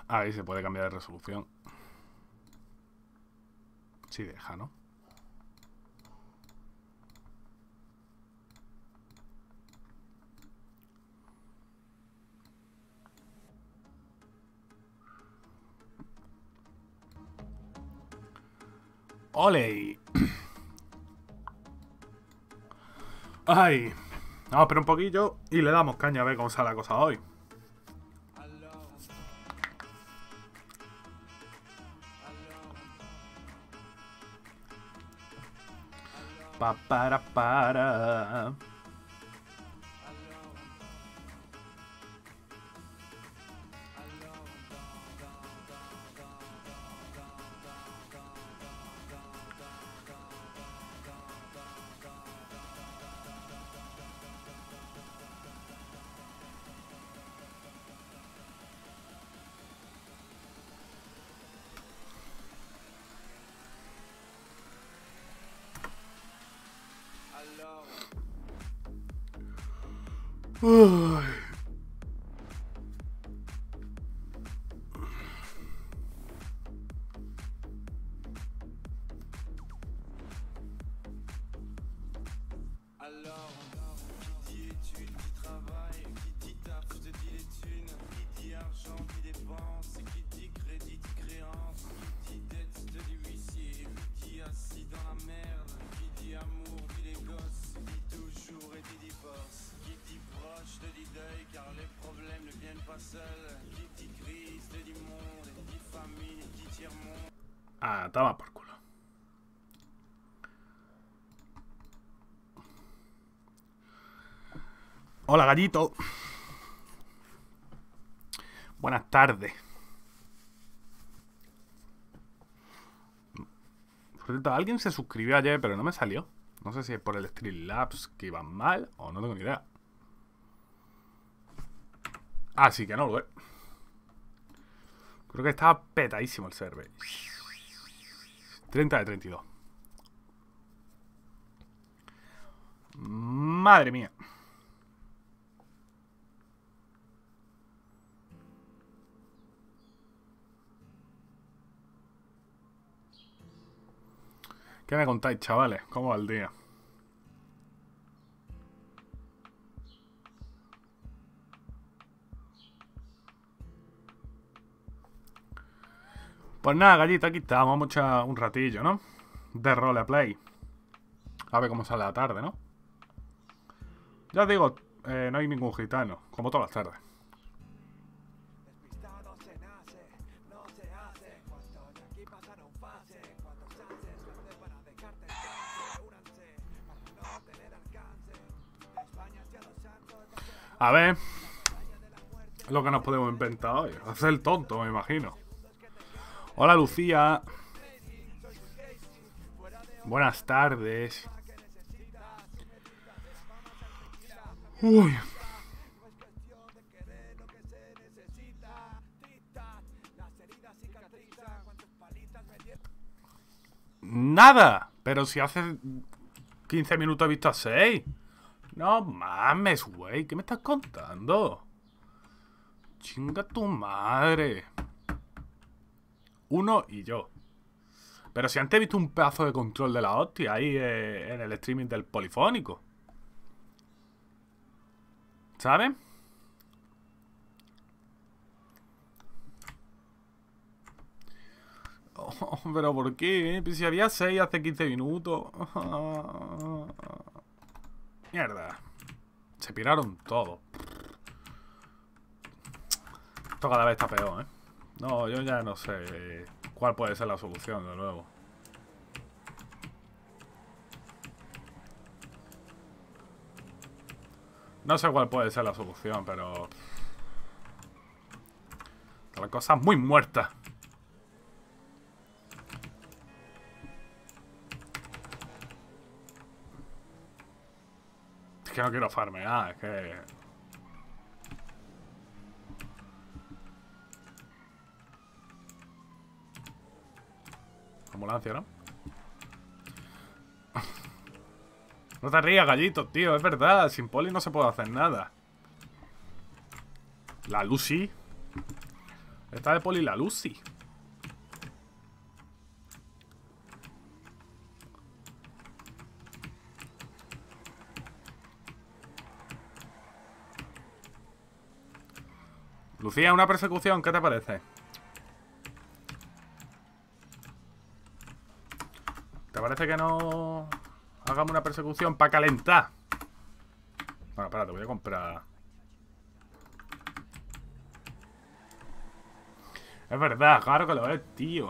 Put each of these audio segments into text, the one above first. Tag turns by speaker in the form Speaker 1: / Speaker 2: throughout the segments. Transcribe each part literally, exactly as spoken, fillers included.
Speaker 1: Ahí se puede cambiar de resolución. Sí deja, ¿no? ¡Ole! ¡Ay! Vamos a esperar un poquillo y le damos caña a ver cómo sale la cosa hoy. Pa para para. Uy. Ah, toma por culo. Hola, gallito. Buenas tardes. Por cierto, alguien se suscribió ayer, pero no me salió. No sé si es por el Streamlabs que iban mal o no tengo ni idea. Así que no lo ve. Creo que estaba petadísimo el server. treinta de treinta y dos. Madre mía. ¿Qué me contáis, chavales? ¿Cómo va el día? Pues nada, gallito, aquí estamos. Vamos a echar un ratillo, ¿no? De roleplay. A ver cómo sale la tarde, ¿no? Ya os digo, eh, no hay ningún gitano, como todas las tardes. A ver lo que nos podemos inventar hoy. Hacer el tonto, me imagino. Hola, Lucía. Buenas tardes. Uy. Nada. Pero si hace quince minutos he visto a seis. No mames, güey. ¿Qué me estás contando? Chinga tu madre. Uno y yo. Pero si antes he visto un pedazo de control de la hostia ahí eh, en el streaming del Polifónico. ¿Sabes? Oh, pero ¿por qué? Pues si había seis hace quince minutos. Mierda. Se piraron todos. Esto cada vez está peor, ¿eh? No, yo ya no sé cuál puede ser la solución, de nuevo. No sé cuál puede ser la solución, pero... la cosa es muy muerta. Es que no quiero farmear, es que... ambulancia, ¿no? No te rías, gallito, tío, es verdad. Sin poli no se puede hacer nada. La Lucy Está de poli la Lucy. Lucía, una persecución, ¿qué te parece? ¿Te parece que no hagamos una persecución para calentar? Bueno, espérate, voy a comprar. Es verdad, claro que lo es, tío.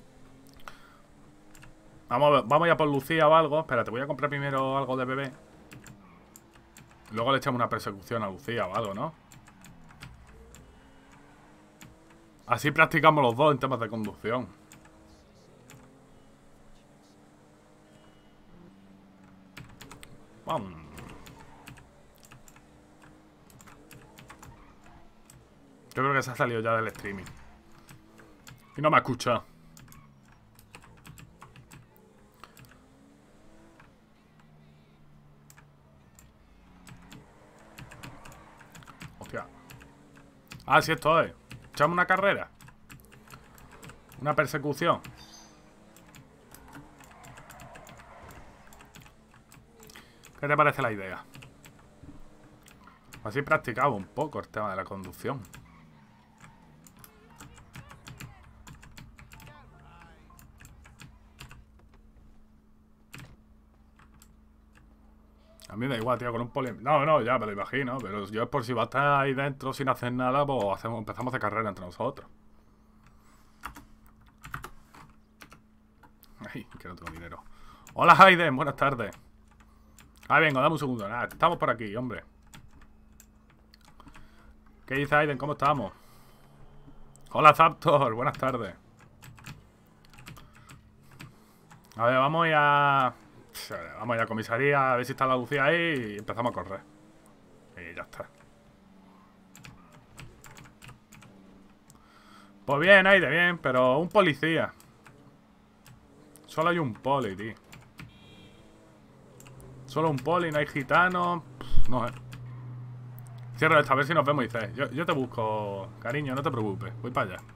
Speaker 1: Vamos, vamos ya por Lucía o algo. Espérate, voy a comprar primero algo de bebé. Luego le echamos una persecución a Lucía o algo, ¿no? Así practicamos los dos en temas de conducción. Vamos. Yo creo que se ha salido ya del streaming. Y no me ha escuchado. Hostia. Ah, sí, esto es. Echamos una carrera. Una persecución. ¿Qué te parece la idea? Así practicaba un poco el tema de la conducción. A mí me da igual, tío, con un poli... No, no, ya me lo imagino. Pero yo es por si va a estar ahí dentro sin hacer nada, pues hacemos, empezamos de carrera entre nosotros. Ay, que no tengo dinero. Hola, Hayden, buenas tardes. Ah, venga, dame un segundo. Nada, estamos por aquí, hombre. ¿Qué dice Hayden? ¿Cómo estamos? Hola, Zaptor, buenas tardes. A ver, vamos a... Vamos a ir a comisaría a ver si está la Lucía ahí y empezamos a correr. Y ya está. Pues bien, Hayden, bien, pero un policía. Solo hay un poli, tío. Solo un poli, no hay gitanos. No, eh. Cierro esta, a ver si nos vemos y dices. Yo, yo te busco, cariño, no te preocupes. Voy para allá.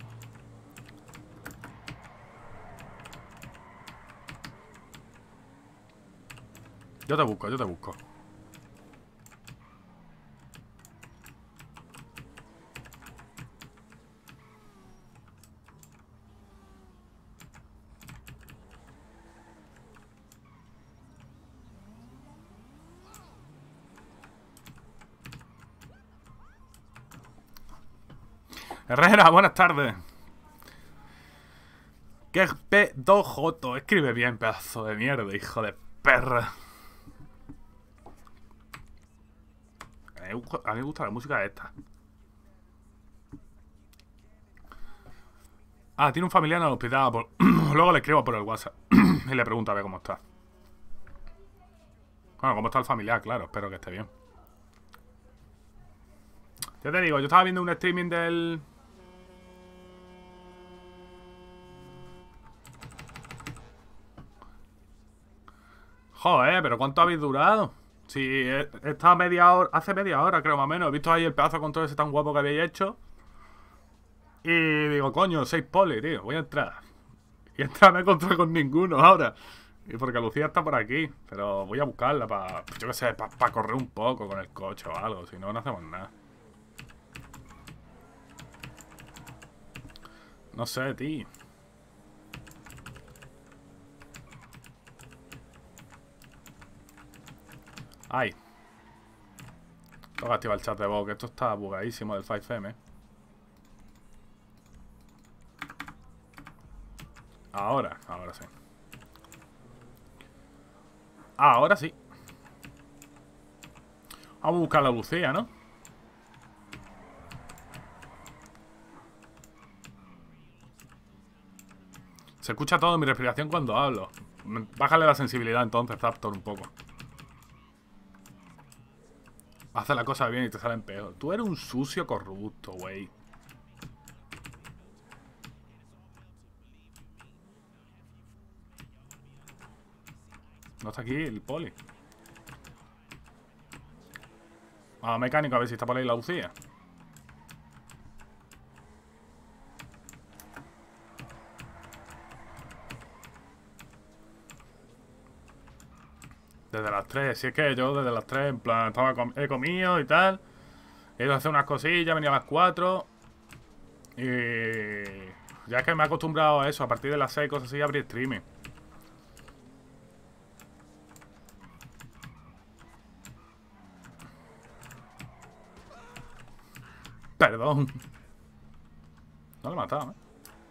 Speaker 1: Yo te busco, yo te busco. Herrera, buenas tardes. ¿Qué P dos J? Escribe bien, pedazo de mierda, hijo de perra. A mí me gusta la música esta. Ah, tiene un familiar en el hospital. Por... Luego le escribo por el WhatsApp y le pregunto a ver cómo está. Bueno, cómo está el familiar, claro. Espero que esté bien. Ya te digo, yo estaba viendo un streaming del... Joder, pero ¿cuánto habéis durado? Si he estado media hora, hace media hora creo más o menos. He visto ahí el pedazo de control ese tan guapo que habéis hecho. Y digo, coño, seis poli, tío, voy a entrar. Y entrar no he encontrado con ninguno ahora. Y porque Lucía está por aquí. Pero voy a buscarla para, yo qué sé, para pa correr un poco con el coche o algo. Si no, no hacemos nada. No sé, tío. Ay. Tengo que activar el chat de voz, que esto está bugadísimo del cinco M. Ahora, ahora sí. Ahora sí. Vamos a buscar a la Lucía, ¿no? Se escucha todo en mi respiración cuando hablo. Bájale la sensibilidad entonces, Zaptor, un poco. Hace la cosa bien y te salen peor. Tú eres un sucio corrupto, güey. No está aquí el poli. Ah, mecánico, a ver si está por ahí la Lucía. Desde las tres. Si es que yo desde las tres, en plan, estaba com he comido y tal. He ido a hacer unas cosillas, venía a las cuatro. Y ya es que me he acostumbrado a eso. A partir de las seis, cosas así, abrir streaming. Perdón. No lo he matado, ¿eh?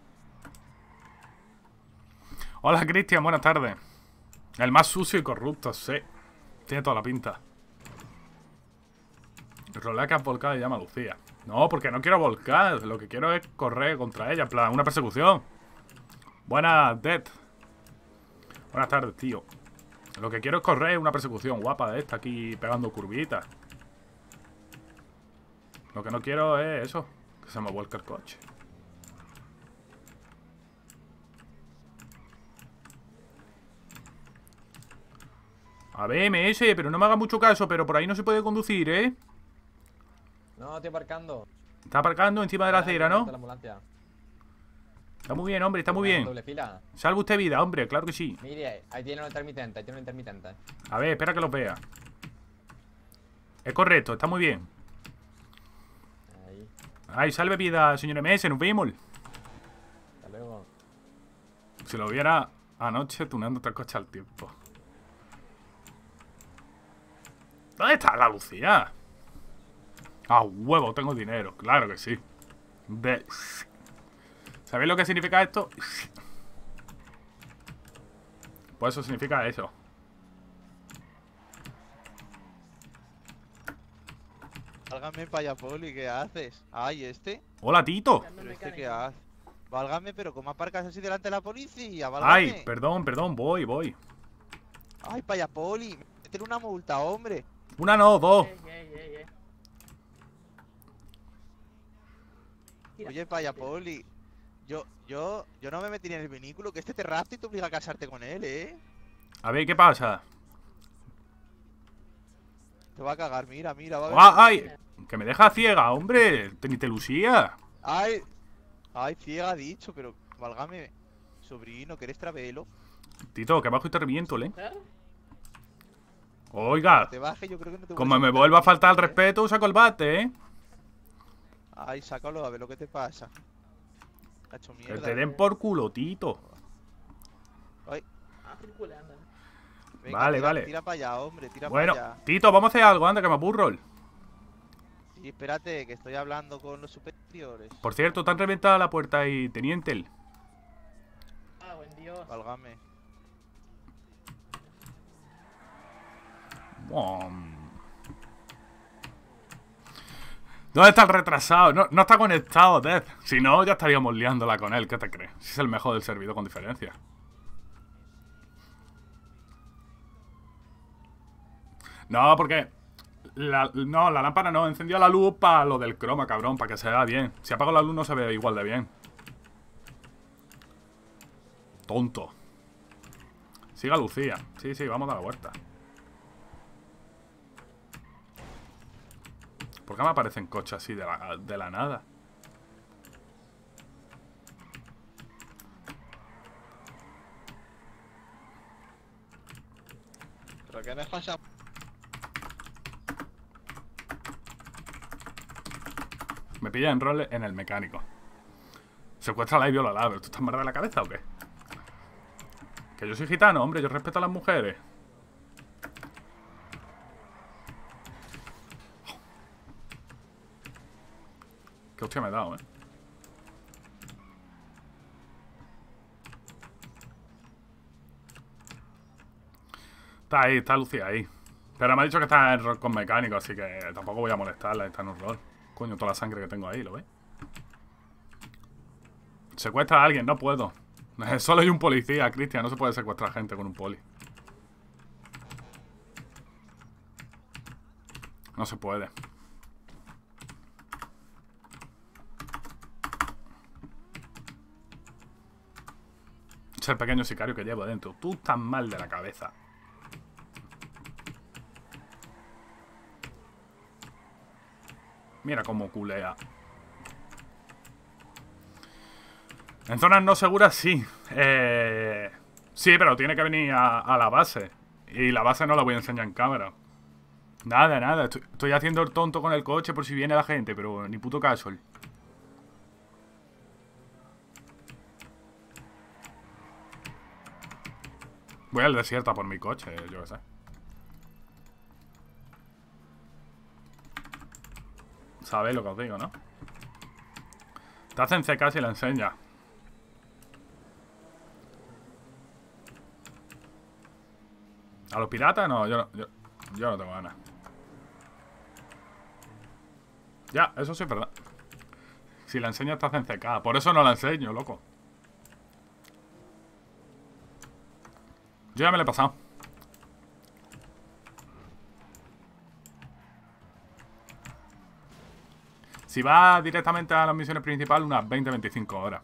Speaker 1: Hola, Cristian, buenas tardes. El más sucio y corrupto, sí. Tiene toda la pinta. Rolea que has volcado y llama a Lucía. No, porque no quiero volcar. Lo que quiero es correr contra ella. En plan, una persecución. Buenas, Dead. Buenas tardes, tío. Lo que quiero es correr una persecución guapa de esta aquí pegando curvitas. Lo que no quiero es eso. Que se me vuelque el coche. A ver, M S, pero no me haga mucho caso. Pero por ahí no se puede conducir, ¿eh?
Speaker 2: No, estoy aparcando.
Speaker 1: Está aparcando encima de la acera, ¿no?
Speaker 2: De la ambulancia.
Speaker 1: Está muy bien, hombre, está muy bien.
Speaker 2: Doble fila.
Speaker 1: Salve usted vida, hombre, claro que sí.
Speaker 2: Mire, ahí tiene un intermitente, ahí tiene un intermitente.
Speaker 1: A ver, espera que lo vea. Es correcto, está muy bien.
Speaker 2: Ahí.
Speaker 1: Ay, salve vida, señor M S, nos vemos.
Speaker 2: Hasta luego.
Speaker 1: Si lo viera anoche tunando el coche al tiempo. ¿Dónde está la Lucía? Ah, huevo, tengo dinero, claro que sí. De... ¿Sabéis lo que significa esto? Pues eso significa eso.
Speaker 3: Válgame, Payapoli, ¿qué haces? Ay, ¿este?
Speaker 1: Hola, Tito.
Speaker 3: ¿Pero este qué hace? Válgame, pero ¿cómo aparcas así delante de la policía? Válgame.
Speaker 1: Ay, perdón, perdón, voy, voy.
Speaker 3: Ay, Payapoli, métele una multa, hombre.
Speaker 1: Una no, dos.
Speaker 4: Eh, eh, eh, eh. Tira,
Speaker 3: Oye, Payapoli, yo, yo, yo no me metería en el vehículo, que este te rapta y te obliga a casarte con él, ¿eh?
Speaker 1: A ver, ¿qué pasa?
Speaker 3: Te va a cagar, mira, mira, va a ver.
Speaker 1: ¡Ah, ay! Que me deja ciega, hombre. Ni te lucía.
Speaker 3: Ay, ay, ciega dicho, pero válgame, sobrino, que eres travelo.
Speaker 1: Tito, que abajo y te reviento, ¿eh?
Speaker 4: ¿eh?
Speaker 1: Oiga,
Speaker 3: Te baje, yo creo que no te voy
Speaker 1: como me
Speaker 3: soltar.
Speaker 1: vuelva a faltar el respeto, saco el bate, ¿eh?
Speaker 3: Ay, sácalo, a ver lo que te pasa. Cacho
Speaker 1: Que
Speaker 3: mierda.
Speaker 1: te den por culo, Tito.
Speaker 3: Ay,
Speaker 4: Ah, circula, anda.
Speaker 3: venga,
Speaker 1: Vale,
Speaker 3: tira,
Speaker 1: vale.
Speaker 3: Tira para allá, hombre, tira
Speaker 1: Bueno,
Speaker 3: para allá.
Speaker 1: Tito, vamos a hacer algo, anda, que me aburro.
Speaker 3: Sí, espérate, que estoy hablando con los superiores.
Speaker 1: Por cierto, te han reventado la puerta ahí, teniente.
Speaker 4: Ah, buen Dios.
Speaker 3: Válgame.
Speaker 1: Bom. ¿Dónde está el retrasado? No, no está conectado, Death. Si no, ya estaríamos liándola con él. ¿Qué te crees? Si es el mejor del servidor con diferencia. No, porque... La, no, la lámpara no. Encendió la luz para lo del croma, cabrón. Para que se vea bien. Si apago la luz no se ve igual de bien. Tonto. Siga Lucía. Sí, sí, vamos a dar la vuelta. ¿Por qué me aparecen coches así de la, de la nada?
Speaker 3: ¿Pero qué me pasa?
Speaker 1: Me pilla en rol en el mecánico. Secuestra la y viola la. ¿Tú estás mal de la cabeza o qué? Que yo soy gitano, hombre. Yo respeto a las mujeres. Qué hostia me he dado, eh. Está ahí, está Lucía ahí. Pero me ha dicho que está en rol con mecánico, así que tampoco voy a molestarla. Está en un rol. Coño, toda la sangre que tengo ahí, ¿lo ves? Secuestra a alguien, no puedo. Solo hay un policía, Cristian. No se puede secuestrar gente con un poli. No se puede. Es el pequeño sicario que llevo dentro. Tú estás mal de la cabeza. Mira cómo culea. En zonas no seguras sí. Eh, sí, pero tiene que venir a, a la base. Y la base no la voy a enseñar en cámara. Nada, nada. Estoy, estoy haciendo el tonto con el coche por si viene la gente, pero ni puto caso. Voy al desierto a por mi coche, yo qué sé. Sabéis lo que os digo, ¿no? Te hacen C K si la enseñas. ¿A los piratas? No, yo no, yo, yo no tengo ganas. Ya, eso sí es verdad. Si la enseñas te hacen C K. Por eso no la enseño, loco. Yo ya me la he pasado. Si va directamente a las misiones principales, unas veinte a veinticinco horas.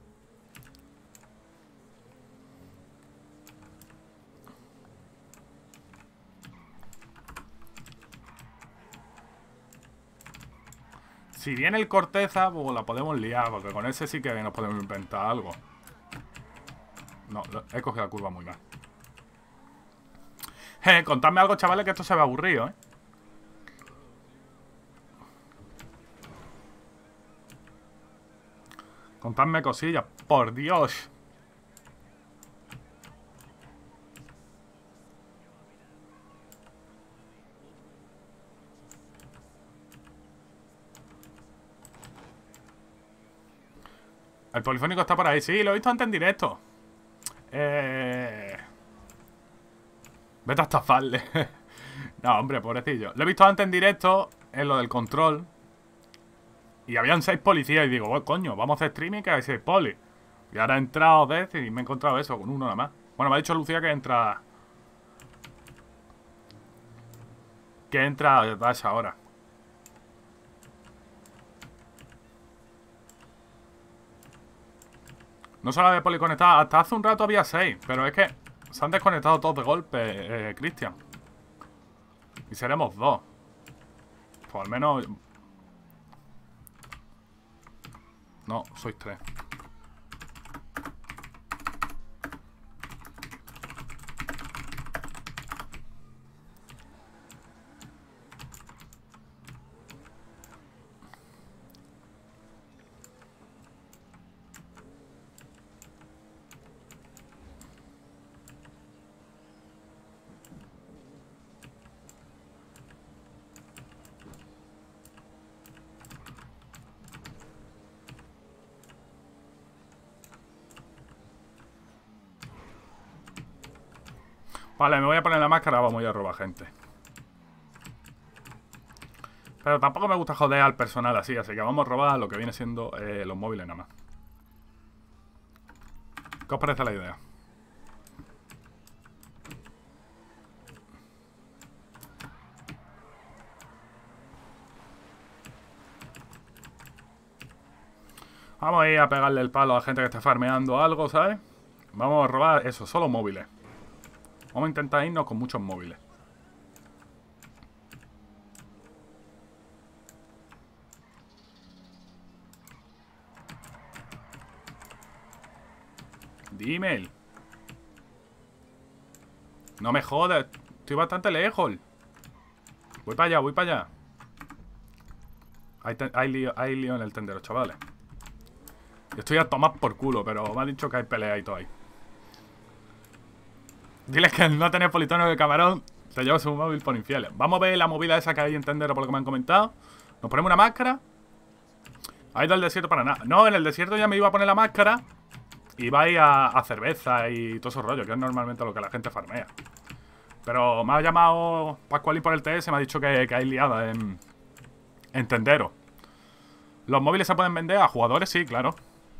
Speaker 1: Si viene el Corteza, pues la podemos liar, porque con ese sí que nos podemos inventar algo. No, he cogido la curva muy mal. Eh, contadme algo, chavales, que esto se ve aburrido, ¿eh? Contadme cosillas, por Dios. El polifónico está por ahí. Sí, lo he visto antes en directo. Eh... Vete a estafarle. No, hombre, pobrecillo. Lo he visto antes en directo, en lo del control. Y habían seis policías. Y digo, oh, coño, vamos a hacer streaming que hay seis polis. Y ahora he entrado Death y me he encontrado eso, con uno nada más. Bueno, me ha dicho Lucía que entra... Que entra Dash ahora. No solo había poli conectada. Hasta hace un rato había seis. Pero es que se han desconectado todos de golpe, eh, Cristian. Y seremos dos. Pues al menos... No, sois tres. Vale, me voy a poner la máscara, vamos a ir a robar gente. Pero tampoco me gusta joder al personal así, así que vamos a robar lo que viene siendo eh, los móviles nada más. ¿Qué os parece la idea? Vamos a ir a pegarle el palo a la gente que esté farmeando algo, ¿sabes? Vamos a robar eso, solo móviles. Vamos a intentar irnos con muchos móviles. Dime. No me jodas. Estoy bastante lejos. Voy para allá, voy para allá. Hay, hay, lío, hay lío en el tendero, chavales. Yo estoy a tomar por culo, pero me ha dicho que hay pelea y todo ahí. Diles que al no tener politono de camarón te llevas un móvil por infieles. Vamos a ver la movida esa que hay en Tendero por lo que me han comentado. Nos ponemos una máscara. Ha ido al desierto para nada. No, en el desierto ya me iba a poner la máscara. Y va a ir a, a cerveza y todo esos rollos, que es normalmente lo que la gente farmea. Pero me ha llamado Pascualín por el T S, me ha dicho que, que hay liada en, en Tendero. ¿Los móviles se pueden vender a jugadores? Sí, claro.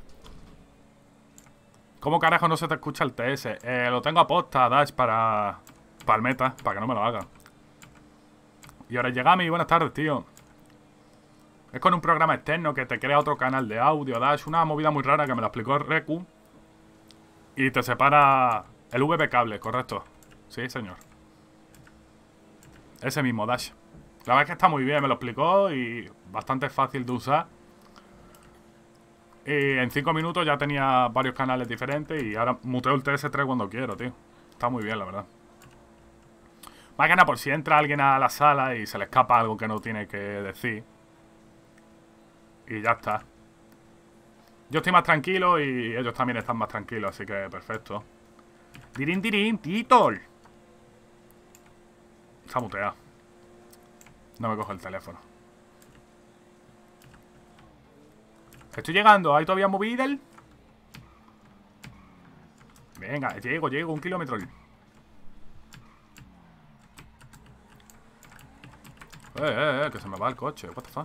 Speaker 1: ¿Cómo carajo no se te escucha el T S? Eh, lo tengo a posta, Dash, para... Para el meta, para que no me lo haga. Y ahora llegame y buenas tardes, tío. Es con un programa externo que te crea otro canal de audio, Dash. Una movida muy rara que me la explicó Reku. Y te separa el V P cable, correcto. Sí, señor. Ese mismo, Dash. La verdad es que está muy bien, me lo explicó y bastante fácil de usar. Y en cinco minutos ya tenía varios canales diferentes y ahora muteo el T S tres cuando quiero, tío. Está muy bien, la verdad. Más que nada por si entra alguien a la sala y se le escapa algo que no tiene que decir. Y ya está. Yo estoy más tranquilo y ellos también están más tranquilos, así que perfecto. Dirin, dirin, Titol. Está muteado. No me cojo el teléfono. Estoy llegando, ¿hay todavía movida? Venga, llego, llego, un kilómetro. Eh, eh, eh, que se me va el coche, what the fuck.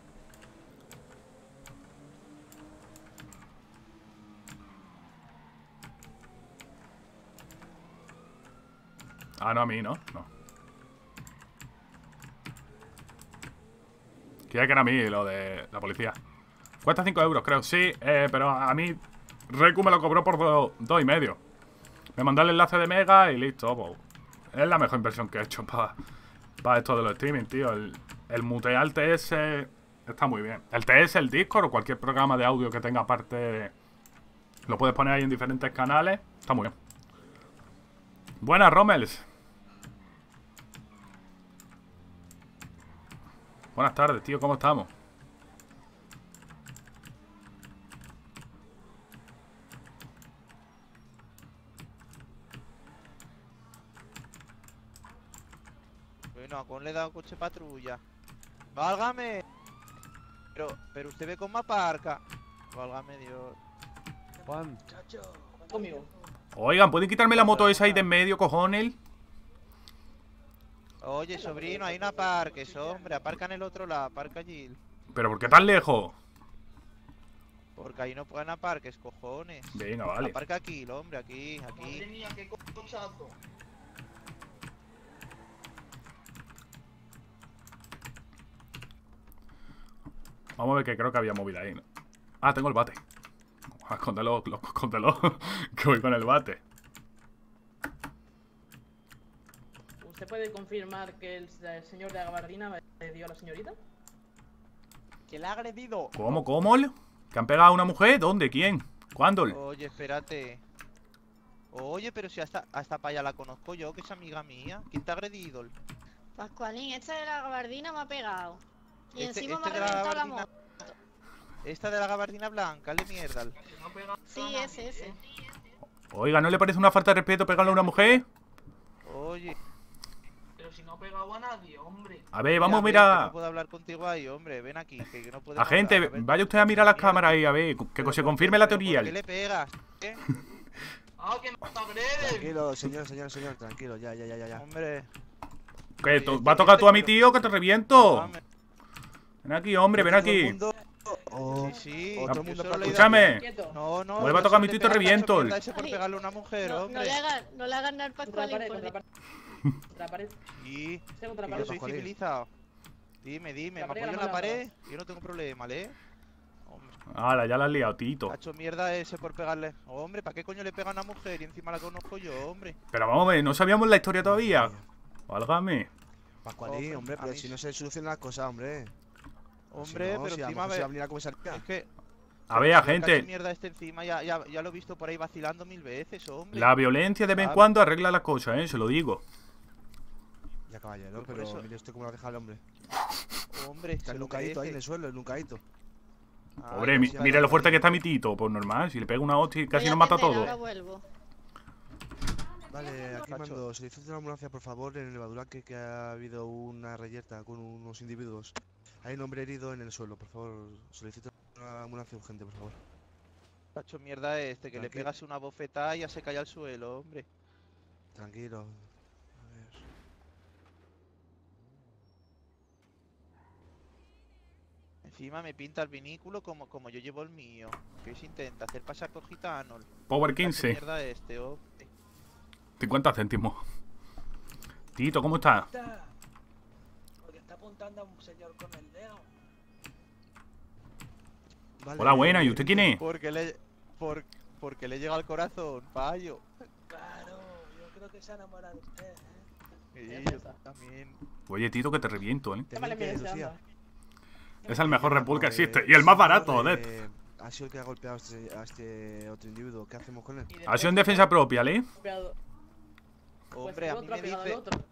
Speaker 1: Ah, no, a mí, ¿no? No. Creía que era a mí lo de la policía. Cuesta cinco euros, creo. Sí, eh, pero a mí Reku me lo cobró por dos do y medio. Me mandó el enlace de Mega y listo. Pues, es la mejor inversión que he hecho para pa esto de los streaming, tío. El, el mutear el T S está muy bien. El T S, el Discord o cualquier programa de audio que tenga aparte, lo puedes poner ahí en diferentes canales. Está muy bien. Buenas, Rommels. Buenas tardes, tío. ¿Cómo estamos?
Speaker 3: Bueno, a Con le he dado coche patrulla. ¡Válgame! Pero, pero usted ve con más parca. Válgame Dios.
Speaker 2: Juan.
Speaker 4: Conmigo.
Speaker 1: Oigan, ¿pueden quitarme la moto esa ahí de en medio, cojones?
Speaker 3: Oye, sobrino, hay una parques, hombre. Aparca en el otro lado, aparca allí.
Speaker 1: ¿Pero por qué tan lejos?
Speaker 3: Porque ahí no pueden aparques, cojones.
Speaker 1: Venga, vale.
Speaker 3: Aparca aquí, el hombre, aquí, aquí.
Speaker 4: Madre mía, qué cochazo.
Speaker 1: Vamos a ver que creo que había móvil ahí, ¿no? Ah, tengo el bate. Ah, escóndelo, loco, escóndelo. Que voy con el bate.
Speaker 4: ¿Usted puede confirmar que el, el señor de la gabardina le dio a la señorita?
Speaker 3: ¿Que la ha agredido?
Speaker 1: ¿Cómo, cómo? ¿Que han pegado a una mujer? ¿Dónde? ¿Quién? ¿Cuándo?
Speaker 3: Oye, espérate. Oye, pero si hasta, hasta para allá la conozco yo, que es amiga mía. ¿Quién te ha agredido?
Speaker 5: Pascualín, esta de la gabardina me ha pegado. Y
Speaker 3: Este-
Speaker 5: encima
Speaker 3: este
Speaker 5: me ha
Speaker 3: de la
Speaker 5: reventado la
Speaker 3: gabardina-
Speaker 5: moto.
Speaker 3: Esta de la gabardina blanca, le mierda.
Speaker 5: Sí, ese, ese.
Speaker 1: Oiga, ¿no le parece una falta de respeto pegarle a una mujer?
Speaker 3: Oye.
Speaker 4: Pero si no ha pegado a nadie, hombre.
Speaker 1: A ver, vamos a
Speaker 3: mira,
Speaker 1: mirar.
Speaker 3: No puedo hablar contigo ahí, hombre. Ven aquí, que, que no puedo.
Speaker 1: Agente, vaya usted a mirar las cámaras ahí, a ver, que se confirme la teoría.
Speaker 3: ¿Por qué le pegas? ¿Qué?
Speaker 4: ¡Ah, que me agrede!
Speaker 6: Tranquilo, señor, señor, señor, tranquilo, ya, ya, ya, ya, ya.
Speaker 3: Hombre.
Speaker 1: ¿Qué? to- ¿Va a tocar tú a mi tío que te reviento?
Speaker 3: Dame.
Speaker 1: Ven aquí, hombre, ven aquí.
Speaker 6: Oh,
Speaker 3: Sí, sí.
Speaker 6: o todo el
Speaker 3: yo
Speaker 6: mundo
Speaker 3: solo le he dado-
Speaker 1: Escúchame.
Speaker 4: Quieto.
Speaker 3: No, no.
Speaker 1: Vuelve a
Speaker 3: yo
Speaker 1: tocar a mi
Speaker 3: solo
Speaker 1: tío y
Speaker 3: le
Speaker 1: te
Speaker 3: he pegado
Speaker 1: reviento.
Speaker 3: esa mierda ese por pegarle a una mujer,
Speaker 5: No, no
Speaker 3: hombre.
Speaker 5: le hagan, no le hagan al
Speaker 4: Contra la
Speaker 5: Pascualín
Speaker 4: pared,
Speaker 5: por
Speaker 4: contra la
Speaker 5: mí.
Speaker 4: pared. Contra la pared.
Speaker 3: Sí.
Speaker 4: Usted contra la
Speaker 3: Y
Speaker 4: pared.
Speaker 3: yo soy
Speaker 6: Pascualín.
Speaker 3: civilizado. Dime, dime,
Speaker 4: La
Speaker 3: me
Speaker 4: pared,
Speaker 3: apoyo en
Speaker 4: la
Speaker 3: la
Speaker 4: mano.
Speaker 3: pared. Yo no tengo problema, ¿le? Hombre,
Speaker 1: Hala, ya la has liado, Tito.
Speaker 3: ha hecho mierda ese por pegarle. Hombre, ¿para qué coño le pega a una mujer y encima la conozco yo, hombre?
Speaker 1: Pero vamos a ver, ¿no sabíamos la historia todavía? Válgame.
Speaker 6: Pascualín,
Speaker 3: Hombre,
Speaker 6: hombre,
Speaker 3: a
Speaker 6: pero
Speaker 3: mí
Speaker 6: si
Speaker 3: sí.
Speaker 6: no se solucionan las cosas, hombre.
Speaker 3: Hombre,
Speaker 6: Si no,
Speaker 3: pero
Speaker 6: si a lo
Speaker 3: encima
Speaker 6: mejor se va a
Speaker 3: ve.
Speaker 6: venir a comisaría.
Speaker 3: Es que.
Speaker 1: A ver,
Speaker 3: si el
Speaker 1: agente.
Speaker 3: cacho mierda este encima ya, ya, ya lo he visto por ahí vacilando mil veces, hombre.
Speaker 1: La violencia de vez en
Speaker 3: ¿Sabes?
Speaker 1: cuando arregla las cosas, ¿eh? Se lo digo.
Speaker 6: Ya, caballero,
Speaker 3: Pues por
Speaker 6: pero
Speaker 3: eso-
Speaker 6: mire usted cómo lo deja el hombre.
Speaker 3: Hombre,
Speaker 6: Está
Speaker 3: se lo
Speaker 6: nucadito ahí en
Speaker 3: merece.
Speaker 6: el suelo, el nucadito.
Speaker 3: Ay,
Speaker 1: Pobre,
Speaker 3: no
Speaker 1: mi-
Speaker 3: sea
Speaker 1: mire lo fuerte que está
Speaker 3: bonito.
Speaker 1: mi Tito. Pues normal, si le pega una hostia casi
Speaker 5: Voy a
Speaker 1: nos mata a
Speaker 5: atender,
Speaker 1: todos.
Speaker 5: ahora vuelvo.
Speaker 6: Vale, aquí
Speaker 3: Macho.
Speaker 6: mando. Solicito una ambulancia, por favor, en el Badulaque, que ha habido una reyerta con unos individuos. Hay un hombre herido en el suelo, por favor. Solicito una ambulancia urgente, por favor.
Speaker 3: Cacho mierda este, que le
Speaker 6: Tranquilo.
Speaker 3: pegas una bofetada y ya se cae al suelo, hombre.
Speaker 6: Tranquilo. A ver.
Speaker 3: Encima me pinta el vinículo como, como yo llevo el mío. Que se intenta hacer pasar por gitano. el
Speaker 1: Power
Speaker 3: cacho
Speaker 1: quince.
Speaker 3: mierda este, hombre.
Speaker 1: cincuenta céntimos. Tito, ¿cómo estás?
Speaker 7: Está- Porque está apuntando a un señor con el dedo.
Speaker 6: Vale,
Speaker 1: Hola, buena. ¿Y usted quién es?
Speaker 3: Porque le. Por, porque le llega al corazón, payo.
Speaker 7: Claro, yo creo que se ha enamorado de usted, ¿eh?
Speaker 3: Y yo también.
Speaker 1: Oye, Tito, que te reviento, ¿eh?
Speaker 4: Llámale
Speaker 6: Teniente
Speaker 4: miedo,
Speaker 6: Lucía.
Speaker 4: anda.
Speaker 1: Es el mejor Red Bull que
Speaker 6: Eh,
Speaker 1: existe. Y el más
Speaker 6: señor,
Speaker 1: barato,
Speaker 6: eh,
Speaker 1: joder.
Speaker 6: Ha sido el que ha golpeado a este, a este otro individuo. ¿Qué hacemos con él?
Speaker 4: Y
Speaker 1: Ha sido en
Speaker 4: después
Speaker 1: defensa propia, ¿eh?
Speaker 4: golpeado- pues
Speaker 3: Hombre,
Speaker 4: el
Speaker 3: a mí
Speaker 4: otro ha
Speaker 3: me
Speaker 4: pegado al
Speaker 3: dice.
Speaker 4: otro.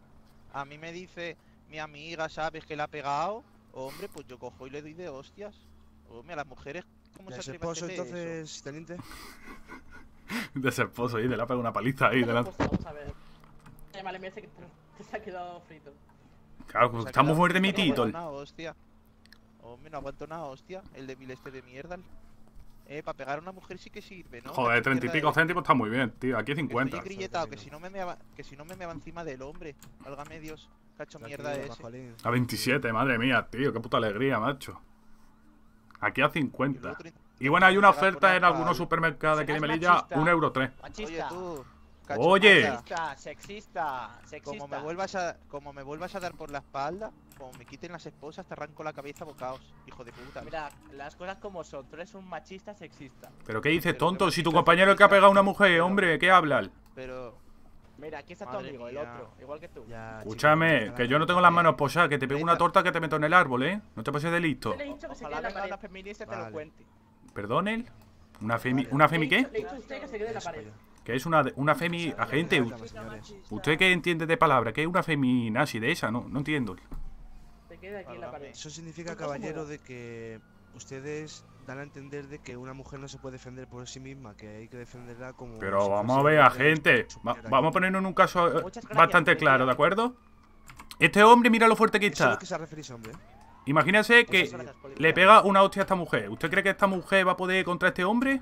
Speaker 3: a mí me dice mi amiga, ¿sabes? Que la ha pegado. Hombre, pues yo cojo y le doy de hostias. Hombre, a las mujeres, ¿cómo se
Speaker 6: ¿Es
Speaker 3: atreve a
Speaker 6: esposo
Speaker 3: hacerle eso?
Speaker 6: entonces, teniente?
Speaker 1: De ese esposo ahí, le ha pegado una paliza ahí delante.
Speaker 4: Pues vamos a ver. Eh, vale, me dice que te, te se ha quedado frito.
Speaker 1: Claro,
Speaker 3: Se
Speaker 1: pues
Speaker 3: ha
Speaker 1: está muy
Speaker 3: quedado
Speaker 1: fuerte mi
Speaker 3: frito, no
Speaker 1: tito.
Speaker 3: aguanta una hostia. Hombre, no aguanta una hostia. El débil este de mierda. Eh, para pegar a una mujer sí que sirve, ¿no?
Speaker 1: Joder,
Speaker 3: Macho
Speaker 1: treinta y
Speaker 3: mierda
Speaker 1: pico
Speaker 3: de-
Speaker 1: céntimos está muy bien, tío. Aquí
Speaker 3: Que
Speaker 1: cincuenta.
Speaker 3: estoy grilletado, que si no me meaba, que si no me meaba encima del hombre. Válgame Dios, cacho mierda
Speaker 6: Tranquilo,
Speaker 3: ese.
Speaker 6: Pascualín.
Speaker 1: A veintisiete, madre mía, tío. Qué puta alegría, macho. Aquí a
Speaker 3: Y
Speaker 1: cincuenta.
Speaker 3: luego treinta-
Speaker 1: Y bueno, hay una
Speaker 3: Pegar por
Speaker 1: oferta
Speaker 3: la
Speaker 1: en algunos
Speaker 3: espalda.
Speaker 1: supermercados de aquí de
Speaker 8: Serás
Speaker 1: Melilla,
Speaker 8: machista.
Speaker 1: un euro tres.
Speaker 3: Oye
Speaker 8: Machista.
Speaker 3: tú, cacho
Speaker 1: Oye.
Speaker 3: mierda.
Speaker 8: Sexista, sexista, sexista.
Speaker 3: Como me vuelvas a, como me vuelvas a dar por la espalda, como me quiten las esposas, te arranco la cabeza a bocaos, hijo de puta.
Speaker 8: Mira, las cosas como son. Tú eres un machista sexista.
Speaker 1: ¿Pero qué dices,
Speaker 3: Pero
Speaker 1: tonto?
Speaker 3: qué
Speaker 1: Si tu
Speaker 3: bonita
Speaker 1: compañero es el que ha
Speaker 3: feminista.
Speaker 1: pegado a una mujer,
Speaker 3: Pero-
Speaker 1: hombre, ¿qué hablas?
Speaker 3: Pero,
Speaker 8: Mira, aquí está tu
Speaker 3: Madre
Speaker 8: amigo, el
Speaker 3: mía.
Speaker 8: otro, igual que tú.
Speaker 6: Ya,
Speaker 1: Escúchame,
Speaker 6: chicos,
Speaker 1: que yo no tengo las manos posadas, que te pego una
Speaker 3: Venga.
Speaker 1: torta que te meto en el árbol, ¿eh? No te pases de listo.
Speaker 4: Yo le he dicho que se quede
Speaker 8: Ojalá
Speaker 4: en la
Speaker 8: venga
Speaker 4: pared.
Speaker 8: una feminista y te
Speaker 6: Vale.
Speaker 8: lo cuente.
Speaker 1: ¿Perdone? ¿Una femi,
Speaker 6: Vale.
Speaker 1: ¿una
Speaker 4: Le he
Speaker 1: femi
Speaker 4: dicho-
Speaker 1: qué?
Speaker 4: Le he dicho a usted que se quede en la
Speaker 6: Eso,
Speaker 4: pared.
Speaker 6: pollo.
Speaker 1: Que es una, una femi agente.
Speaker 6: Venga, señores.
Speaker 1: ¿Usted qué entiende de palabra? ¿Qué es una feminazi de esa? No, no entiendo.
Speaker 4: Se quede aquí en la
Speaker 3: Válgame.
Speaker 4: pared.
Speaker 6: Eso significa,
Speaker 4: Pues no se
Speaker 6: caballero,
Speaker 4: mueva.
Speaker 6: de que ustedes dan a entender de que una mujer no se puede defender por sí misma, que hay que defenderla como...
Speaker 1: Pero
Speaker 6: si
Speaker 1: vamos a
Speaker 6: fuese
Speaker 1: ver,
Speaker 6: una
Speaker 1: agente. Va-
Speaker 6: superior.
Speaker 1: vamos a ponernos en un caso eh,
Speaker 8: Muchas gracias,
Speaker 1: bastante
Speaker 8: policía.
Speaker 1: claro, ¿de acuerdo? Este hombre, mira lo fuerte que
Speaker 6: Eso es lo
Speaker 1: está.
Speaker 6: que se referís, hombre.
Speaker 1: Imagínese que
Speaker 8: Muchas gracias, policía.
Speaker 1: le pega una hostia a esta mujer. ¿Usted cree que esta mujer va a poder contra este hombre?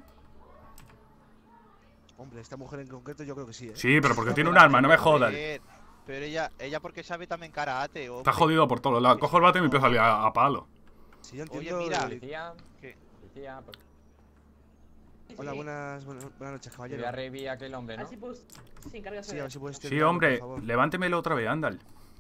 Speaker 6: Hombre, esta mujer en concreto yo creo que sí, ¿eh?
Speaker 1: Sí, pero porque tiene un arma, no me jodas.
Speaker 3: joder, pero ella, ella porque sabe también karate, hombre.
Speaker 1: Está jodido por todos lados. Cojo el bate y me empiezo a liar a, a palo.
Speaker 6: Sí, yo
Speaker 3: Oye,
Speaker 6: entiendo...
Speaker 3: mira,
Speaker 6: el-
Speaker 2: Policía,
Speaker 3: ¿Qué?
Speaker 2: policía, por-
Speaker 6: Hola,
Speaker 4: Sí.
Speaker 6: buenas, buenas, buenas noches,
Speaker 2: voy
Speaker 6: caballero.
Speaker 2: a revivir a aquel hombre,
Speaker 4: A
Speaker 2: ¿no?
Speaker 4: ver si pues. Sí, encárgase
Speaker 6: Sí,
Speaker 4: de
Speaker 6: a ver
Speaker 4: él.
Speaker 6: si puedes...
Speaker 1: Sí,
Speaker 6: terminar,
Speaker 1: hombre,
Speaker 6: por favor.
Speaker 1: levántemelo otra vez, ándale.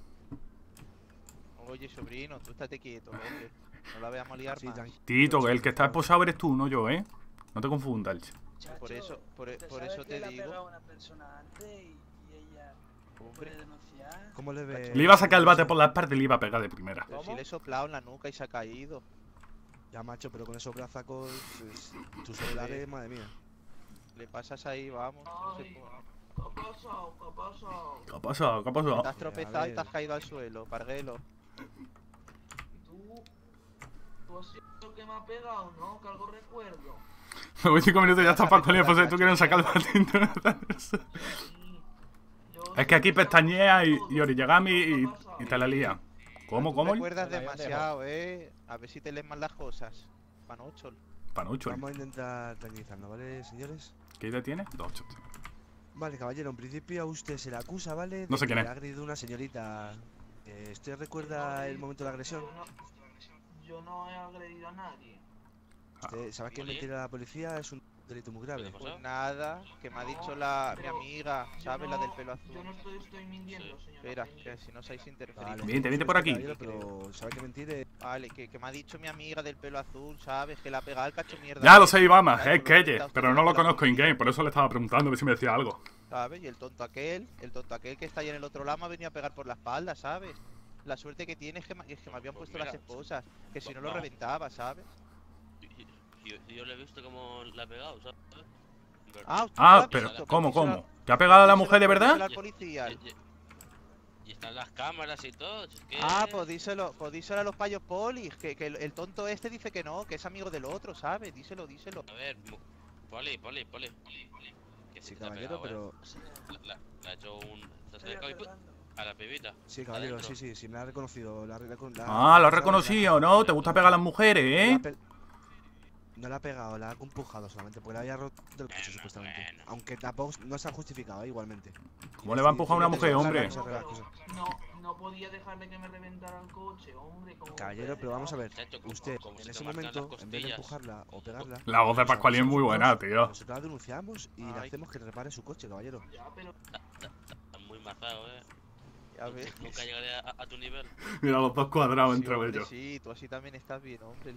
Speaker 3: Oye, sobrino, tú estate quieto, hombre. No la veamos liar
Speaker 6: Sí,
Speaker 3: más.
Speaker 6: tranqui-
Speaker 1: Tito, que el que está
Speaker 6: por favor.
Speaker 1: esposado eres tú, no yo, ¿eh? No te confundas.
Speaker 3: Por eso, por, e-
Speaker 7: ¿Usted
Speaker 3: por
Speaker 7: sabe
Speaker 3: eso
Speaker 7: que
Speaker 3: te
Speaker 7: le ha
Speaker 3: digo.
Speaker 7: pegado a una persona antes y, y ella puede
Speaker 3: Hombre,
Speaker 7: denunciar?
Speaker 6: ¿Cómo le ve...?
Speaker 1: Le iba a sacar el bate por la espalda y le iba a pegar de primera.
Speaker 3: pero si
Speaker 8: ¿Cómo?
Speaker 3: le he soplado en la nuca y se ha caído.
Speaker 6: Ya, macho, pero con esos brazacos... pues, tus celulares, madre mía.
Speaker 3: Le pasas ahí, vamos. No sé
Speaker 7: Ay.
Speaker 3: cómo.
Speaker 7: ¿Qué ha pasado? ¿Qué ha pasado?
Speaker 1: ¿Qué ha pasado? ¿Qué ha
Speaker 3: Te
Speaker 1: pasado?
Speaker 3: has tropezado y te
Speaker 6: ver.
Speaker 3: has caído al suelo, parguelo.
Speaker 7: ¿Y tú? ¿Tú has sido el que me ha pegado, no? Que algo recuerdo.
Speaker 1: Me voy cinco minutos y ya está Paco y pues tú quieres sacar el bate.
Speaker 7: Sí. Yo
Speaker 1: Es que aquí
Speaker 7: sé
Speaker 1: pestañea y,
Speaker 7: todo.
Speaker 1: y origami y,
Speaker 7: ¿Qué ha pasado?
Speaker 1: y te la lía. ¿Cómo,
Speaker 3: Tú
Speaker 1: cómo?
Speaker 3: recuerdas
Speaker 2: Venga, yo
Speaker 3: demasiado, eh. A ver si te lees mal las cosas. Panocho.
Speaker 1: Panucho.
Speaker 6: Vamos a intentar tranquilizarnos, ¿vale, señores?
Speaker 1: ¿Qué idea tiene? Dos.
Speaker 6: Vale, caballero, en principio a usted se le acusa, ¿vale? De
Speaker 1: No sé quién
Speaker 6: que
Speaker 1: es.
Speaker 6: le ha agredido una señorita. Eh, ¿Usted recuerda el momento de la agresión?
Speaker 7: Yo no, yo no he agredido a nadie.
Speaker 6: ¿Usted sabe que mentir a la policía es un delito muy grave?
Speaker 3: Pues nada, que me ha dicho la mi amiga,
Speaker 7: Yo
Speaker 3: ¿sabes?
Speaker 7: no-
Speaker 3: La del pelo azul.
Speaker 7: Yo no estoy, estoy mintiendo, señor.
Speaker 3: Espera, que si no sabéis interferir.
Speaker 6: Vale,
Speaker 1: Vente,
Speaker 6: sí,
Speaker 1: vente
Speaker 6: sí,
Speaker 1: por
Speaker 6: usted,
Speaker 1: aquí.
Speaker 6: caballero, pero sabe que mentir es...
Speaker 3: Vale, que, que me ha dicho mi amiga del pelo azul, ¿sabes? Que la ha pegado el cacho mierda.
Speaker 1: Ya lo sé, Ivama,
Speaker 3: Ay,
Speaker 1: es
Speaker 3: tú lo
Speaker 1: Kelle,
Speaker 3: pintaste
Speaker 1: pero
Speaker 3: con
Speaker 1: no
Speaker 3: el
Speaker 1: lo
Speaker 3: pelo
Speaker 1: conozco
Speaker 3: azul,
Speaker 1: in game, por eso le estaba preguntando a ver si me decía algo.
Speaker 3: ¿sabes? Y el tonto aquel, el tonto aquel que está ahí en el otro lado me ha venido a pegar por la espalda, ¿sabes? La suerte que tiene es que me, es que me habían
Speaker 9: Pues
Speaker 3: puesto
Speaker 9: mira,
Speaker 3: las esposas, que si no lo
Speaker 9: vamos.
Speaker 3: reventaba, ¿sabes?
Speaker 9: Yo, yo, yo le he visto como la ha pegado, ¿sabes? En verdad.
Speaker 3: Ah, ¿usted
Speaker 1: Ah,
Speaker 3: lo ha
Speaker 1: pero
Speaker 3: visto?
Speaker 1: ¿cómo,
Speaker 3: Díselo-
Speaker 1: cómo? ¿Te ha pegado a la
Speaker 3: díselo-
Speaker 1: mujer de verdad?
Speaker 3: díselo al policía.
Speaker 9: Y, y- y están las cámaras y todo. Es que...
Speaker 3: Ah, pues díselo, pues díselo a los payos polis, que, que el, el tonto este dice que no, que es amigo del otro, ¿sabes? Díselo, díselo.
Speaker 9: A ver, mu- poli, poli, poli, poli, poli. Que
Speaker 6: Sí,
Speaker 9: te ha
Speaker 6: caballero,
Speaker 9: pegado,
Speaker 6: pero...
Speaker 9: ¿eh? La, la- le ha hecho un... Se ha
Speaker 7: Estoy
Speaker 9: acercado y ¡put!
Speaker 7: aclarando.
Speaker 9: A la pibita.
Speaker 6: Sí, caballero,
Speaker 9: Adentro.
Speaker 6: sí, sí, sí, me la ha reconocido. La, la- la-
Speaker 1: Ah, lo has
Speaker 6: la-
Speaker 1: reconocido, ¿no? ¿Te gusta pegar a las mujeres,
Speaker 6: No la
Speaker 1: eh?
Speaker 6: ha pe- No la ha pegado, la ha empujado solamente, porque la había roto el coche,
Speaker 9: Bueno,
Speaker 6: supuestamente.
Speaker 9: bueno.
Speaker 6: Aunque tampoco no se ha justificado, eh, igualmente.
Speaker 1: ¿Cómo le va a empujar a una mujer,
Speaker 6: No,
Speaker 1: hombre?
Speaker 6: no, no, no, no, no.
Speaker 7: No, no podía dejar de que me reventara el coche, hombre. Como
Speaker 6: Caballero,
Speaker 7: usted,
Speaker 6: pero vamos a ver.
Speaker 9: Chacho, como-
Speaker 6: Usted,
Speaker 9: como
Speaker 6: en
Speaker 9: se
Speaker 6: ese
Speaker 9: te marcan las
Speaker 6: momento, en vez de
Speaker 9: costillas.
Speaker 6: empujarla o pegarla...
Speaker 1: La voz de
Speaker 6: nos
Speaker 1: Pascualín es muy
Speaker 6: avisamos
Speaker 1: buena,
Speaker 6: nosotros,
Speaker 1: tío.
Speaker 6: Nosotros la denunciamos y le
Speaker 3: Ay.
Speaker 6: hacemos que repare su coche, caballero.
Speaker 7: Ya, pero
Speaker 9: Está muy mazado, eh.
Speaker 3: Ya ves.
Speaker 9: Nunca llegaré a, a tu nivel.
Speaker 1: Mira los dos cuadrados
Speaker 3: Sí,
Speaker 1: entre
Speaker 3: hombre,
Speaker 1: ellos.
Speaker 3: sí, tú así también estás bien, hombre.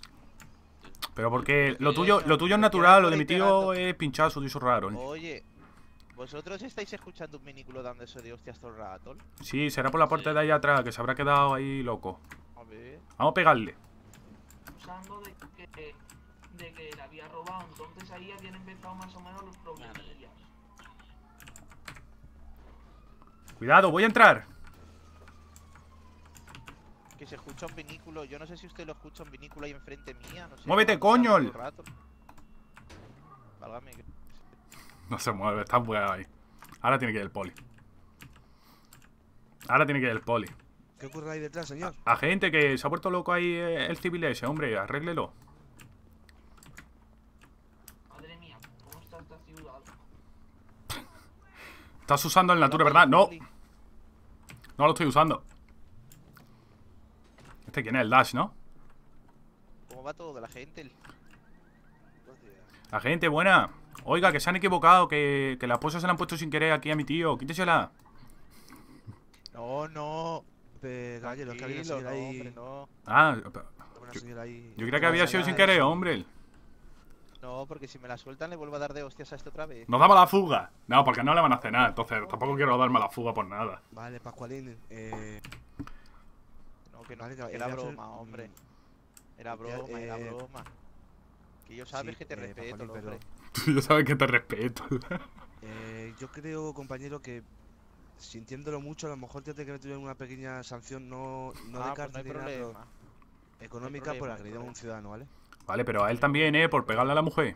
Speaker 1: Pero porque lo tuyo, lo tuyo es natural, lo de mi tío es pinchazo, eso raro.
Speaker 3: Oye, ¿vosotros estáis escuchando un minículo dando eso de hostias todo el rato?
Speaker 1: Sí, será por la puerta de ahí atrás, que se habrá quedado ahí loco.
Speaker 3: A ver.
Speaker 1: Vamos a pegarle.
Speaker 7: acusando de que, de que la había robado. Entonces ahí habían empezado más o menos los problemas.
Speaker 1: Cuidado, voy a entrar.
Speaker 3: Que se escucha un vinículo. Yo no sé si usted lo escucha un vinículo ahí enfrente mía. No sé,
Speaker 1: ¡Muévete,
Speaker 3: va a pasar
Speaker 1: coño!
Speaker 3: todo el rato. Válgame. que-
Speaker 1: No se mueve, está bugueado ahí. Ahora tiene que ir el poli. Ahora tiene que ir el poli.
Speaker 6: ¿Qué ocurre ahí detrás, señor?
Speaker 1: Agente, que se ha vuelto loco ahí eh, el civil ese, hombre, arréglelo.
Speaker 7: Madre mía, ¿cómo está esta ciudad?
Speaker 1: Estás usando el Nature,
Speaker 3: Hola,
Speaker 1: ¿verdad? No,
Speaker 3: poli.
Speaker 1: no lo estoy usando. Este quién es, el Dash, ¿no?
Speaker 3: ¿Cómo va todo? La gente. el-
Speaker 1: Agente, buena. Oiga, que se han equivocado, que, que la esposa se la han puesto sin querer aquí a mi tío. Quítesela.
Speaker 3: No, no.
Speaker 6: Eh, caballero, es que había una
Speaker 3: Tranquilo,
Speaker 6: señora
Speaker 3: no,
Speaker 6: ahí.
Speaker 3: hombre, no.
Speaker 1: Ah,
Speaker 6: Una señora ahí.
Speaker 1: yo creía que había sido sin querer, hombre.
Speaker 3: No, porque si me la sueltan le vuelvo a dar de hostias a este otra vez.
Speaker 1: Nos damos la fuga. No, porque no le van a hacer nada. Entonces, tampoco quiero darme la fuga por nada.
Speaker 6: Vale, Pascualín. Eh,
Speaker 3: No, que no,
Speaker 6: Vale,
Speaker 3: que
Speaker 6: eh,
Speaker 3: era
Speaker 6: voy a hacer-
Speaker 3: broma, hombre.
Speaker 6: mm,
Speaker 3: Era
Speaker 6: ya,
Speaker 3: broma, era
Speaker 6: eh,
Speaker 3: broma. Que yo sabes
Speaker 6: sí,
Speaker 3: que te
Speaker 6: eh,
Speaker 3: respeto,
Speaker 6: Pascualín,
Speaker 3: hombre.
Speaker 6: pero-
Speaker 1: Yo sabes que te respeto.
Speaker 6: eh, yo creo, compañero, que sintiéndolo mucho, a lo mejor te que meter en una pequeña sanción, no, no
Speaker 3: Ah,
Speaker 6: de
Speaker 3: pues no
Speaker 6: cárcel
Speaker 3: hay
Speaker 6: ni nada, pero
Speaker 3: problema.
Speaker 6: económica
Speaker 3: problema,
Speaker 6: por
Speaker 3: no hay
Speaker 6: agredir a un
Speaker 3: problema.
Speaker 6: ciudadano, ¿vale?
Speaker 1: Vale, pero a él también, ¿eh? Por pegarle a la mujer.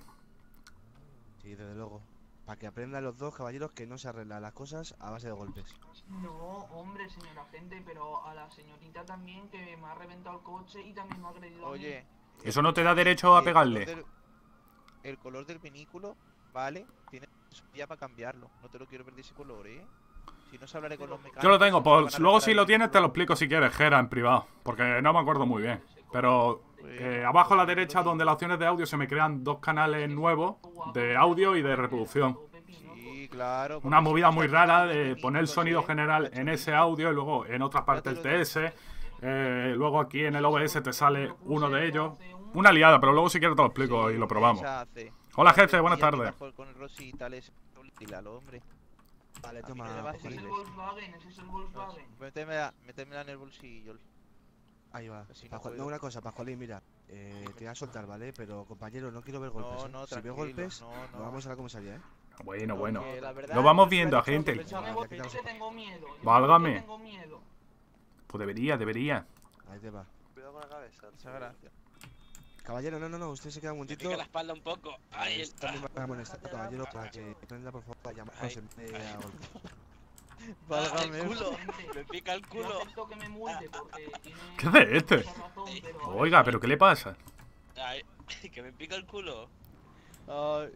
Speaker 6: Sí, desde luego. Para que aprendan los dos caballeros que no se arreglan las cosas a base de golpes.
Speaker 7: No, hombre, señor agente, pero a la señorita también que me ha reventado el coche y también me ha agredido a mí.
Speaker 3: Oye.
Speaker 1: Eso no te da derecho a
Speaker 3: el
Speaker 1: pegarle.
Speaker 3: color del- El color del vinículo, ¿vale? Tiene ya para cambiarlo. No te lo quiero perder ese color, ¿eh? Si no se hablaré con los mecánicos.
Speaker 1: Yo lo tengo,
Speaker 3: me van
Speaker 1: pues
Speaker 3: a
Speaker 1: luego
Speaker 3: reparar
Speaker 1: si
Speaker 3: el
Speaker 1: lo tienes te lo
Speaker 3: vehículo.
Speaker 1: explico si quieres, Jera, en privado. Porque no me acuerdo muy bien. Pero eh, abajo a la derecha, donde las opciones de audio, se me crean dos canales nuevos de audio y de reproducción.
Speaker 3: Sí, claro.
Speaker 1: Una
Speaker 3: porque si
Speaker 1: movida
Speaker 3: no
Speaker 1: muy
Speaker 3: está
Speaker 1: rara
Speaker 3: el
Speaker 1: de
Speaker 3: vinículo,
Speaker 1: poner el sonido
Speaker 3: ¿sí?
Speaker 1: general en ese audio y luego en otra parte el T S. Eh, luego aquí en el O B S te sale uno de ellos. Una liada, pero luego si quieres te lo explico y lo probamos.
Speaker 3: Se hace.
Speaker 1: Hola, jefe, buenas
Speaker 3: Y aquí
Speaker 1: tardes.
Speaker 3: mejor Con el rosita, les... Tílalo, hombre.
Speaker 6: Vale,
Speaker 3: A mí
Speaker 6: toma.
Speaker 3: me va a
Speaker 7: Ese es el
Speaker 6: Pascualín.
Speaker 7: Volkswagen, ese es el Volkswagen.
Speaker 3: Métemela, métemela en el bolsillo.
Speaker 6: Ahí va.
Speaker 3: Así no
Speaker 6: Pascual-
Speaker 3: puedo.
Speaker 6: no, una cosa, Pascualín, mira. Eh, te voy a soltar, ¿vale? Pero, compañero, no quiero ver golpes.
Speaker 3: No,
Speaker 6: ¿eh?
Speaker 3: no,
Speaker 6: Si veo
Speaker 3: tranquilo,
Speaker 6: golpes,
Speaker 3: no,
Speaker 6: nos
Speaker 3: no.
Speaker 6: vamos a la comisaría, ¿eh?
Speaker 1: Bueno, bueno.
Speaker 8: Porque la verdad,
Speaker 1: Lo vamos
Speaker 8: yo me
Speaker 1: viendo,
Speaker 8: he dicho que
Speaker 1: agente.
Speaker 8: pensaba-
Speaker 7: Yo,
Speaker 6: Vale,
Speaker 7: me,
Speaker 6: aquí
Speaker 7: yo
Speaker 6: estamos.
Speaker 7: le tengo miedo. yo
Speaker 1: Válgame.
Speaker 7: le tengo miedo.
Speaker 1: Pues debería, debería.
Speaker 6: Ahí te va.
Speaker 2: Cuidado con la cabeza.
Speaker 3: Muchas gracias.
Speaker 6: Caballero, no, no, no, usted se queda un
Speaker 9: Me
Speaker 6: momentito.
Speaker 9: pica la espalda un poco. Ay, el...
Speaker 6: También va a amonestar, caballero, para que aprenda, por favor, a llamarnos en vez de a golpes.
Speaker 3: Válgame.
Speaker 9: el culo.
Speaker 7: Gente,
Speaker 9: Me pica el
Speaker 7: yo
Speaker 9: culo.
Speaker 7: acepto que me multe porque tiene
Speaker 1: ¿Qué hace este?
Speaker 7: mucha razón, pero-
Speaker 1: Oiga, ¿pero qué le pasa?
Speaker 9: Ay, que me pica el culo.
Speaker 3: Ay,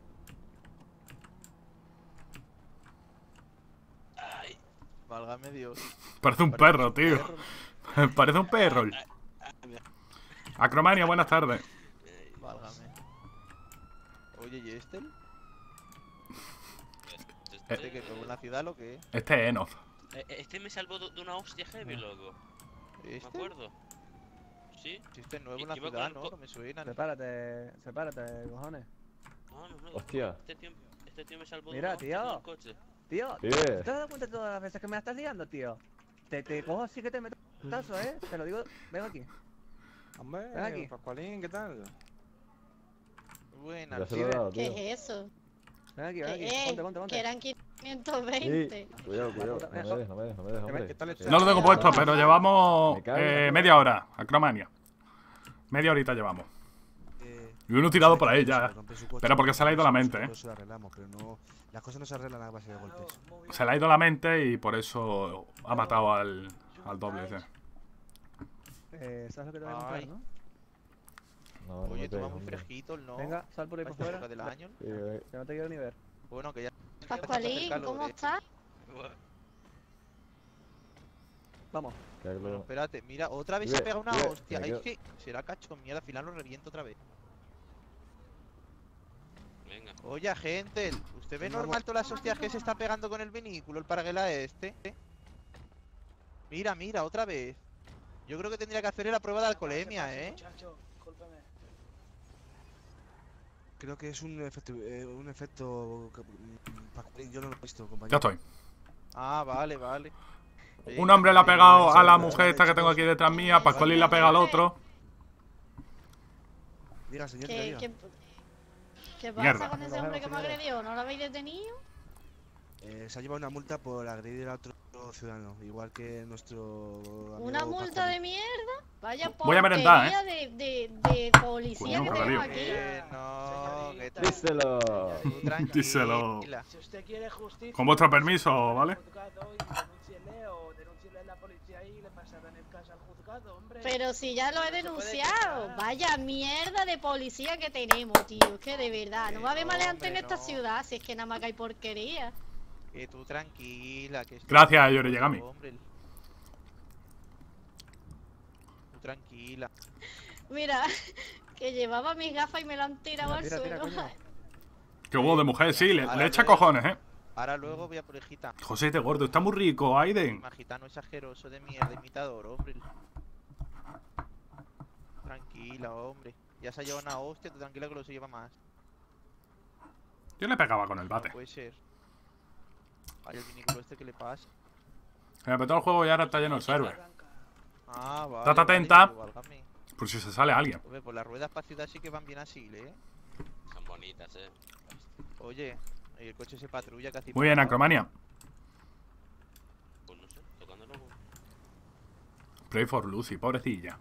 Speaker 9: Ay,
Speaker 3: válgame Dios.
Speaker 1: Parece un
Speaker 3: Parece
Speaker 1: perro,
Speaker 3: un
Speaker 1: tío.
Speaker 3: perro.
Speaker 1: Parece un perro.
Speaker 9: ay, ay, me-
Speaker 1: Acromania, buenas tardes.
Speaker 9: ay,
Speaker 3: Válgame. Oye, ¿y este?
Speaker 9: este-
Speaker 3: ¿Este que nuevo en la ciudad lo que es?
Speaker 1: Este es Enoz.
Speaker 9: Eh, Este me salvó de de una hostia heavy, loco. Me
Speaker 3: ¿Este?
Speaker 9: acuerdo. ¿Sí?
Speaker 3: Si este es nuevo
Speaker 9: Y-
Speaker 3: en la
Speaker 9: iba con
Speaker 3: ciudad,
Speaker 9: el
Speaker 3: ¿no?
Speaker 9: co-
Speaker 3: No me suena.
Speaker 2: Sepárate, sepárate, cojones.
Speaker 9: No, no, no.
Speaker 10: Hostia.
Speaker 9: Este tío, este tío me salvó
Speaker 2: Mira,
Speaker 9: de una hostia
Speaker 2: tío.
Speaker 9: con el coche.
Speaker 2: Tío,
Speaker 10: Sí.
Speaker 2: ¿te has dado cuenta de todas las veces que me la estás liando, tío? Te, te cojo así que te meto un tazo, ¿eh? Te lo digo, ven aquí.
Speaker 11: Hombre,
Speaker 2: Ven aquí.
Speaker 11: Pascualín, ¿qué tal?
Speaker 3: Buena.
Speaker 10: Ya se
Speaker 3: sí,
Speaker 10: lo he
Speaker 3: ve-
Speaker 10: dado,
Speaker 5: ¿Qué
Speaker 10: tío.
Speaker 5: es eso?
Speaker 2: Ven aquí, ven aquí.
Speaker 5: Eh,
Speaker 2: Ponte, ponte, ponte.
Speaker 5: que eran quinientos veinte.
Speaker 10: Sí, cuidado, cuidado. No me des, no me des, no me des, hombre.
Speaker 11: ¿Qué tal está?
Speaker 1: No lo tengo puesto, pero llevamos
Speaker 10: Me cago en
Speaker 1: eh,
Speaker 10: la
Speaker 1: media hora. Acromania. Media horita llevamos.
Speaker 6: Eh,
Speaker 1: Y uno tirado por ahí
Speaker 6: se
Speaker 1: ya.
Speaker 6: le rompe su coche,
Speaker 1: Pero porque se le ha ido la
Speaker 6: nosotros
Speaker 1: mente, ¿eh?
Speaker 6: lo arreglamos, pero no, las cosas no se arreglan a base de golpes.
Speaker 1: Se le ha ido la mente y por eso ha matado al, al doble ese.
Speaker 2: Eh, ¿sabes lo que te voy a
Speaker 3: Ay.
Speaker 2: contar, no?
Speaker 10: No, no
Speaker 3: Oye,
Speaker 10: me
Speaker 3: toma
Speaker 10: pegues,
Speaker 3: muy
Speaker 10: hombre.
Speaker 3: fresquito, ¿no?
Speaker 2: Venga, sal por ahí
Speaker 3: Para
Speaker 2: por
Speaker 3: esta
Speaker 2: fuera.
Speaker 3: época del año.
Speaker 10: Sí, eh,
Speaker 2: Que no te quiero ni ver.
Speaker 3: Bueno, que ya.
Speaker 5: Pascualín, ¿cómo
Speaker 3: eh.
Speaker 5: estás?
Speaker 9: Buah.
Speaker 2: Vamos.
Speaker 10: que
Speaker 3: Bueno,
Speaker 10: lo-
Speaker 3: espérate, mira, otra vez
Speaker 10: Vive,
Speaker 3: se pega una
Speaker 10: vive,
Speaker 3: hostia.
Speaker 10: me
Speaker 3: Es
Speaker 10: quedo-
Speaker 3: que será cacho mierda, al final lo reviento otra vez.
Speaker 9: Venga.
Speaker 3: Oye, gente, ¿usted ve
Speaker 6: Vamos.
Speaker 3: normal todas las hostias que se está pegando con el vehículo, el parguela este? Mira, mira, otra vez. Yo creo que tendría que hacerle la prueba de alcoholemia, ¿eh?
Speaker 6: Creo que es un efecto, eh, un efecto que- mm, Pascualín, yo no lo he visto,
Speaker 1: Ya
Speaker 6: compañero.
Speaker 1: estoy.
Speaker 3: Ah, vale, vale.
Speaker 1: Un hombre le ha pegado a la
Speaker 6: Venga,
Speaker 1: mujer esta que tengo aquí detrás mía. Pascualín le ha pegado al otro.
Speaker 6: Diga, señor,
Speaker 5: ¿Qué,
Speaker 6: diga.
Speaker 5: qué, qué pasa
Speaker 1: Mierda.
Speaker 5: con ese hombre que me agredió? ¿No lo habéis detenido?
Speaker 6: Eh, se ha llevado una multa por agredir a otro ciudadano, igual que nuestro amigo
Speaker 5: ¿Una multa
Speaker 6: Pascual.
Speaker 5: de mierda? Vaya
Speaker 1: Voy a merendar,
Speaker 5: porquería de, de, de policía
Speaker 1: Coño,
Speaker 5: que tenemos aquí.
Speaker 3: Eh, no, que tú-
Speaker 10: Díselo.
Speaker 3: tú tranquila.
Speaker 1: Díselo.
Speaker 7: Si usted quiere justicia,
Speaker 1: Con vuestro permiso, ¿vale?
Speaker 7: juzgado y denúnciele o denúnciele a la policía y le pasarán el caso al juzgado, hombre.
Speaker 5: Pero si ya lo he
Speaker 7: No se puede
Speaker 5: denunciado.
Speaker 7: quejar.
Speaker 5: Vaya mierda de policía que tenemos, tío. Es que de verdad, no va a haber
Speaker 3: No,
Speaker 5: maleante en
Speaker 3: hombre,
Speaker 5: esta
Speaker 3: no.
Speaker 5: ciudad si es que nada más que hay porquería.
Speaker 3: Que tú tranquila, que esto-
Speaker 1: Gracias, Yori Yagami.
Speaker 3: Hombre. Tú tranquila.
Speaker 5: Mira, que llevaba mis gafas y me lo han tirado al
Speaker 2: Tira, tira,
Speaker 5: suelo.
Speaker 2: coño.
Speaker 1: Qué huevo de mujer, sí, le,
Speaker 3: Ahora
Speaker 1: le echa
Speaker 3: luego-
Speaker 1: cojones, ¿eh?
Speaker 3: Ahora luego voy a por el gitano.
Speaker 1: José, este gordo está muy rico, Aiden.
Speaker 3: Más gitano exageroso de mierda, imitador, hombre. Tranquila, hombre. Ya se ha llevado una hostia, tú tranquila que lo se lleva más.
Speaker 1: Yo le pegaba con el bate.
Speaker 3: No puede ser. Ay, el vinículo este que le pasa.
Speaker 1: Eh, pero todo el juego ya ahora está lleno de server.
Speaker 3: Ah, vale.
Speaker 1: Estate
Speaker 3: vale,
Speaker 1: atenta.
Speaker 3: digo, válgame.
Speaker 1: Por si se sale alguien.
Speaker 3: Hombre, pues las ruedas para ciudad sí que van bien así, ¿eh?
Speaker 9: Son bonitas, eh.
Speaker 3: Oye, y el coche se patrulla casi.
Speaker 1: Muy bien,
Speaker 3: parado.
Speaker 1: Acromania.
Speaker 9: Pues no sé, tocándolo.
Speaker 1: Pray for Lucy, pobrecilla.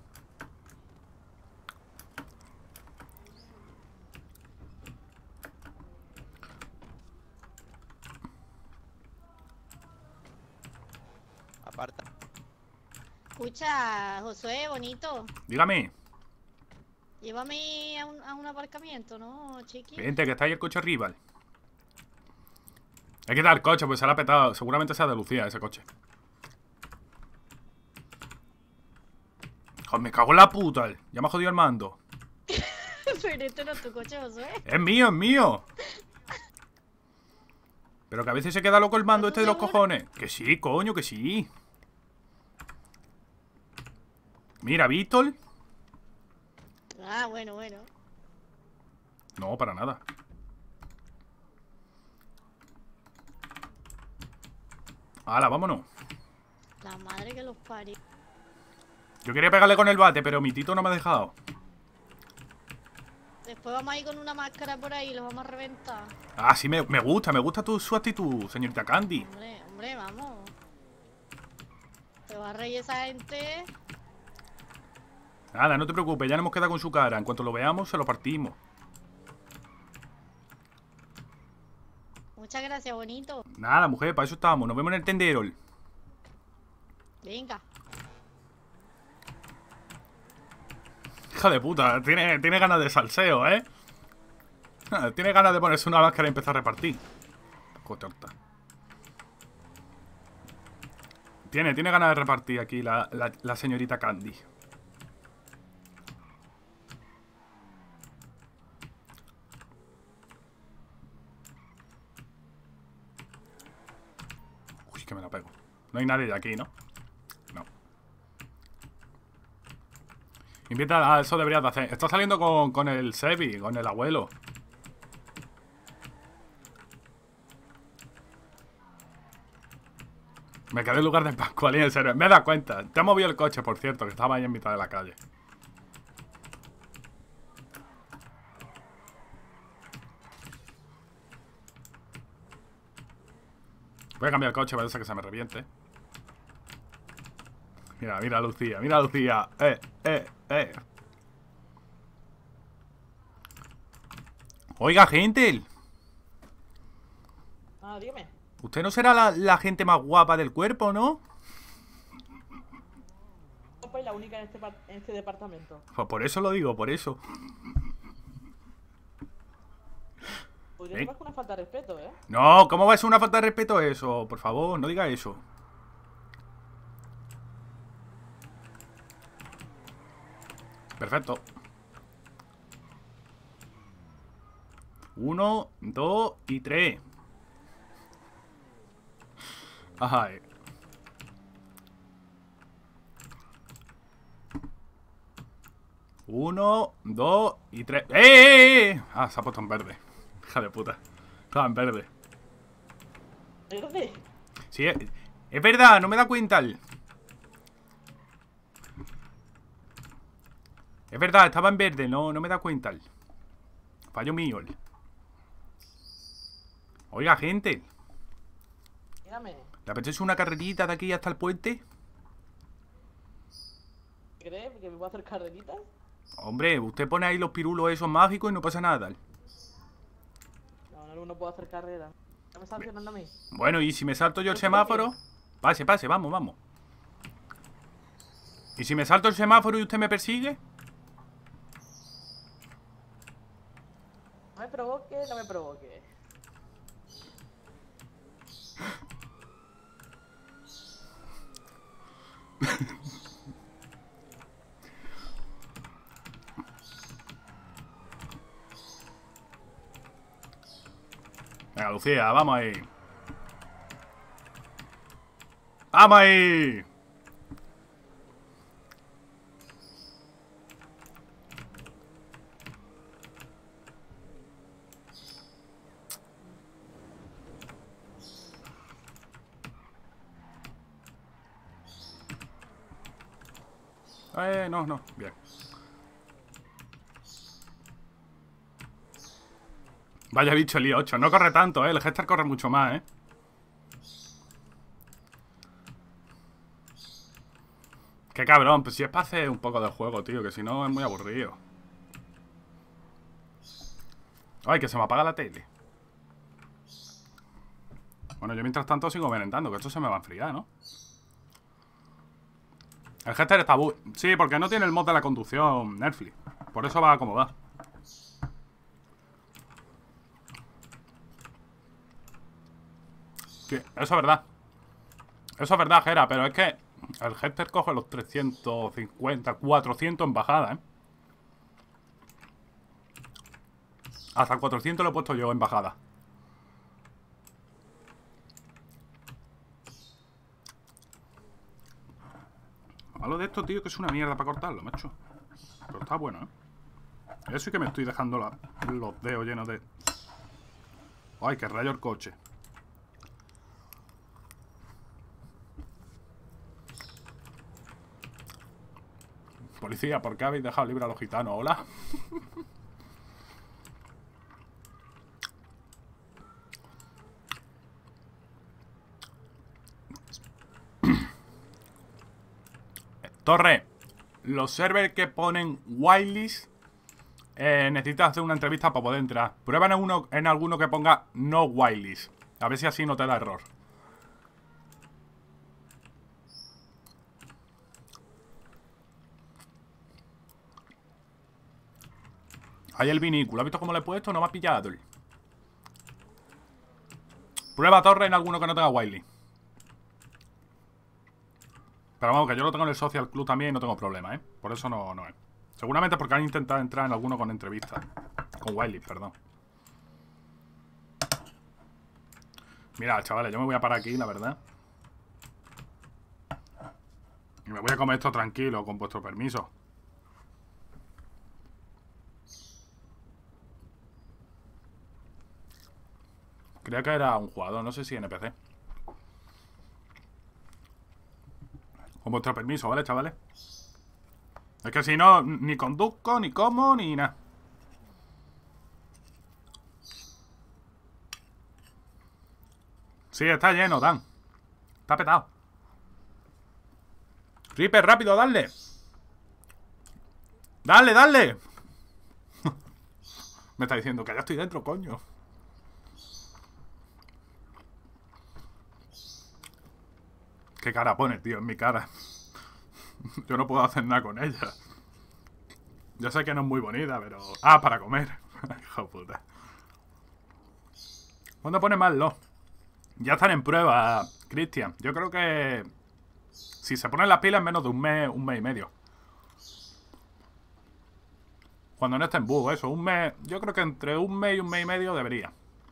Speaker 3: Aparta.
Speaker 5: Escucha, Josué, bonito.
Speaker 1: Dígame.
Speaker 5: Llévame a un, a un aparcamiento, ¿no, chiqui?
Speaker 1: Vente, que está ahí el coche rival. Hay que dar el coche, pues se la ha petado. Seguramente sea de Lucía ese coche. Joder, me cago en la puta. Ya me ha jodido el mando.
Speaker 5: Pero este no es tu coche, Josué.
Speaker 1: Es mío, es mío. Pero que a veces se queda loco el mando este de los cojones. Que sí, coño, que sí. Mira, Víctor.
Speaker 5: Ah, bueno, bueno.
Speaker 1: No, para nada. Hala, vámonos.
Speaker 5: La madre que los parió.
Speaker 1: Yo quería pegarle con el bate, pero mi tito no me ha dejado.
Speaker 5: Después vamos a ir con una máscara por ahí y los vamos a reventar.
Speaker 1: Ah, sí, me, me gusta, me gusta tu, su actitud, señorita Candy.
Speaker 5: Hombre, hombre, vamos. Te va a reír esa gente.
Speaker 1: Nada, no te preocupes, ya no hemos quedado con su cara. En cuanto lo veamos, se lo partimos.
Speaker 5: Muchas gracias, bonito.
Speaker 1: Nada, mujer, para eso estamos. Nos vemos en el tendero.
Speaker 5: Venga.
Speaker 1: Hija de puta, tiene, tiene ganas de salseo, ¿eh? Tiene ganas de ponerse una máscara y empezar a repartir. Cotorta. Tiene, tiene ganas de repartir aquí la, la, la señorita Candy. Uy, que me la pego. No hay nadie de aquí, ¿no? No. Invita a eso deberías de hacer. Está saliendo con, con el Sebi, con el abuelo. Me quedé en lugar de Pascualín, en serio. Me he dado cuenta. Te ha movido el coche, por cierto, que estaba ahí en mitad de la calle. Voy a cambiar el coche, parece que se me reviente. Mira, mira a Lucía, mira a Lucía. Eh, eh, eh. Oiga, gente.
Speaker 4: Ah, dígame.
Speaker 1: Usted no será la, la gente más guapa del cuerpo, ¿no?
Speaker 4: Pues la única en este, par- en este departamento.
Speaker 1: Pues por eso lo digo, por eso.
Speaker 4: Podría
Speaker 1: ¿Eh?
Speaker 4: ser más que una falta de respeto, ¿eh?
Speaker 1: No, ¿cómo va a ser una falta de respeto eso? Por favor, no diga eso. Perfecto. Uno, dos y tres. Ajá. eh. Uno, dos y tres. ¡Eh, eh, eh! Ah, se ha puesto en verde. Hija de puta. Estaba en verde.
Speaker 4: ¿Verde?
Speaker 1: Sí, es, es verdad, no me da cuenta. Es verdad, estaba en verde, no, no me da cuenta. Fallo mío. Oiga, gente.
Speaker 4: Dígame.
Speaker 1: ¿Te apetece una carrerita de aquí hasta el puente?
Speaker 4: ¿Crees que me voy a hacer carreritas?
Speaker 1: Hombre, usted pone ahí los pirulos esos mágicos y no pasa nada.
Speaker 4: No, no, no puedo hacer carrera. ¿No me está sancionando a mí?
Speaker 1: Bueno, ¿y si me salto yo el semáforo? Pase, pase, vamos, vamos. ¿Y si me salto el semáforo y usted me persigue?
Speaker 4: No me provoque, no me provoque.
Speaker 1: Venga, Lucía, vamos ahí. ¡Vamos ahí! Eh, no, no, bien. Vaya bicho el I ocho, no corre tanto, eh. El Hester corre mucho más, eh. Qué cabrón, pues si es para hacer un poco de juego, tío, que si no es muy aburrido. Ay, que se me apaga la tele. Bueno, yo mientras tanto sigo merendando, que esto se me va a enfriar, ¿no? El Hester está bu... Sí, porque no tiene el mod de la conducción Netflix. Por eso va como va. Sí, eso es verdad. Eso es verdad, Jera, pero es que el Hester coge los trescientos cincuenta, cuatrocientos en bajada, ¿eh? Hasta cuatrocientos lo he puesto yo en bajada. Lo malo de esto, tío, que es una mierda para cortarlo, macho. Pero está bueno, ¿eh? Eso sí que me estoy dejando la, los dedos llenos de... Ay, que rayo el coche. Policía, ¿por qué habéis dejado libre a los gitanos? Hola. Torre, los servers que ponen whitelist eh, necesitas hacer una entrevista para poder entrar. Prueba en, uno, en alguno que ponga no whitelist. A ver si así no te da error. Ahí el vinículo. ¿Has visto cómo le he puesto? No me ha pillado. Prueba Torre en alguno que no tenga whitelist. Pero vamos, que yo lo tengo en el Social Club también y no tengo problema, ¿eh? Por eso no, no es. Seguramente porque han intentado entrar en alguno con entrevista. Con whitelist, perdón. Mira, chavales, yo me voy a parar aquí, la verdad. Y me voy a comer esto tranquilo, con vuestro permiso. Creo que era un jugador, no sé si N P C. Con vuestro permiso, ¿vale, chavales? Es que si no, ni conduzco, ni como, ni nada. Sí, está lleno, Dan. Está petado. Reaper, rápido, dale. Dale, dale. Me está diciendo que ya estoy dentro, coño. ¿Qué cara pone, tío, en mi cara? Yo no puedo hacer nada con ella. Yo sé que no es muy bonita, pero... Ah, para comer. Hijo de puta. ¿Cuándo pone mal lo? Ya están en prueba, Cristian. Yo creo que... Si se ponen las pilas en menos de un mes, un mes y medio. Cuando no esté en bug, eso. Un mes... Yo creo que entre un mes y un mes y medio debería.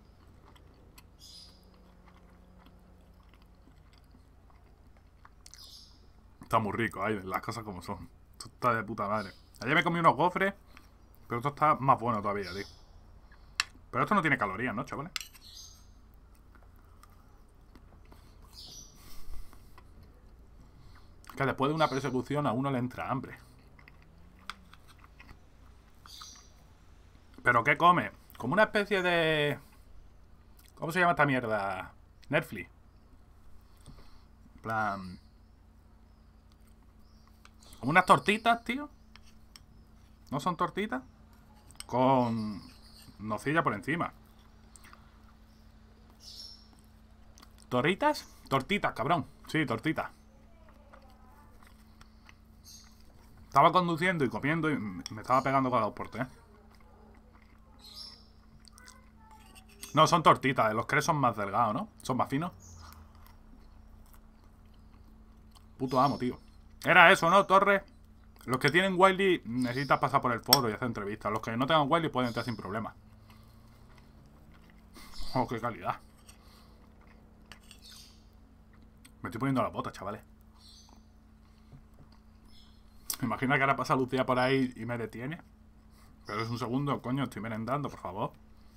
Speaker 1: Está muy rico, ay, las cosas como son. Esto está de puta madre. Ayer me comí unos gofres, pero esto está más bueno todavía, tío. Pero esto no tiene calorías, ¿no, chavales? Que después de una persecución a uno le entra hambre. ¿Pero qué come? Como una especie de... ¿Cómo se llama esta mierda? Netflix. plan... Como unas tortitas, tío. ¿No son tortitas? Con nocilla por encima. ¿Torritas? Tortitas, cabrón. Sí, tortitas. Estaba conduciendo y comiendo y me estaba pegando con la dos por tres. No, son tortitas. Los crepes son más delgados, ¿no? Son más finos. Puto amo, tío. Era eso, ¿no, Torres? Los que tienen Wiley necesitas pasar por el foro y hacer entrevistas. Los que no tengan Wiley pueden entrar sin problema. Oh, qué calidad. Me estoy poniendo las botas, chavales. Imagina que ahora pasa Lucía por ahí y me detiene. Pero es un segundo, coño, estoy merendando, por favor.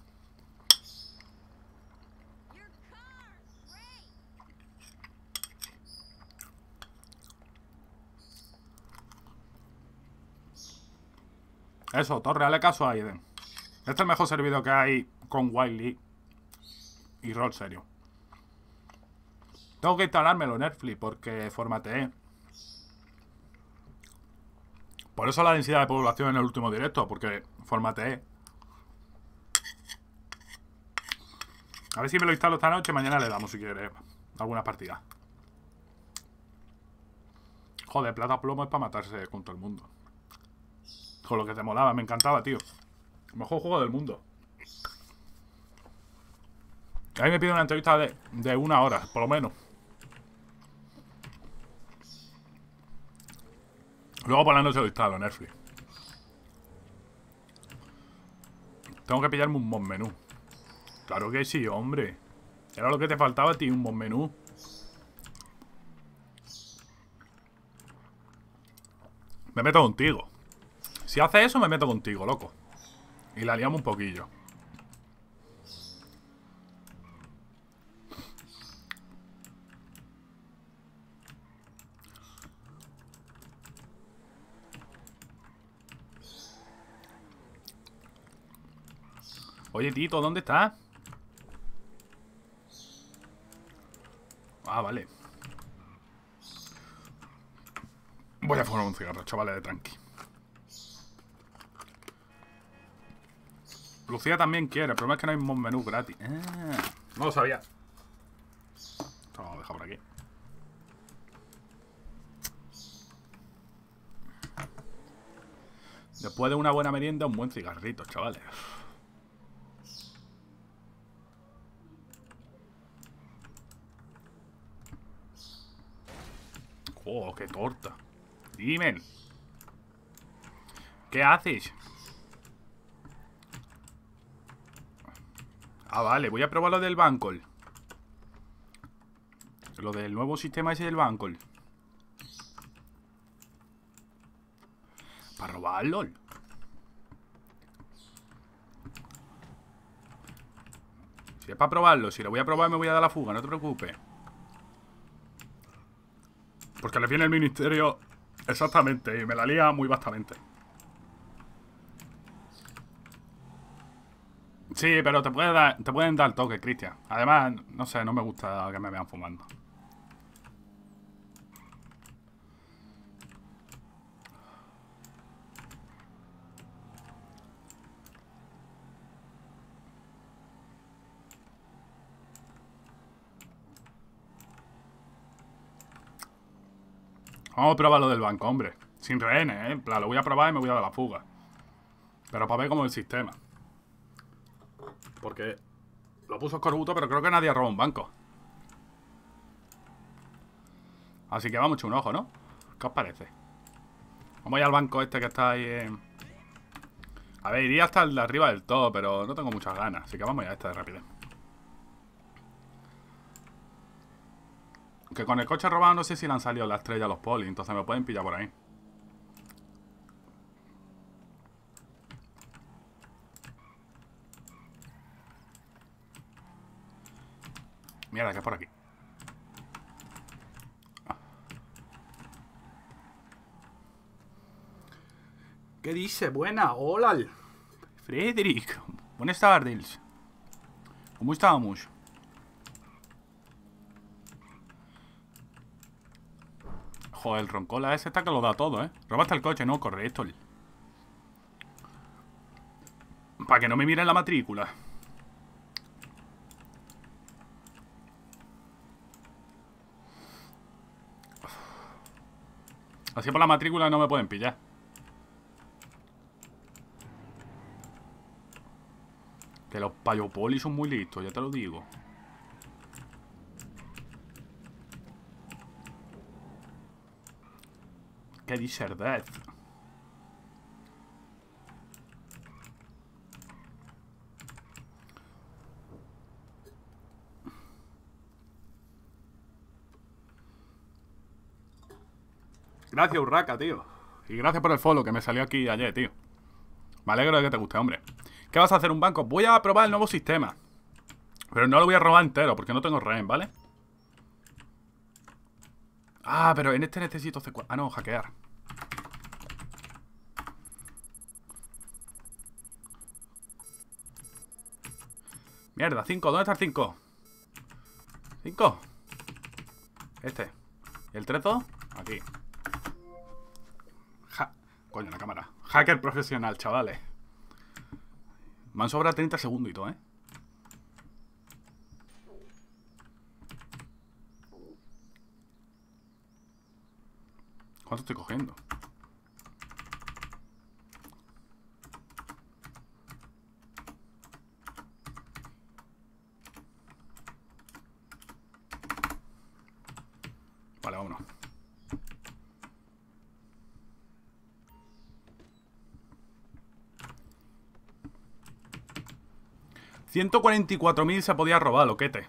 Speaker 1: Eso, Torre, dale caso a Aiden. Este es el mejor servido que hay con Wiley y rol serio. Tengo que instalármelo en Netflix porque formateé. Por eso la densidad de población en el último directo, porque formateé. A ver si me lo instalo esta noche, mañana le damos si quiere algunas partidas. Joder, plata plomo es para matarse con todo el mundo. Con lo que te molaba, me encantaba, tío. Mejor juego del mundo. A mí me pide una entrevista de, de una hora, por lo menos. Luego por la noche lo instalo en Netflix. Tengo que pillarme un bon menú. Claro que sí, hombre. Era lo que te faltaba a ti, un bon menú. Me meto contigo. Si hace eso, me meto contigo, loco. Y la liamos un poquillo. Oye, Tito, ¿dónde estás? Ah, vale. Voy a fumar un cigarro, chavales, de tranqui. Lucía también quiere, el problema es que no hay un menú gratis. Ah, no lo sabía. Esto lo vamos a dejar por aquí. Después de una buena merienda, un buen cigarrito, chavales. Oh, qué torta. Dime. ¿Qué haces? Ah, vale, voy a probar lo del Bancol. Lo del nuevo sistema ese del Bancol. Para robarlo. Si es para probarlo, si lo voy a probar me voy a dar la fuga, no te preocupes. Porque le viene el ministerio exactamente y me la lía muy vastamente. Sí, pero te, puede dar, te pueden dar toque, Cristian. Además, no sé, no me gusta que me vean fumando. Vamos a probar lo del banco, hombre. Sin rehenes, ¿eh? En plan, lo voy a probar y me voy a dar la fuga. Pero para ver cómo es el sistema. Porque lo puso Scorbuto, pero creo que nadie ha robado un banco. Así que vamos a echar un ojo, ¿no? ¿Qué os parece? Vamos a ir al banco este que está ahí en... A ver, iría hasta el de arriba del todo, pero no tengo muchas ganas. Así que vamos a ir a este de rapidez. Que con el coche robado no sé si le han salido la estrella a los polis, entonces me pueden pillar por ahí. Mierda, que es por aquí. ¿Qué dice? Buena, hola. Frederick. Buenas tardes. ¿Cómo estamos? Joder, el roncola ese está que lo da todo, ¿eh? Robaste el coche, no, correcto. Para que no me miren la matrícula. Así por la matrícula no me pueden pillar. Que los payopolis son muy listos, ya te lo digo. ¿Qué dice Death? Gracias, Urraca, tío. Y gracias por el follow que me salió aquí ayer, tío. Me alegro de que te guste, hombre. ¿Qué vas a hacer, un banco? Voy a probar el nuevo sistema. Pero no lo voy a robar entero, porque no tengo rehén, ¿vale? Ah, pero en este necesito C cuatro. Ah, no, hackear. Mierda, cinco. ¿Dónde está el cinco? cinco. Este. ¿Y el tres dos? Aquí. Ja. Coño, la cámara. Hacker profesional, chavales. Me han sobrado treinta segundos y todo, ¿eh? ¿Cuánto estoy cogiendo? Vale, vámonos. ciento cuarenta y cuatro mil se podía robar, loquete.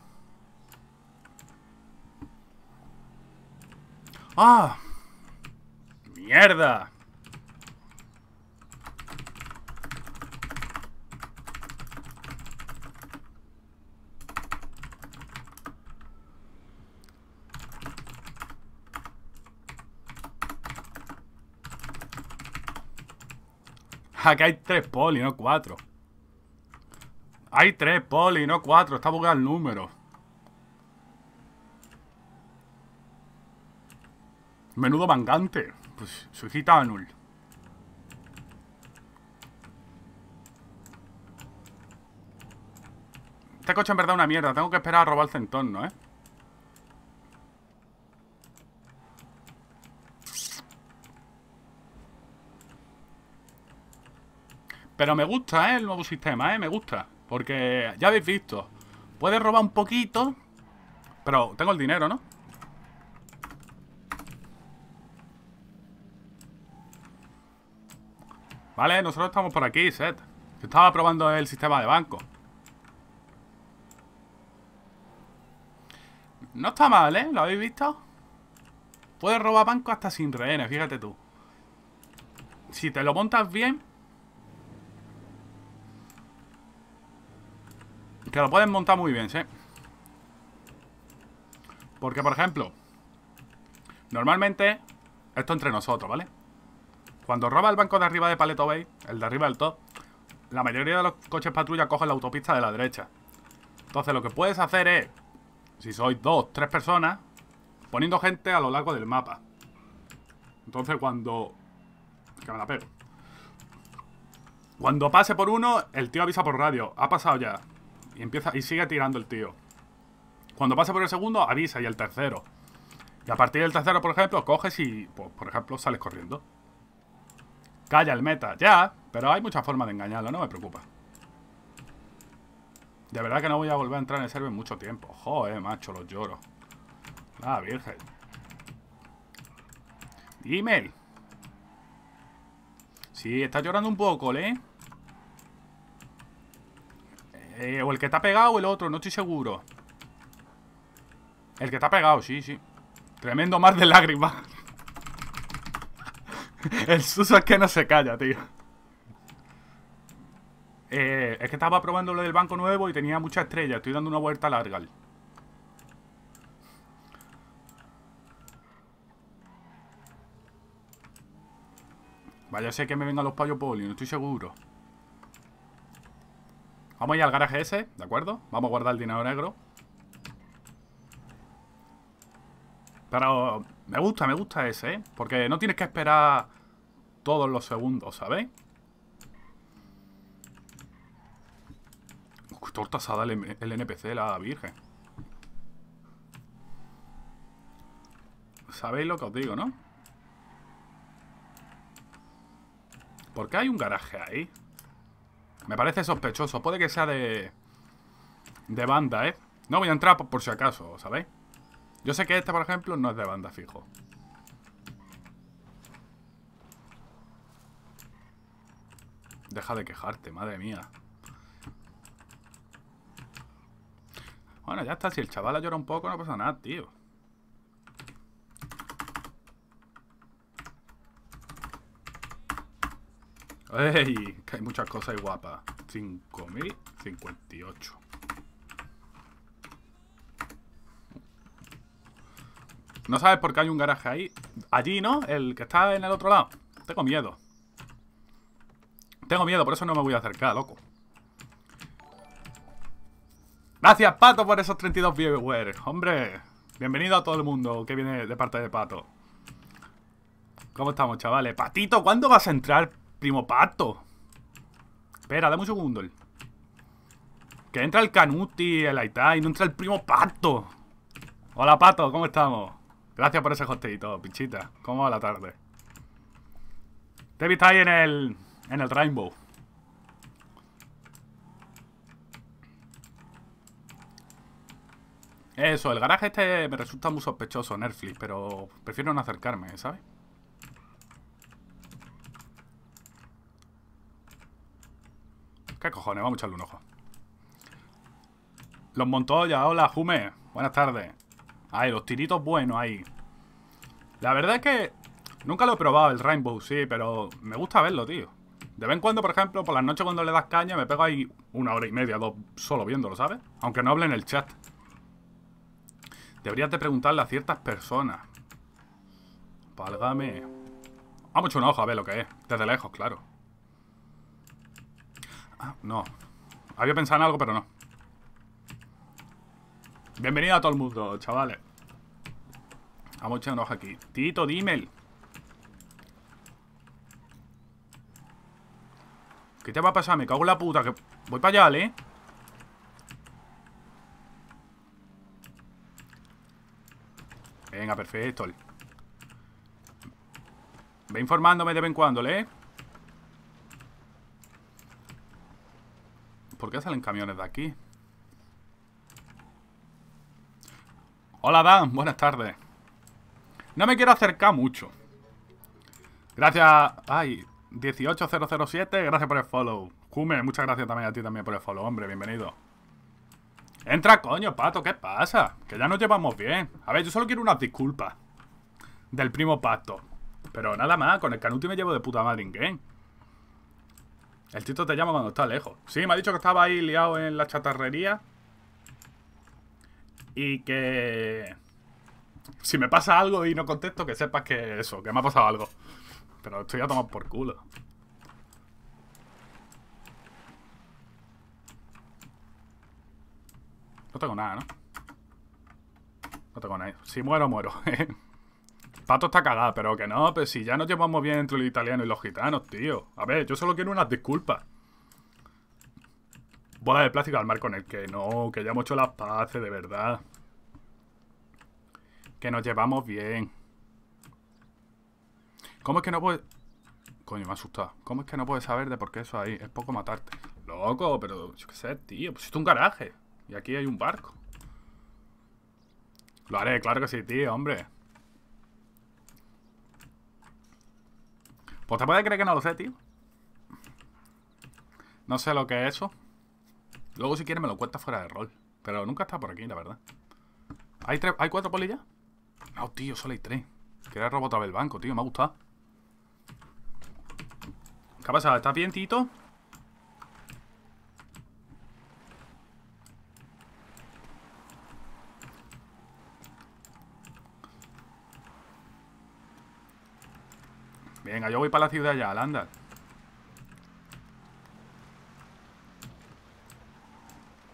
Speaker 1: ¡Ah! ¡Mierda! Aquí hay tres poli, no cuatro. Hay tres poli, no cuatro. Está bugado el número. Menudo mangante. Pues soy gitano. Este coche en verdad es una mierda. Tengo que esperar a robar el centón, ¿eh? Pero me gusta, ¿eh? El nuevo sistema, ¿eh? Me gusta. Porque ya habéis visto. Puedes robar un poquito. Pero tengo el dinero, ¿no? Vale, nosotros estamos por aquí, Seth. Estaba probando el sistema de banco. No está mal, ¿eh? ¿Lo habéis visto? Puedes robar banco hasta sin rehenes, fíjate tú. Si te lo montas bien, te lo puedes montar muy bien, ¿sí? Porque, por ejemplo, normalmente, esto entre nosotros, ¿vale? Cuando roba el banco de arriba de Paleto Bay, el de arriba del top, la mayoría de los coches patrulla cogen la autopista de la derecha. Entonces lo que puedes hacer es, si sois dos, tres personas, poniendo gente a lo largo del mapa. Entonces cuando... que me la pego. Cuando pase por uno, el tío avisa por radio. Ha pasado ya. Y empieza y sigue tirando el tío. Cuando pase por el segundo, avisa, y el tercero. Y a partir del tercero, por ejemplo, coges y, pues, por ejemplo, sales corriendo. Calla el meta, ya, pero hay muchas formas de engañarlo, no me preocupa. De verdad que no voy a volver a entrar en el server en mucho tiempo. Joder, macho, los lloro. Ah, virgen. Email. Sí, está llorando un poco, ¿eh? eh o el que te ha pegado o el otro, no estoy seguro. El que te ha pegado, sí, sí. Tremendo mar de lágrimas. El Suso es que no se calla, tío. Eh, es que estaba probando lo del banco nuevo y tenía muchas estrellas. Estoy dando una vuelta larga. Vaya, sé que me vengan los payos poli, no estoy seguro. Vamos a ir al garaje ese, ¿de acuerdo? Vamos a guardar el dinero negro. Pero Me gusta, me gusta ese, ¿eh? Porque no tienes que esperar todos los segundos, ¿sabéis? Uf, torta asada el, el N P C, la virgen. ¿Sabéis lo que os digo, no? ¿Por qué hay un garaje ahí? Me parece sospechoso. Puede que sea de... De banda, ¿eh? No voy a entrar por, por si acaso, ¿sabéis? Yo sé que este, por ejemplo, no es de banda, fijo. Deja de quejarte, madre mía. Bueno, ya está. Si el chaval llora un poco, no pasa nada, tío. ¡Ey! Que hay muchas cosas ahí guapas. cinco mil cincuenta y ocho. ¿No sabes por qué hay un garaje ahí? Allí, ¿no? El que está en el otro lado. Tengo miedo. Tengo miedo, por eso no me voy a acercar, loco. Gracias, Pato, por esos treinta y dos viewers. Hombre, bienvenido a todo el mundo que viene de parte de Pato. ¿Cómo estamos, chavales? Patito, ¿cuándo vas a entrar, primo Pato? Espera, dame un segundo. Que entra el Canuti, el Aitá, y no entra el primo Pato. Hola, Pato, ¿cómo estamos? Gracias por ese hosteito, pinchita. ¿Cómo va la tarde? Te he visto ahí en el... En el Rainbow. Eso, el garaje este me resulta muy sospechoso, Netflix, pero prefiero no acercarme, ¿sabes? ¿Qué cojones? Vamos a echarle un ojo. Los Montoya, hola, Jume. Buenas tardes. Ay, los tiritos buenos ahí. La verdad es que nunca lo he probado el Rainbow, sí, pero me gusta verlo, tío. De vez en cuando, por ejemplo, por las noches cuando le das caña, me pego ahí una hora y media, dos, solo viéndolo, ¿sabes? Aunque no hable en el chat. Deberías de preguntarle a ciertas personas. Válgame. Vamos a echar un ojo a ver lo que es. Desde lejos, claro. Ah, no. Había pensado en algo, pero no. Bienvenido a todo el mundo, chavales. Vamos a echar un ojo aquí. Tito, dime. ¿Qué te va a pasar? Me cago en la puta. Que voy para allá, ¿eh? Venga, perfecto. Ve informándome de vez en cuando, ¿eh? ¿Por qué salen camiones de aquí? Hola, Dan. Buenas tardes. No me quiero acercar mucho. Gracias. Ay, dieciocho mil siete. Gracias por el follow. Jume, muchas gracias también a ti también por el follow, hombre. Bienvenido. Entra, coño, Pato. ¿Qué pasa? Que ya nos llevamos bien. A ver, yo solo quiero unas disculpas del primo Pato. Pero nada más. Con el Canuti me llevo de puta madre in game. El Tito te llama cuando está lejos. Sí, me ha dicho que estaba ahí liado en la chatarrería. Y que... si me pasa algo y no contesto, que sepas que eso, que me ha pasado algo. Pero estoy a tomar por culo. No tengo nada, ¿no? No tengo nada. Si muero, muero. Pato está cagado, pero que no. Pues si ya nos llevamos bien entre los italianos y los gitanos, tío. A ver, yo solo quiero unas disculpas. Bola de plástico al mar con el que no, que ya hemos hecho las paces, de verdad. Que nos llevamos bien. ¿Cómo es que no puedes...? Coño, me ha asustado. ¿Cómo es que no puedes saber de por qué eso ahí? Es poco matarte. Loco, pero yo qué sé, tío. Pues esto es un garaje. Y aquí hay un barco. Lo haré, claro que sí, tío, hombre. Pues te puedes creer que no lo sé, tío. No sé lo que es eso. Luego si quieres me lo cuentas fuera de rol. Pero nunca está por aquí, la verdad. ¿Hay, tres, ¿hay cuatro polillas? No, tío, solo hay tres. Quería robar otra vez el banco, tío, me ha gustado. ¿Qué ha pasado? ¿Estás bien, Tito? Venga, yo voy para la ciudad ya, anda.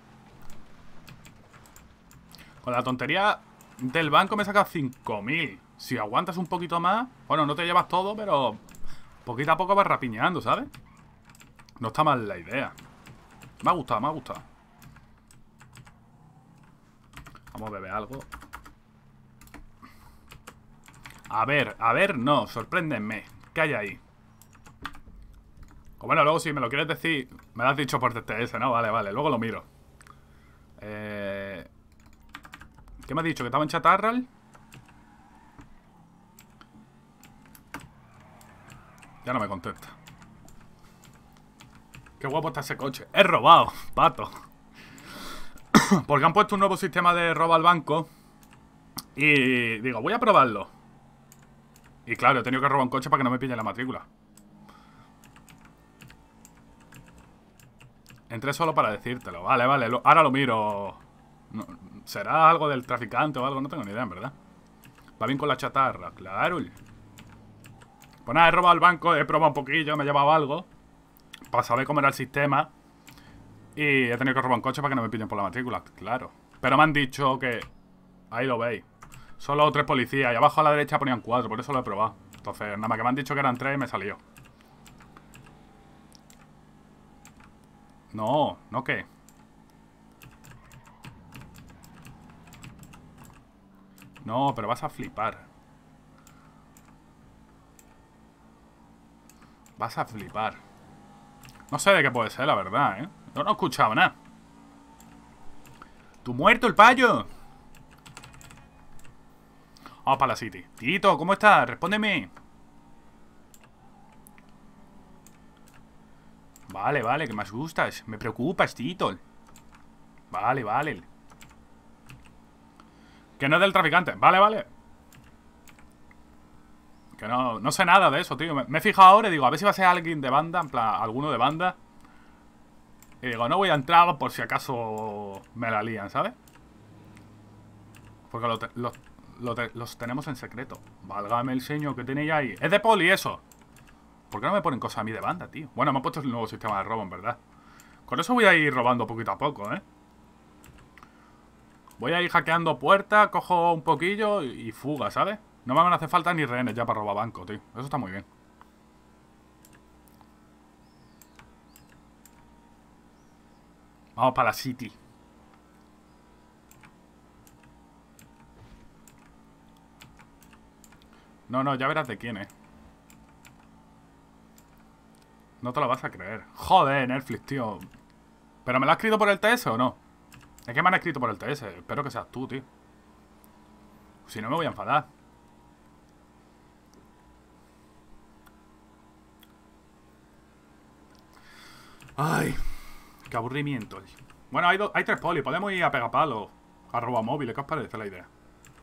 Speaker 1: Con la tontería del banco me he sacado cinco mil. Si aguantas un poquito más, bueno, no te llevas todo, pero poquito a poco vas rapiñando, ¿sabes? No está mal la idea. Me ha gustado, me ha gustado. Vamos a beber algo. A ver, a ver, no, sorpréndenme. ¿Qué hay ahí? O bueno, luego si me lo quieres decir, me lo has dicho por T T S, ¿no? Vale, vale, luego lo miro. Eh... ¿Qué me has dicho? ¿Que estaba en Chatarral? Ya no me contesta. Qué guapo está ese coche. ¡He robado, pato! Porque han puesto un nuevo sistema de robo al banco. Y digo, voy a probarlo. Y claro, he tenido que robar un coche para que no me pille la matrícula. Entré solo para decírtelo. Vale, vale, lo, ahora lo miro. No, ¿será algo del traficante o algo? No tengo ni idea, en verdad. Va bien con la chatarra, claro. Pues nada, he robado el banco, he probado un poquillo, me he llevado algo para saber cómo era el sistema. Y he tenido que robar un coche para que no me pillen por la matrícula, claro. Pero me han dicho que... Ahí lo veis. Solo tres policías y abajo a la derecha ponían cuatro, por eso lo he probado. Entonces, nada más que me han dicho que eran tres y me salió. No, ¿no qué? No, pero vas a flipar. Vas a flipar. No sé de qué puede ser, la verdad, ¿eh? Yo no he escuchado nada. ¿Tú muerto, el payo? Vamos para la City. Tito, ¿cómo estás? Respóndeme. Vale, vale, que me asustas. Me preocupas, Tito. Vale, vale. Que no es del traficante. Vale, vale. Que no, no sé nada de eso, tío. Me, me he fijado ahora y digo, a ver si va a ser alguien de banda. En plan, alguno de banda. Y digo, no voy a entrar por si acaso me la lían, ¿sabes? Porque lo te, lo, lo te, los tenemos en secreto. Válgame el señor que tenéis ahí. Es de poli eso. ¿Por qué no me ponen cosas a mí de banda, tío? Bueno, me han puesto el nuevo sistema de robo, en verdad. Con eso voy a ir robando poquito a poco, ¿eh? Voy a ir hackeando puertas, cojo un poquillo y, y fuga, ¿sabes? No me van a hacer falta ni rehenes ya para robar banco, tío. Eso está muy bien. Vamos para la City. No, no, ya verás de quién, ¿eh? No te lo vas a creer. Joder, Netflix, tío. ¿Pero me lo has escrito por el T S o no? Es que me han escrito por el T S. Espero que seas tú, tío. Si no me voy a enfadar. Ay, qué aburrimiento. Bueno, hay, hay tres polis. Podemos ir a pegar palos. A robar móviles. ¿Qué os parece la idea?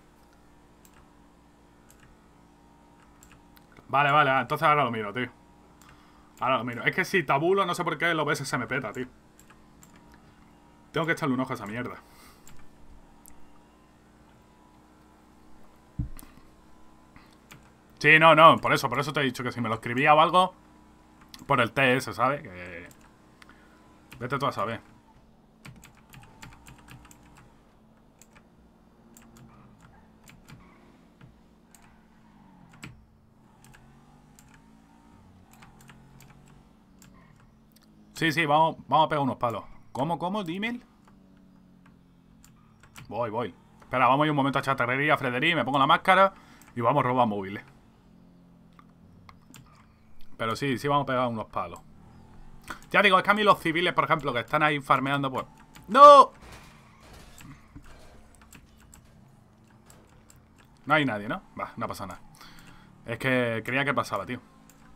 Speaker 1: Vale, vale. Entonces ahora lo miro, tío. Ahora lo miro. Es que si tabulo, no sé por qué el O B S se me peta, tío. Tengo que echarle un ojo a esa mierda. Sí, no, no. Por eso, por eso te he dicho que si me lo escribía o algo, por el T S, ¿sabes? Que... Vete tú a saber. Sí, sí, vamos, vamos a pegar unos palos. ¿Cómo, cómo? Dime. Voy, voy. Espera, vamos a ir un momento a chatarrería, Frederí, me pongo la máscara y vamos a robar móviles. Pero sí, sí vamos a pegar unos palos. Ya digo, es que a mí los civiles, por ejemplo, que están ahí farmeando, pues... ¡No! No hay nadie, ¿no? Va, no pasa nada. Es que creía que pasaba, tío.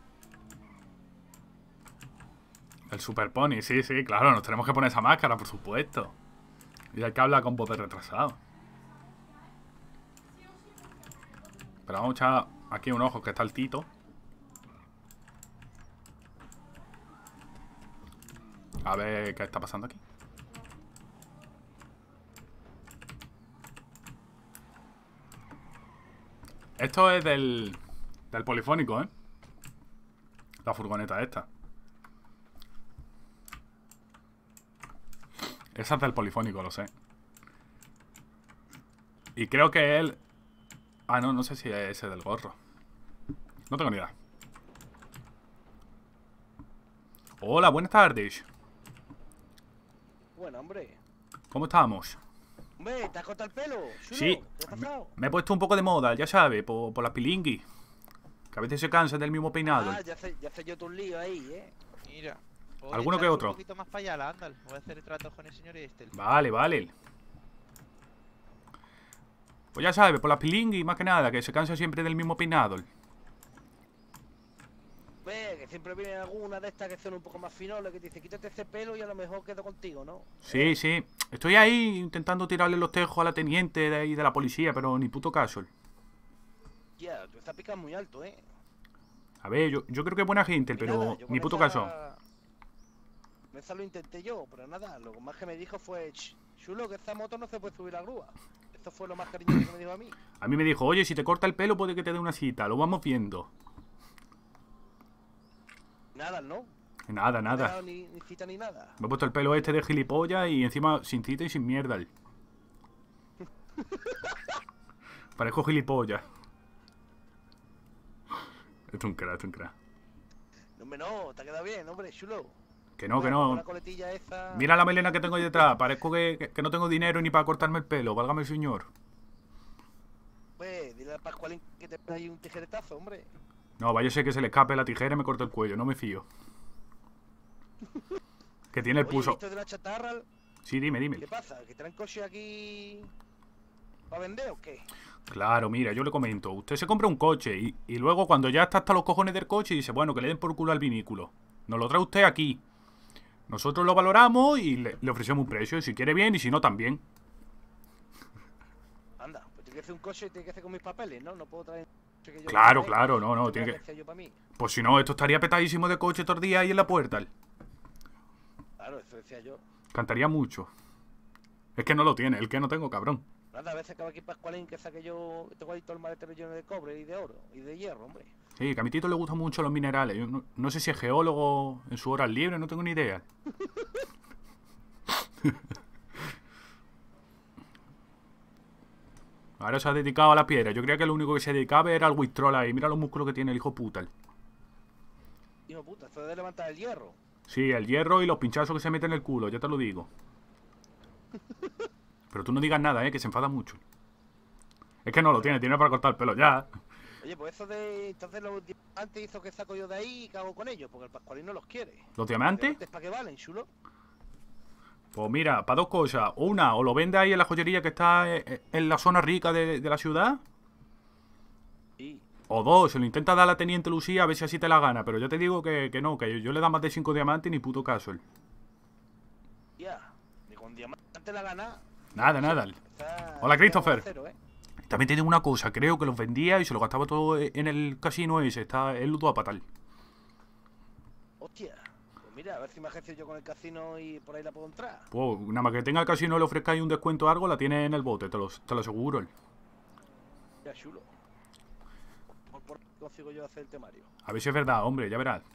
Speaker 1: El Super Pony, sí, sí, claro, nos tenemos que poner esa máscara, por supuesto. Y hay que hablar con voz de retrasado. Pero vamos a echar aquí un ojo, que está el Tito. A ver qué está pasando aquí. Esto es del... Del polifónico, ¿eh? La furgoneta esta. Esa es del polifónico, lo sé. Y creo que él... Ah, no, no sé si es ese del gorro. No tengo ni idea. Hola, buenas tardes.
Speaker 12: Bueno, hombre.
Speaker 1: ¿Cómo estamos?
Speaker 12: Hombre, ¿te has cortado el pelo? Chulo?
Speaker 1: Sí,
Speaker 12: ¿Qué ha
Speaker 1: me,
Speaker 12: pasado?
Speaker 1: me he puesto un poco de moda, ya sabes, por, por las pilinguis. Que a veces se cansan del mismo peinado.
Speaker 12: Ah, ya sé, ya sé yo tu lío ahí, ¿eh?
Speaker 3: Mira. Oye,
Speaker 1: ¿Alguno que
Speaker 3: échate
Speaker 1: otro?
Speaker 3: Un poquito más para allá, ándale. Voy a hacer el trato con el señor este.
Speaker 1: Vale, vale. Pues ya sabes, por las pilinguis más que nada, que se cansa siempre del mismo peinado.
Speaker 12: Ve, que siempre viene alguna de estas que son un poco más finoles que te dice, quítate ese pelo y a lo mejor quedo contigo, ¿no?
Speaker 1: Sí, sí. Estoy ahí intentando tirarle los tejos a la teniente de ahí de la policía, pero ni puto caso.
Speaker 12: Ya, tú estás picando muy alto, ¿eh?
Speaker 1: A ver, yo, yo creo que es buena gente,
Speaker 12: Y
Speaker 1: pero
Speaker 12: nada, yo con
Speaker 1: ni puto
Speaker 12: esa-
Speaker 1: caso.
Speaker 12: con esa lo intenté yo, pero nada, lo más que me dijo fue, "Ch, chulo, que esta moto no se puede subir a grúa. Eso fue lo más cariñoso que me dijo a mí.
Speaker 1: A mí me dijo, oye, si te corta el pelo puede que te dé una cita, lo vamos viendo.
Speaker 12: Nada, ¿no?
Speaker 1: Nada,
Speaker 12: No me ha
Speaker 1: nada.
Speaker 12: dado Ni, ni cita ni nada.
Speaker 1: Me he puesto el pelo este de gilipollas y encima sin cita y sin mierda. Parezco gilipollas. Esto es un crack, esto es un crack.
Speaker 12: No, hombre, no, te ha quedado bien, hombre, chulo.
Speaker 1: Que no, que
Speaker 12: Con
Speaker 1: no.
Speaker 12: la coletilla esa...
Speaker 1: Mira la melena que tengo ahí detrás. Parezco que, que- que no tengo dinero ni para cortarme el pelo, válgame el señor.
Speaker 12: Pues, dile a Pascualín que te ponga ahí un tijeretazo, hombre.
Speaker 1: No, vaya a ser que se le escape la tijera y me corte el cuello, no me fío. Que tiene el
Speaker 12: Oye,
Speaker 1: pulso.
Speaker 12: ¿esto de la chatarra?
Speaker 1: Sí, dime, dime.
Speaker 12: ¿Qué pasa? ¿Que traen coche aquí para vender o qué?
Speaker 1: Claro, mira, yo le comento. Usted se compra un coche y, y luego cuando ya está hasta los cojones del coche dice, bueno, que le den por culo al vinículo. Nos lo trae usted aquí. Nosotros lo valoramos y le, le ofrecemos un precio. Y si quiere bien y si no también.
Speaker 12: Anda, pues tiene que hacer un coche y tiene que hacer con mis papeles, ¿no? No puedo traer un coche que yo
Speaker 1: Claro,
Speaker 12: traiga.
Speaker 1: claro, no, no,
Speaker 12: Esto
Speaker 1: tiene
Speaker 12: me
Speaker 1: que-
Speaker 12: lo hacía yo pa' mí.
Speaker 1: Pues si no, esto estaría petadísimo de coche todo el día ahí en la puerta.
Speaker 12: Claro, eso decía yo.
Speaker 1: Cantaría mucho. Es que no lo tiene, el que no tengo, cabrón.
Speaker 12: Nada, a veces acaba aquí Pascualín que saque yo... Tengo ahí todo el maletero lleno de cobre y de oro y de hierro, hombre.
Speaker 1: Sí, que a mi tito le gustan mucho los minerales. Yo no, no sé si es geólogo en su horas libres, no tengo ni idea. Ahora se ha dedicado a la piedra. Yo creía que lo único que se dedicaba era al Wistrol ahí. Mira los músculos que tiene el hijo puta.
Speaker 12: Hijo puta, esto de levantar el hierro.
Speaker 1: Sí, el hierro y los pinchazos que se meten en el culo, ya te lo digo. Pero tú no digas nada, eh, que se enfada mucho. Es que no lo tiene, tiene para cortar el pelo ya.
Speaker 12: Oye, pues eso de... Entonces los diamantes hizo que saco yo de ahí y cago con ellos, porque el Pascualín no los quiere.
Speaker 1: ¿Los diamantes?
Speaker 12: ¿Para qué valen, chulo?
Speaker 1: Pues mira, para dos cosas. Una, o lo vende ahí en la joyería que está eh, en la zona rica de, de la ciudad.
Speaker 12: Sí.
Speaker 1: O dos, se lo intenta dar a la teniente Lucía a ver si así te la gana. Pero yo te digo que, que no, que yo, yo le da más de cinco diamantes ni puto caso. él.
Speaker 12: Ya, ni con diamante la gana.
Speaker 1: Nada, nada.
Speaker 12: Está-
Speaker 1: Hola,
Speaker 12: está
Speaker 1: Christopher.
Speaker 12: cero, ¿eh?
Speaker 1: También te digo una cosa, creo que los vendía y se lo gastaba todo en el casino ese. Está el ludo a patal.
Speaker 12: Hostia, pues mira, a ver si me agencio yo con el casino y por ahí la puedo entrar.
Speaker 1: Pues nada más que tenga el casino y le ofrezcáis un descuento o algo, la tiene en el bote, te lo, te lo aseguro.
Speaker 12: Ya, chulo. Por, por consigo yo hacer el temario.
Speaker 1: A ver si es verdad, hombre, ya verás.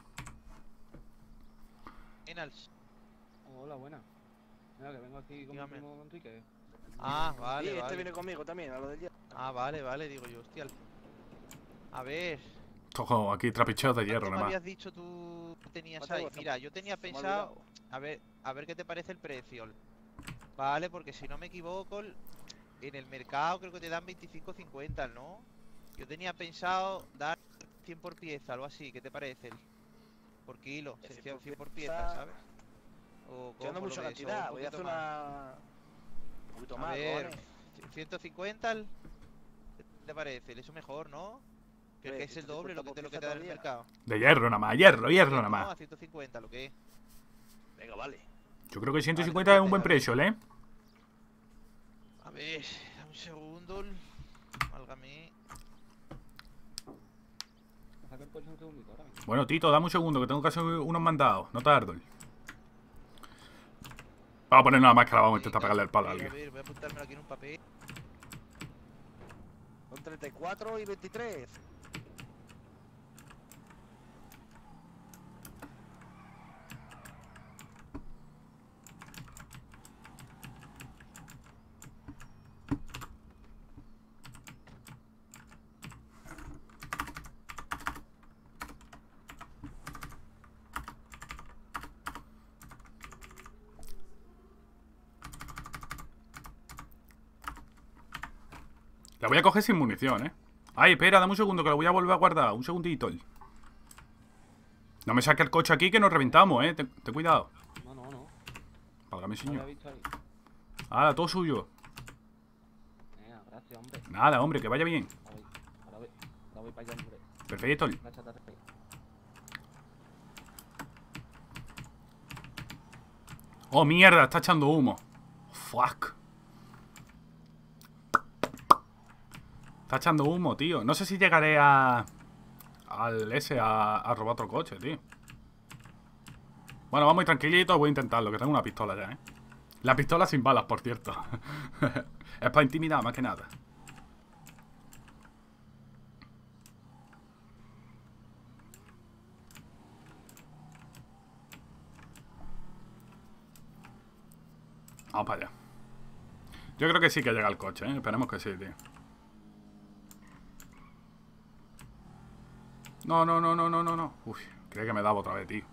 Speaker 11: Hola, buena. Mira, que vengo aquí con mi
Speaker 3: Dígame.
Speaker 11: primo Enrique.
Speaker 3: Ah, vale,
Speaker 12: Sí, este
Speaker 3: vale.
Speaker 12: viene conmigo también, a lo del hierro.
Speaker 3: Ah, vale, vale, digo yo, hostia. A ver,
Speaker 1: Ojo, aquí trapicheos de hierro
Speaker 3: ¿qué me
Speaker 1: nada más.
Speaker 3: habías dicho tú que tenías
Speaker 12: ¿Cuánto
Speaker 3: ahí?
Speaker 12: cuesta?
Speaker 3: Mira, yo tenía
Speaker 12: Se me ha
Speaker 3: pensado,
Speaker 12: olvidado.
Speaker 3: a ver, a ver qué te parece el precio. Vale, porque si no me equivoco, el- en el mercado creo que te dan veinticinco cincuenta, ¿no? Yo tenía pensado dar cien por pieza, algo así, ¿qué te parece? Por kilo,
Speaker 12: Ya,
Speaker 3: cien
Speaker 12: cien por
Speaker 3: cien por
Speaker 12: pieza.
Speaker 3: pieza, ¿sabes? O
Speaker 12: Estoy dando
Speaker 3: cómo lo
Speaker 12: mucha
Speaker 3: ves, o
Speaker 12: cantidad,
Speaker 3: un
Speaker 12: voy a
Speaker 3: poquito
Speaker 12: hacer
Speaker 3: más.
Speaker 12: una... Un poquito
Speaker 3: A
Speaker 12: más,
Speaker 3: ver,
Speaker 12: cojones.
Speaker 3: ciento cincuenta, el- ¿qué te parece? Eso mejor, ¿no? Que,
Speaker 12: Hombre,
Speaker 3: que es el doble lo que,
Speaker 12: ciento cincuenta
Speaker 3: te, lo que
Speaker 12: por
Speaker 3: te da en el
Speaker 12: pieza
Speaker 3: mercado.
Speaker 1: De hierro nada más, hierro, hierro nada
Speaker 3: No,
Speaker 1: más.
Speaker 3: a ciento cincuenta, lo que es.
Speaker 12: Venga, vale.
Speaker 1: Yo creo que ciento cincuenta es un buen precio, ¿eh?
Speaker 3: A ver, dame un segundo. Válgame.
Speaker 11: Me saca el coche un segundito ahora mismo.
Speaker 1: Bueno, Tito, dame un segundo, que tengo que hacer unos mandados. No tardo. Vamos a poner nada más que la vamos a intentar pegarle el palo a
Speaker 3: A
Speaker 1: alguien.
Speaker 3: ver, voy a apuntármelo aquí en un papel.
Speaker 12: Son treinta y cuatro y veintitrés.
Speaker 1: La voy a coger sin munición, ¿eh? Ay, espera, dame un segundo que lo voy a volver a guardar. Un segundito. No me saque el coche aquí que nos reventamos, ¿eh? Ten, ten cuidado.
Speaker 11: No, no, no.
Speaker 1: Válgame,
Speaker 11: No
Speaker 1: señor.
Speaker 11: lo he visto ahí.
Speaker 1: Ah, todo suyo.
Speaker 11: Venga, gracias, hombre.
Speaker 1: Nada, hombre, que vaya bien.
Speaker 11: Ahora voy, ahora voy, ahora voy para allá, hombre.
Speaker 1: Perfecto.
Speaker 11: Una chatarra ahí.
Speaker 1: Oh, mierda, está echando humo. Fuck. Está echando humo, tío. No sé si llegaré a... Al ese, a, a robar otro coche, tío. Bueno, vamos muy tranquilitos. Voy a intentarlo, que tengo una pistola ya, ¿eh? La pistola sin balas, por cierto. Es para intimidar, más que nada. Vamos para allá. Yo creo que sí que llega el coche, ¿eh? Esperemos que sí, tío. No, no, no, no, no, no, no. Uy, creía que me daba otra vez, tío.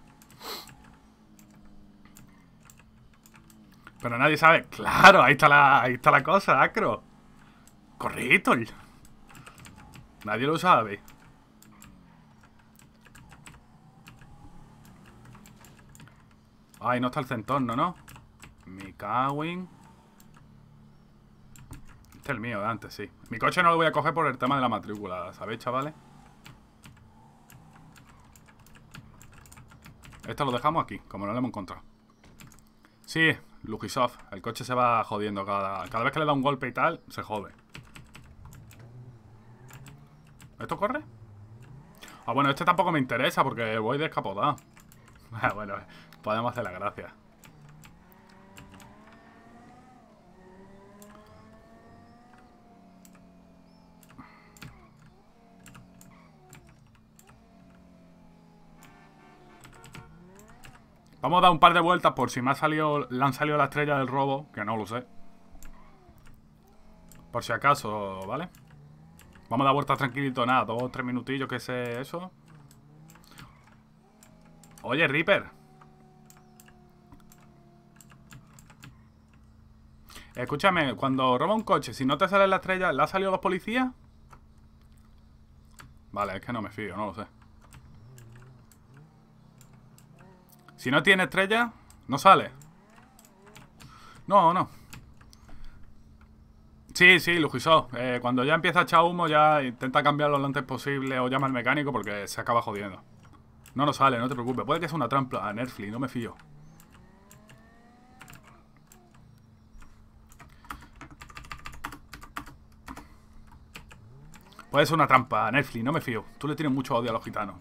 Speaker 1: Pero nadie sabe. Claro, ahí está la, ahí está la cosa, Acro. Correcto. Nadie lo sabe. Ay, no está el centorno, ¿no? Mi cagüín. Este es el mío de antes, sí. Mi coche no lo voy a coger por el tema de la matrícula, ¿sabéis, chavales? Esto lo dejamos aquí, como no lo hemos encontrado. Sí, Lugisoft. El coche se va jodiendo. Cada, cada vez que le da un golpe y tal, se jode. ¿Esto corre? Ah, bueno, este tampoco me interesa porque voy descapotado. Ah, bueno, podemos hacer la gracia. Vamos a dar un par de vueltas por si me ha salido, le han salido la estrella del robo, que no lo sé. Por si acaso, ¿vale? Vamos a dar vueltas tranquilito, nada, dos o tres minutillos, que sé eso. Oye, Reaper. Escúchame, cuando roba un coche, si no te sale la estrella, ¿le ha salido a los policías? Vale, es que no me fío, no lo sé. Si no tiene estrella, no sale. No, no. Sí, sí, Lujiso. Eh, cuando ya empieza a echar humo, ya intenta cambiarlo lo antes posible o llama al mecánico porque se acaba jodiendo. No nos sale, no te preocupes. Puede que sea una trampa a Netflix, no me fío. Puede ser una trampa a Netflix, no me fío. Tú le tienes mucho odio a los gitanos.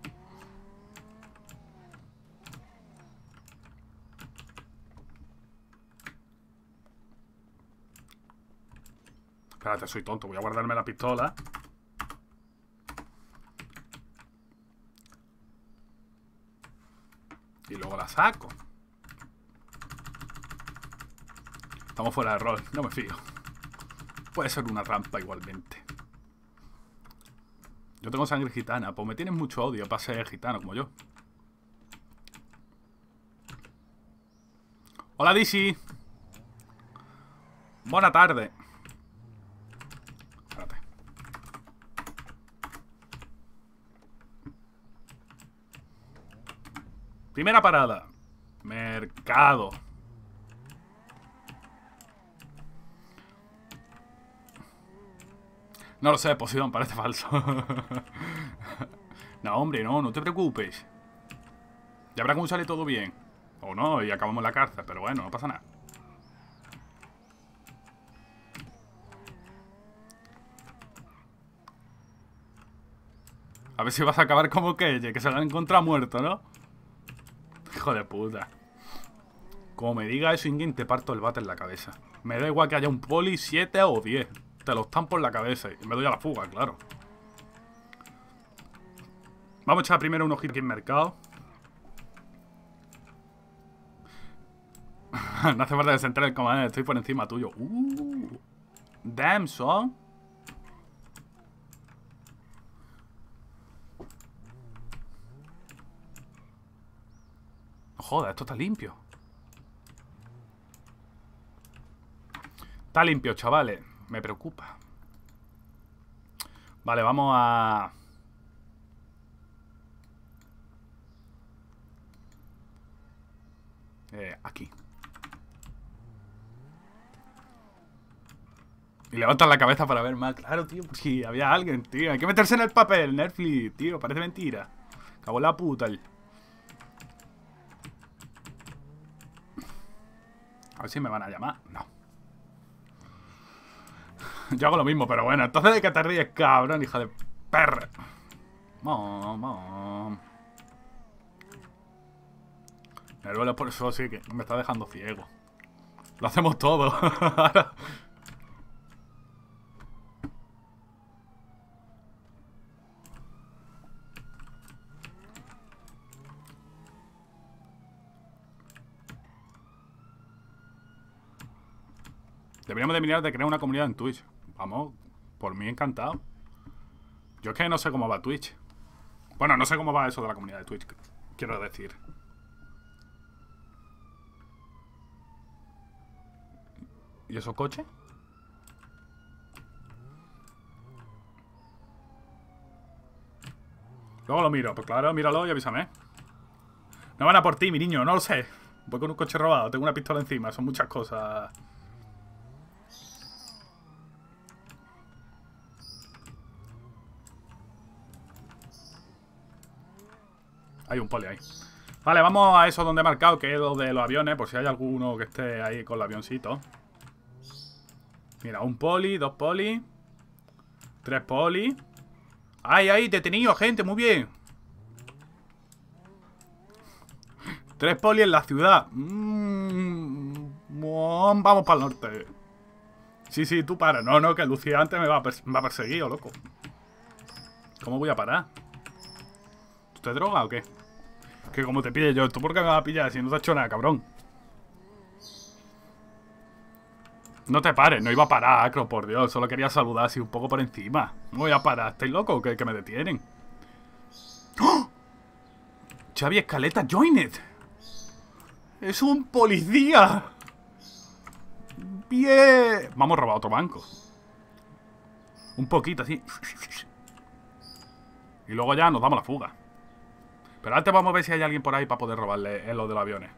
Speaker 1: Espérate, soy tonto. Voy a guardarme la pistola. Y luego la saco. Estamos fuera de rol. No me fío. Puede ser una trampa igualmente. Yo tengo sangre gitana. Pues me tienes mucho odio para ser gitano como yo. Hola, Dizzy. Buena tarde. Espérate. Primera parada. Mercado. No lo sé, Poseidón, parece falso. No, hombre, no, no te preocupes. Ya habrá como sale todo bien. O no, y acabamos en la cárcel, pero bueno, no pasa nada. A ver si vas a acabar como Kelle, que se lo han encontrado muerto, ¿no? Hijo de puta. Como me diga eso, Ingin, te parto el bate en la cabeza. Me da igual que haya un poli siete o diez. Te lo estampo en la cabeza y me doy a la fuga, claro. Vamos a echar primero un ojito aquí en mercado. No hace falta que se entere el comandante, estoy por encima tuyo. Uh, damn, son. Joder, esto está limpio. Está limpio, chavales. Me preocupa. Vale, vamos a... Eh, aquí. Y levantan la cabeza para ver más. Claro, tío, pues sí, había alguien, tío. Hay que meterse en el papel, Netflix, tío. Parece mentira. Cago en la puta. El... A ver si me van a llamar. No. Yo hago lo mismo, pero bueno. Entonces, ¿de qué te ríes, cabrón, hija de perra? Mom, mom. Me duele por eso, sí, que me está dejando ciego. Lo hacemos todo. Ahora... Deberíamos de mirar de crear una comunidad en Twitch. Vamos, por mí encantado. Yo es que no sé cómo va Twitch. Bueno, no sé cómo va eso de la comunidad de Twitch, quiero decir. ¿Y esos coches? Luego lo miro. Pues claro, míralo y avísame. No van a por ti, mi niño, no lo sé. Voy con un coche robado, tengo una pistola encima. Son muchas cosas. Hay un poli ahí. Vale, vamos a eso donde he marcado, que es lo de los aviones, por si hay alguno que esté ahí con el avioncito. Mira, un poli, dos poli, tres poli. ¡Ay, ay! Detenido, gente, muy bien. Tres poli en la ciudad. Mm, vamos para el norte. Sí, sí, tú para. No, no, que Lucía antes me va a, me va a perseguir, oh, loco. ¿Cómo voy a parar? ¿Tú te drogas o qué? Que como te pille yo, ¿tú por qué me vas a pillar si no te ha hecho nada, cabrón? No te pares, no iba a parar, Acro, por Dios. Solo quería saludar así un poco por encima. No voy a parar, ¿estáis locos? Que, que me detienen. ¡Oh! Xavi Escaleta, joined. ¡Es un policía! ¡Bien! Vamos a robar otro banco. Un poquito, así. Y luego ya nos damos la fuga. Pero antes vamos a ver si hay alguien por ahí para poder robarle en lo de los aviones.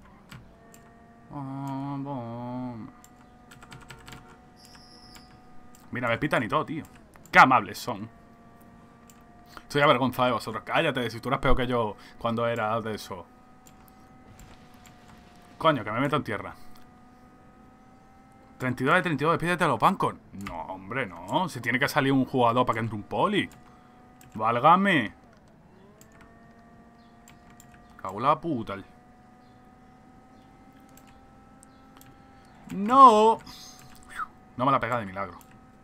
Speaker 1: Mira, me pitan y todo, tío. Qué amables son. Estoy avergonzado de vosotros. Cállate, si tú eras peor que yo cuando era de eso. Coño, que me meto en tierra. treinta y dos de treinta y dos, despídete de los bancos. No, hombre, no. Si tiene que salir un jugador para que entre un poli. Válgame. Cago en la puta. No. No me la pega de milagro.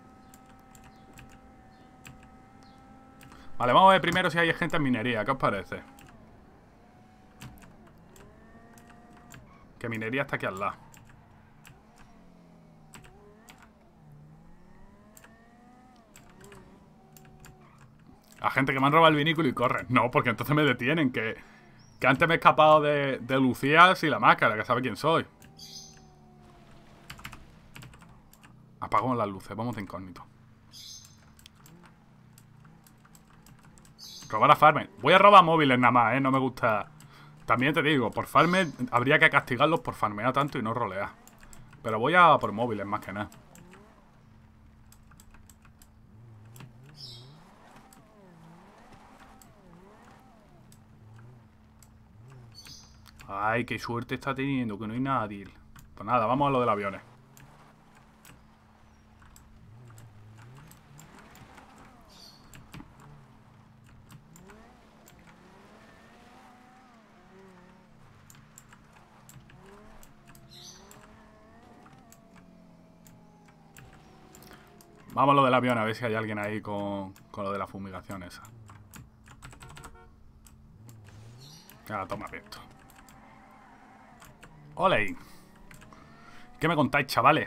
Speaker 1: Vale, vamos a ver primero si hay gente en minería. ¿Qué os parece? Que minería está aquí al lado. A gente que me han robado el vehículo y corren. No, porque entonces me detienen. Que, que antes me he escapado de, de Lucía sin la máscara, que sabe quién soy. Apagamos las luces, vamos de incógnito. Robar a Farmer. Voy a robar móviles nada más, ¿eh? No me gusta. También te digo, por Farmer habría que castigarlos por farmear tanto y no rolear. Pero voy a por móviles más que nada. Ay, qué suerte está teniendo, que no hay nadie. Pues nada, vamos a lo de los aviones. Vamos a lo del avión, a ver si hay alguien ahí con, con lo de la fumigación esa. Ah, toma esto. ¡Ole! ¿Qué me contáis, chavales?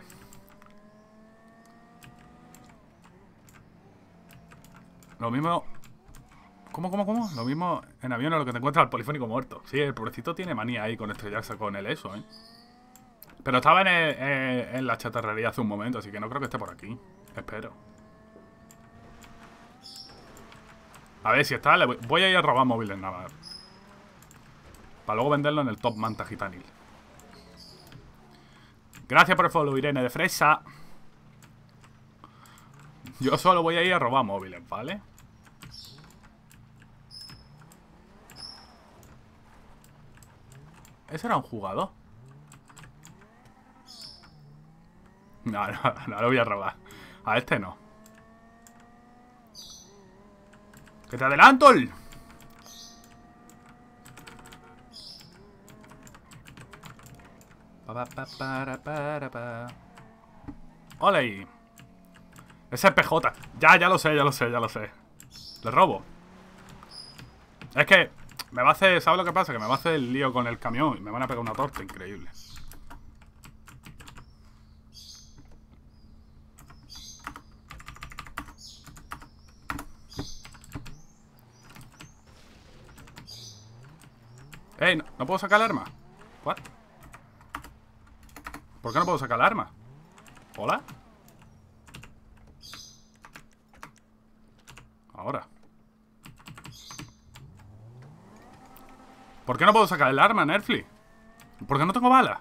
Speaker 1: Lo mismo... ¿Cómo, cómo, cómo? Lo mismo en avión es lo que te encuentras al polifónico muerto. Sí, el pobrecito tiene manía ahí con estrellarse con el eso, ¿eh? Pero estaba en, el, en, en la chatarrería hace un momento, así que no creo que esté por aquí. Espero. A ver, si está, le voy, voy a ir a robar móviles nada más. Para luego venderlo en el Top Manta Gitanil. Gracias por el follow, Irene de Fresa. Yo solo voy a ir a robar móviles, ¿vale? ¿Ese era un jugador? No, no, no lo voy a robar. A este no. ¡Que te adelanto! Pa, pa, para, para, pa. ¡Ole! Ese es P J. Ya, ya lo sé, ya lo sé, ya lo sé. Le robo. Es que me va a hacer... ¿Sabes lo que pasa? Que me va a hacer el lío con el camión y me van a pegar una torta increíble. Ey, ¿no, ¿no puedo sacar el arma? ¿What? ¿Por qué no puedo sacar el arma? ¿Hola? Ahora. ¿Por qué no puedo sacar el arma, Nerfly? ¿Por qué no tengo bala?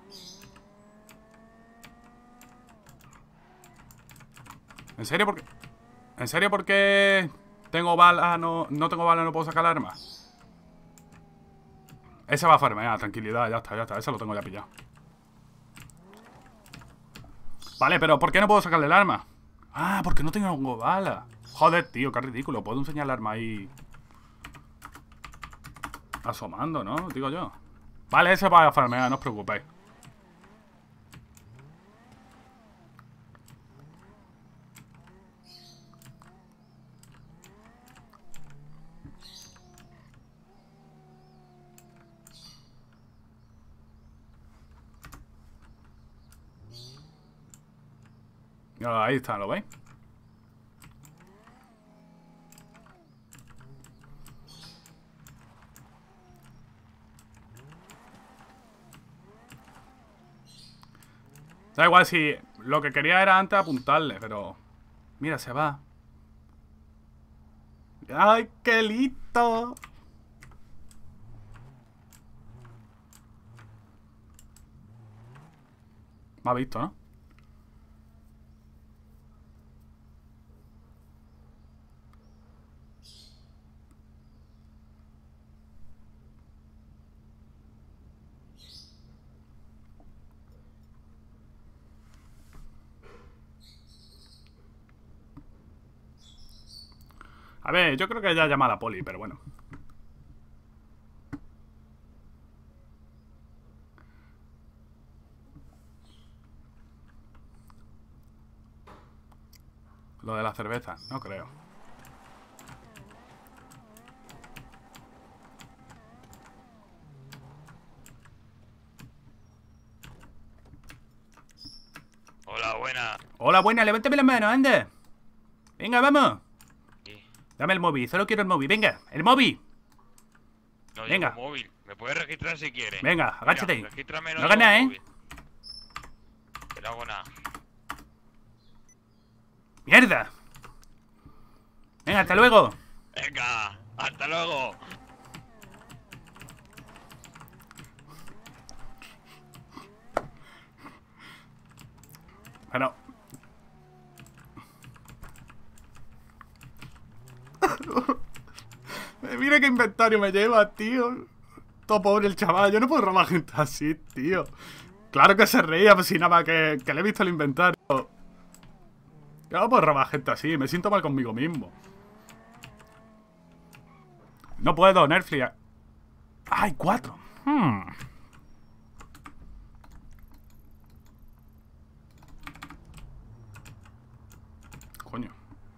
Speaker 1: ¿En serio por qué? ¿En serio por qué tengo bala, no, no tengo bala, no puedo sacar el arma? Ese va a farmear, tranquilidad, ya está, ya está. Ese lo tengo ya pillado. Vale, pero ¿por qué no puedo sacarle el arma? Ah, porque no tengo bala. Joder, tío, qué ridículo. Puedo enseñar el arma ahí asomando, ¿no? Digo yo. Vale, ese va a farmear, no os preocupéis. Ahí está, ¿lo veis? Da igual si lo que quería era antes apuntarle, pero... Mira, se va. ¡Ay, qué listo! Me ha visto, ¿no? A ver, yo creo que ya llama a la poli, pero bueno. Lo de la cerveza, no creo.
Speaker 13: Hola, buena.
Speaker 1: Hola, buena, levántame la mano, anda. Venga, vamos. Dame el móvil, solo quiero el móvil. Venga, el móvil.
Speaker 13: No
Speaker 1: Venga.
Speaker 13: llevo móvil. Me puedes registrar si quieres.
Speaker 1: Venga, agáchate.
Speaker 13: Mira, regístrame,
Speaker 1: No hagas nada, ¿eh?
Speaker 13: móvil. Que no hago nada.
Speaker 1: ¡Mierda! Venga, hasta luego.
Speaker 13: Venga, hasta luego.
Speaker 1: Bueno. Mira qué inventario me lleva, tío. Todo pobre el chaval. Yo no puedo robar gente así, tío. Claro que se reía, pues si nada más que, que le he visto el inventario. Yo no puedo robar gente así. Me siento mal conmigo mismo. No puedo, Nerfly. ¡Ay, cuatro! Hmm. Coño.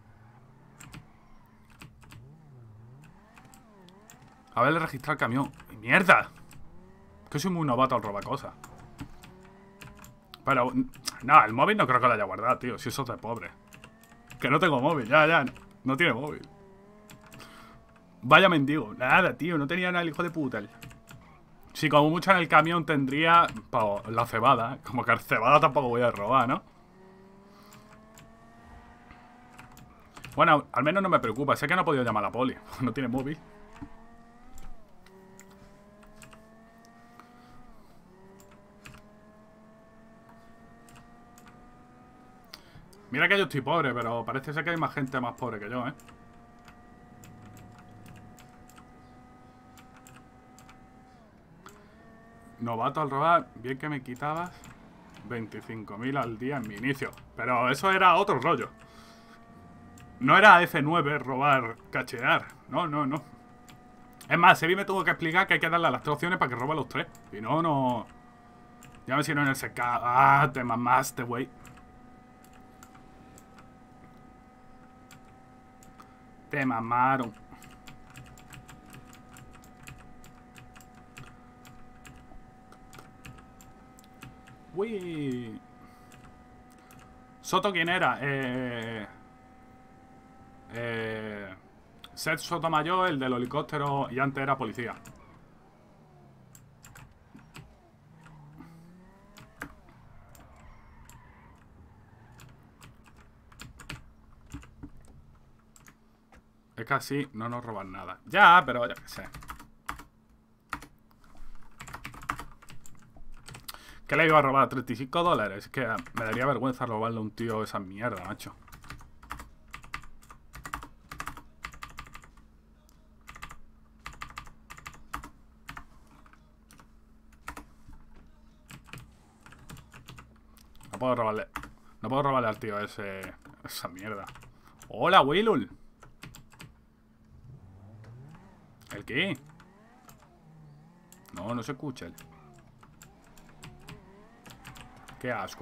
Speaker 1: A ver, registrar el camión. ¡Mierda! Que soy muy novato al robar cosas. Pero, no, el móvil no creo que lo haya guardado, tío. Si eso es de pobre. Que no tengo móvil, ya, ya. No, no tiene móvil. Vaya mendigo. Nada, tío. No tenía nada el hijo de puta. Si como mucho en el camión tendría pa, la cebada. Como que la cebada tampoco voy a robar, ¿no? Bueno, al menos no me preocupa. Sé que no he podido llamar a la poli. No tiene móvil. Mira que yo estoy pobre, pero parece ser que hay más gente más pobre que yo, ¿eh? Novato al robar. Bien que me quitabas veinticinco mil al día en mi inicio. Pero eso era otro rollo. No era F nueve robar, cachear. No, no, no. Es más, Sebi me tuvo que explicar que hay que darle a las tres opciones para que robe los tres. Y no, no... Ya me si no en el C K. Ah, te mamaste, güey. Te mamaron. Uy. ¿Soto quién era? Eh... Eh... Seth Sotomayor, el del helicóptero, y antes era policía. Es que así no nos roban nada. Ya, pero ya que sé. ¿Qué le iba a robar? ¿treinta y cinco dólares? Es que me daría vergüenza robarle a un tío esa mierda, macho. No puedo robarle. No puedo robarle al tío ese. Esa mierda. Hola, Willul. ¿El qué? No, no se escucha. El... Qué asco.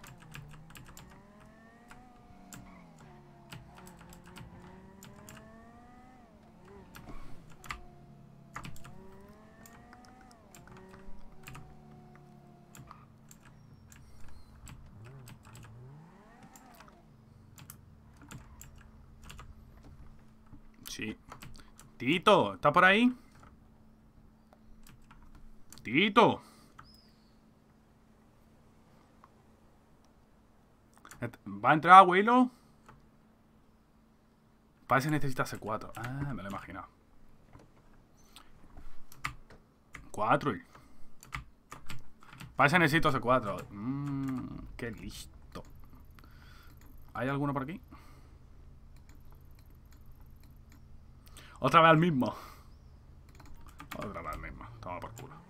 Speaker 1: Sí. Tito, ¿está por ahí? Tito. ¿Va a entrar, Willow? Parece que necesita C cuatro. Ah, me lo he imaginado. cuatro. Parece que necesito C cuatro. Mmm, qué listo. ¿Hay alguno por aquí? Otra vez al mismo. Otra vez al mismo. Toma por culo.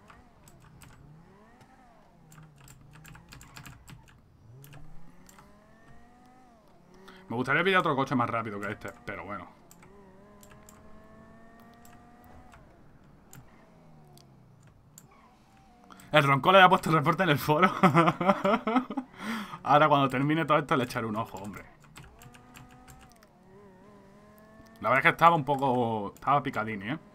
Speaker 1: Me gustaría pillar otro coche más rápido que este, pero bueno. El Ronco le ha puesto el reporte en el foro. Ahora cuando termine todo esto le echaré un ojo, hombre. La verdad es que estaba un poco... Estaba picadini, ¿eh?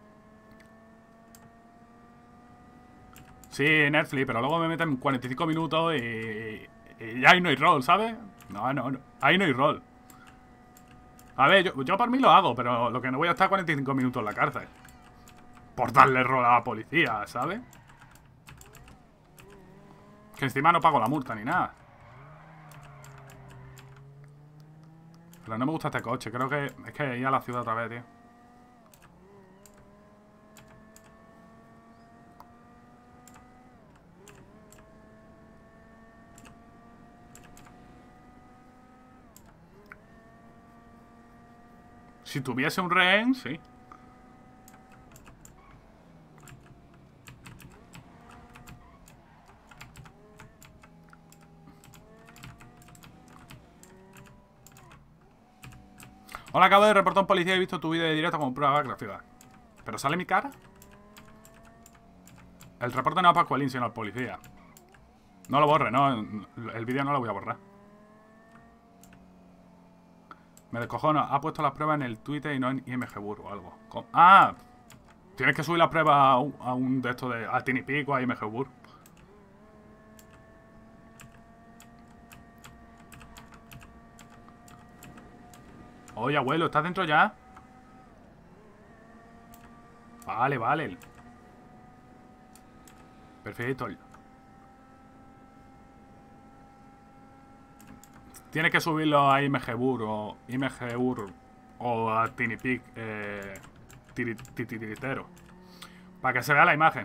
Speaker 1: Sí, Netflix, pero luego me meten cuarenta y cinco minutos y... Y ahí no hay rol, ¿sabes? No, no, no. Ahí no hay rol. A ver, yo, yo por mí lo hago, pero lo que no voy a estar cuarenta y cinco minutos en la cárcel. Por darle rol a la policía, ¿sabes? Que encima no pago la multa ni nada. Pero no me gusta este coche. Creo que es que ir a la ciudad otra vez, tío. Si tuviese un rehén, sí. Hola, acabo de reportar a un policía y he visto tu vídeo de directo como prueba gráfica. ¿Pero sale mi cara? El reporte no es para Pascualín, sino al policía. No lo borre, no. El vídeo no lo voy a borrar. Me descojono. Ha puesto las pruebas en el Twitter y no en I M G Bur o algo. ¿Cómo? ¡Ah! Tienes que subir las pruebas a un, a un de estos de... A Tinipico, a I M G Bur. Oye, abuelo, ¿estás dentro ya? Vale, vale. Perfecto. Tienes que subirlo a IMGBur o IMGBur o a TiniPic eh, tiri- tiri- titiritero. Para que se vea la imagen.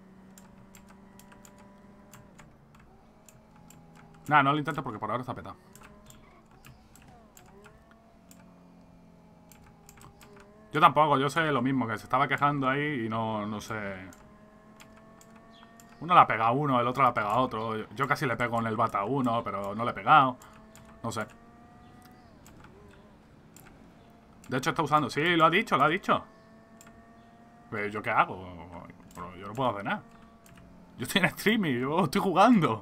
Speaker 1: Nada, no lo intento porque por ahora está petado. Yo tampoco, yo sé lo mismo, que se estaba quejando ahí y no, no sé. Uno le ha pegado a uno, el otro le ha pegado a otro. Yo, yo casi le pego en el bata a uno, pero no le he pegado. No sé. De hecho está usando... Sí, lo ha dicho, lo ha dicho. Pero ¿yo qué hago? Pero yo no puedo hacer nada. Yo estoy en streaming, yo estoy jugando.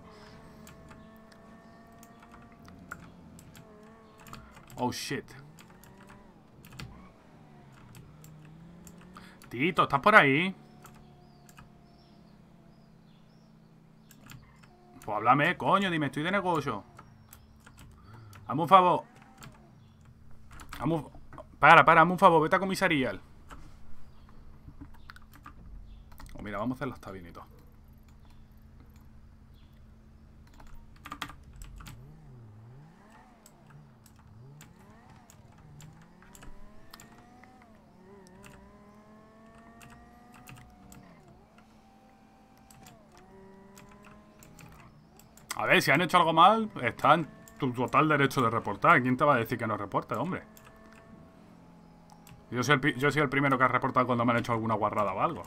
Speaker 1: Oh, shit. Tito, ¿estás por ahí? Pues háblame, coño, dime, estoy de negocio. Hazme un favor. Hazme un... Para, para, hazme un favor, vete a comisarial. Oh, mira, vamos a hacer los tabinitos. A ver, si han hecho algo mal, está en tu total derecho de reportar. ¿Quién te va a decir que no reporte, hombre? Yo soy, el, yo soy el primero que ha reportado cuando me han hecho alguna guarrada o algo.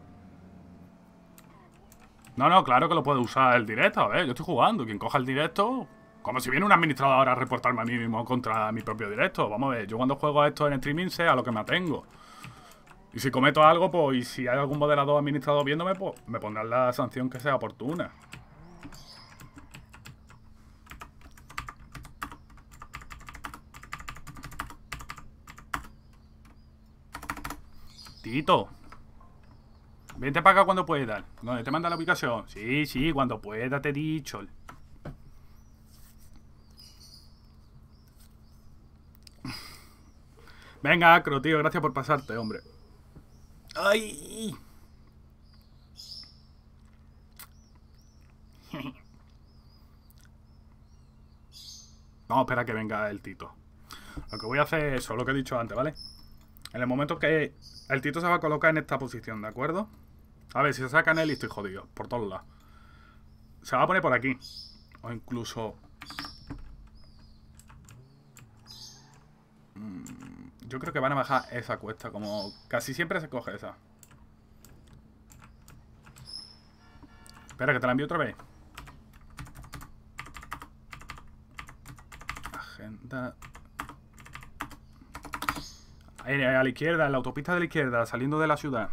Speaker 1: No, no, claro que lo puede usar el directo. A ver, yo estoy jugando. Quien coja el directo... Como si viene un administrador ahora a reportarme a mí mismo contra mi propio directo. Vamos a ver, yo cuando juego a esto en streaming sé a lo que me atengo. Y si cometo algo, pues... Y si hay algún moderador o administrador viéndome, pues... Me pondrán la sanción que sea oportuna. Tito, vente para acá cuando puedas. ¿Dónde te manda la ubicación? Sí, sí, cuando pueda te he dicho. Venga, Acro, tío, gracias por pasarte, hombre. ¡Ay! Vamos a esperar a que venga el Tito. Lo que voy a hacer es eso, lo que he dicho antes, ¿vale? En el momento que el Tito se va a colocar en esta posición, ¿de acuerdo? A ver, si se saca en él, estoy jodido. Por todos lados. Se va a poner por aquí. O incluso... Yo creo que van a bajar esa cuesta. Como casi siempre se coge esa. Espera, que te la envío otra vez. Agenda... Ahí, a la izquierda, en la autopista de la izquierda, saliendo de la ciudad.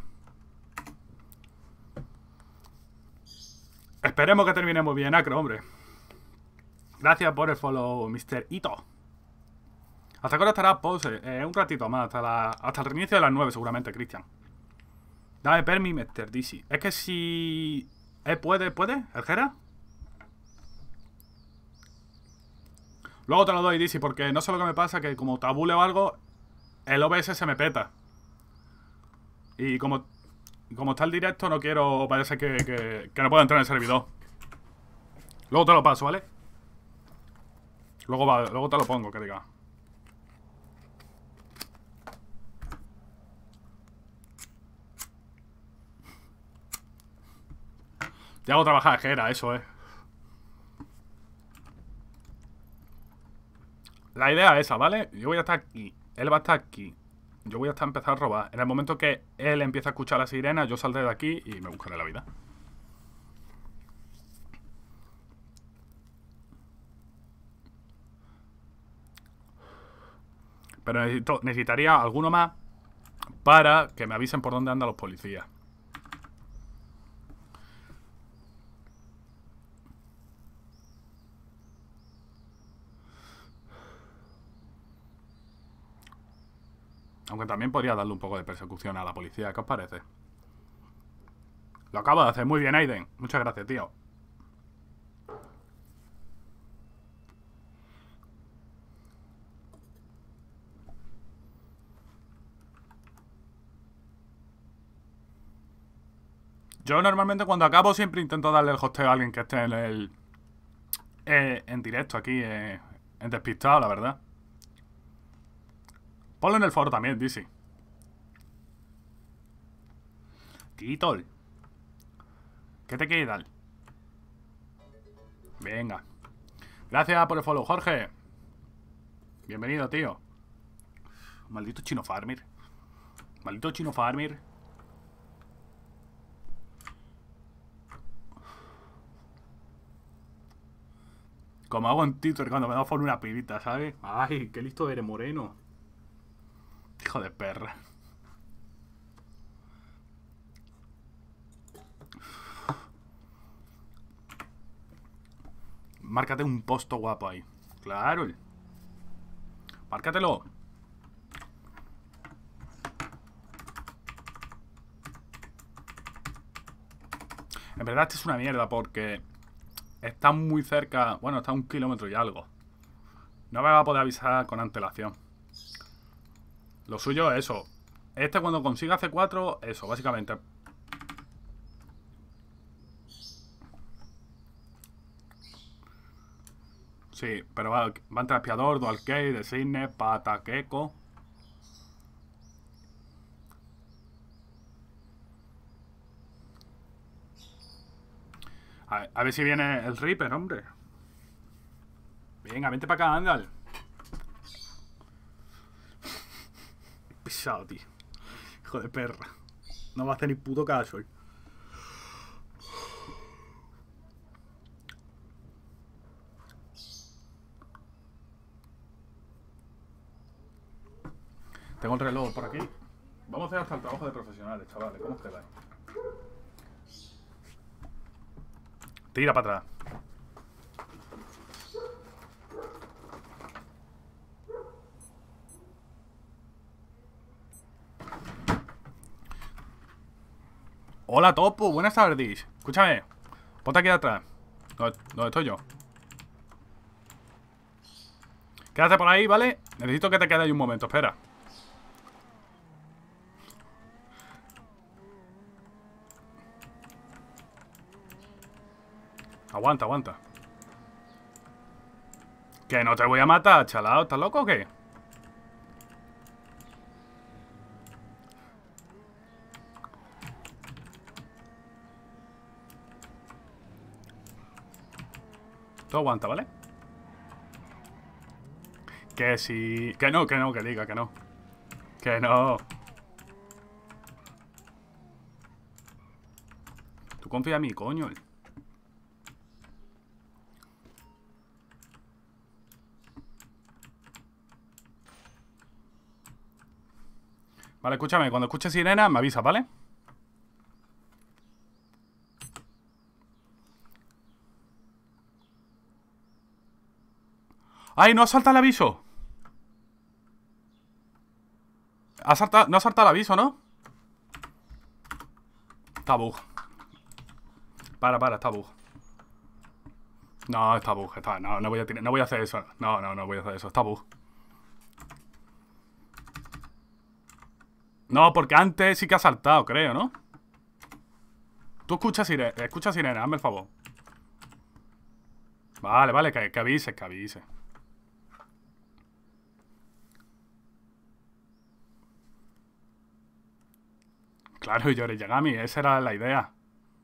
Speaker 1: Esperemos que terminemos bien, Acro, hombre. Gracias por el follow, mister Ito. ¿Hasta qué hora estará Pose? Eh, un ratito más, hasta, la, hasta el reinicio de las nueve seguramente, Cristian. Dame permi, mister Dizzy. Es que si... ¿Eh, puede, puede? ¿El Jera? Luego te lo doy, Dizzy, porque no sé lo que me pasa, que como tabule o algo... El O B S se me peta. Y como, como está el directo, no quiero... Parece que, que, que no puedo entrar en el servidor. Luego te lo paso, ¿vale? Luego, va, luego te lo pongo, que diga. Te hago trabajar, Jera, eso es. La idea es esa, ¿vale? Yo voy a estar aquí. Él va a estar aquí. Yo voy a estar a empezar a robar. En el momento que él empiece a escuchar la sirena, yo saldré de aquí y me buscaré la vida. Pero necesito, necesitaría alguno más para que me avisen por dónde andan los policías. Aunque también podría darle un poco de persecución a la policía. ¿Qué os parece? Lo acabo de hacer muy bien, Aiden. Muchas gracias, tío. Yo normalmente cuando acabo siempre intento darle el hosteo a alguien que esté en el... Eh, en directo aquí, eh, En despistado, la verdad. Ponlo en el foro también, Dizzy. Titol. ¿Qué te quiere dar? Venga. Gracias por el follow, Jorge. Bienvenido, tío. Maldito chino farmer. Maldito chino farmer. Como hago en Twitter cuando me da por una pibita, ¿sabes? Ay, qué listo eres, moreno. Hijo de perra. Márcate un posto guapo ahí. Claro. Márcatelo. En verdad esto es una mierda porque está muy cerca. Bueno, está a un kilómetro y algo. No me va a poder avisar con antelación. Lo suyo es eso. Este cuando consiga C cuatro, eso, básicamente. Sí, pero va, va a entrar espiador, dual key, de cisne, pataqueco. A, a ver si viene el Reaper, hombre. Venga, vente para acá, Andal. Pisado, tío. Hijo de perra. No va a hacer ni puto caso. ¿Eh? Tengo el reloj por aquí. Vamos a hacer hasta el trabajo de profesionales, chavales. ¿Cómo os quedáis? Tira para atrás. Hola, Topo. Buenas tardes. Escúchame. Ponte aquí atrás. ¿Dónde, dónde estoy yo? Quédate por ahí, ¿vale? Necesito que te quedes ahí un momento. Espera. Aguanta, aguanta. Que no te voy a matar, chalao. ¿Estás loco o qué? Tú aguanta, ¿vale? Que si... Que no, que no, que diga, que no. Que no. Tú confía en mí, coño. Vale, escúchame, cuando escuches sirena me avisas, ¿vale? ¡Ay, no ha saltado el aviso! Ha saltado, no ha saltado el aviso, ¿no? Está bug. Para, para, está bug. No, está bug, está, no, no voy a tirar, no voy a hacer eso. No, no, no voy a hacer eso, está bug. No, porque antes sí que ha saltado, creo, ¿no? Tú escuchas sirena, escucha sirena, hazme el favor. Vale, vale, que, que avises, que avises. Claro, Yore Yagami, esa era la idea.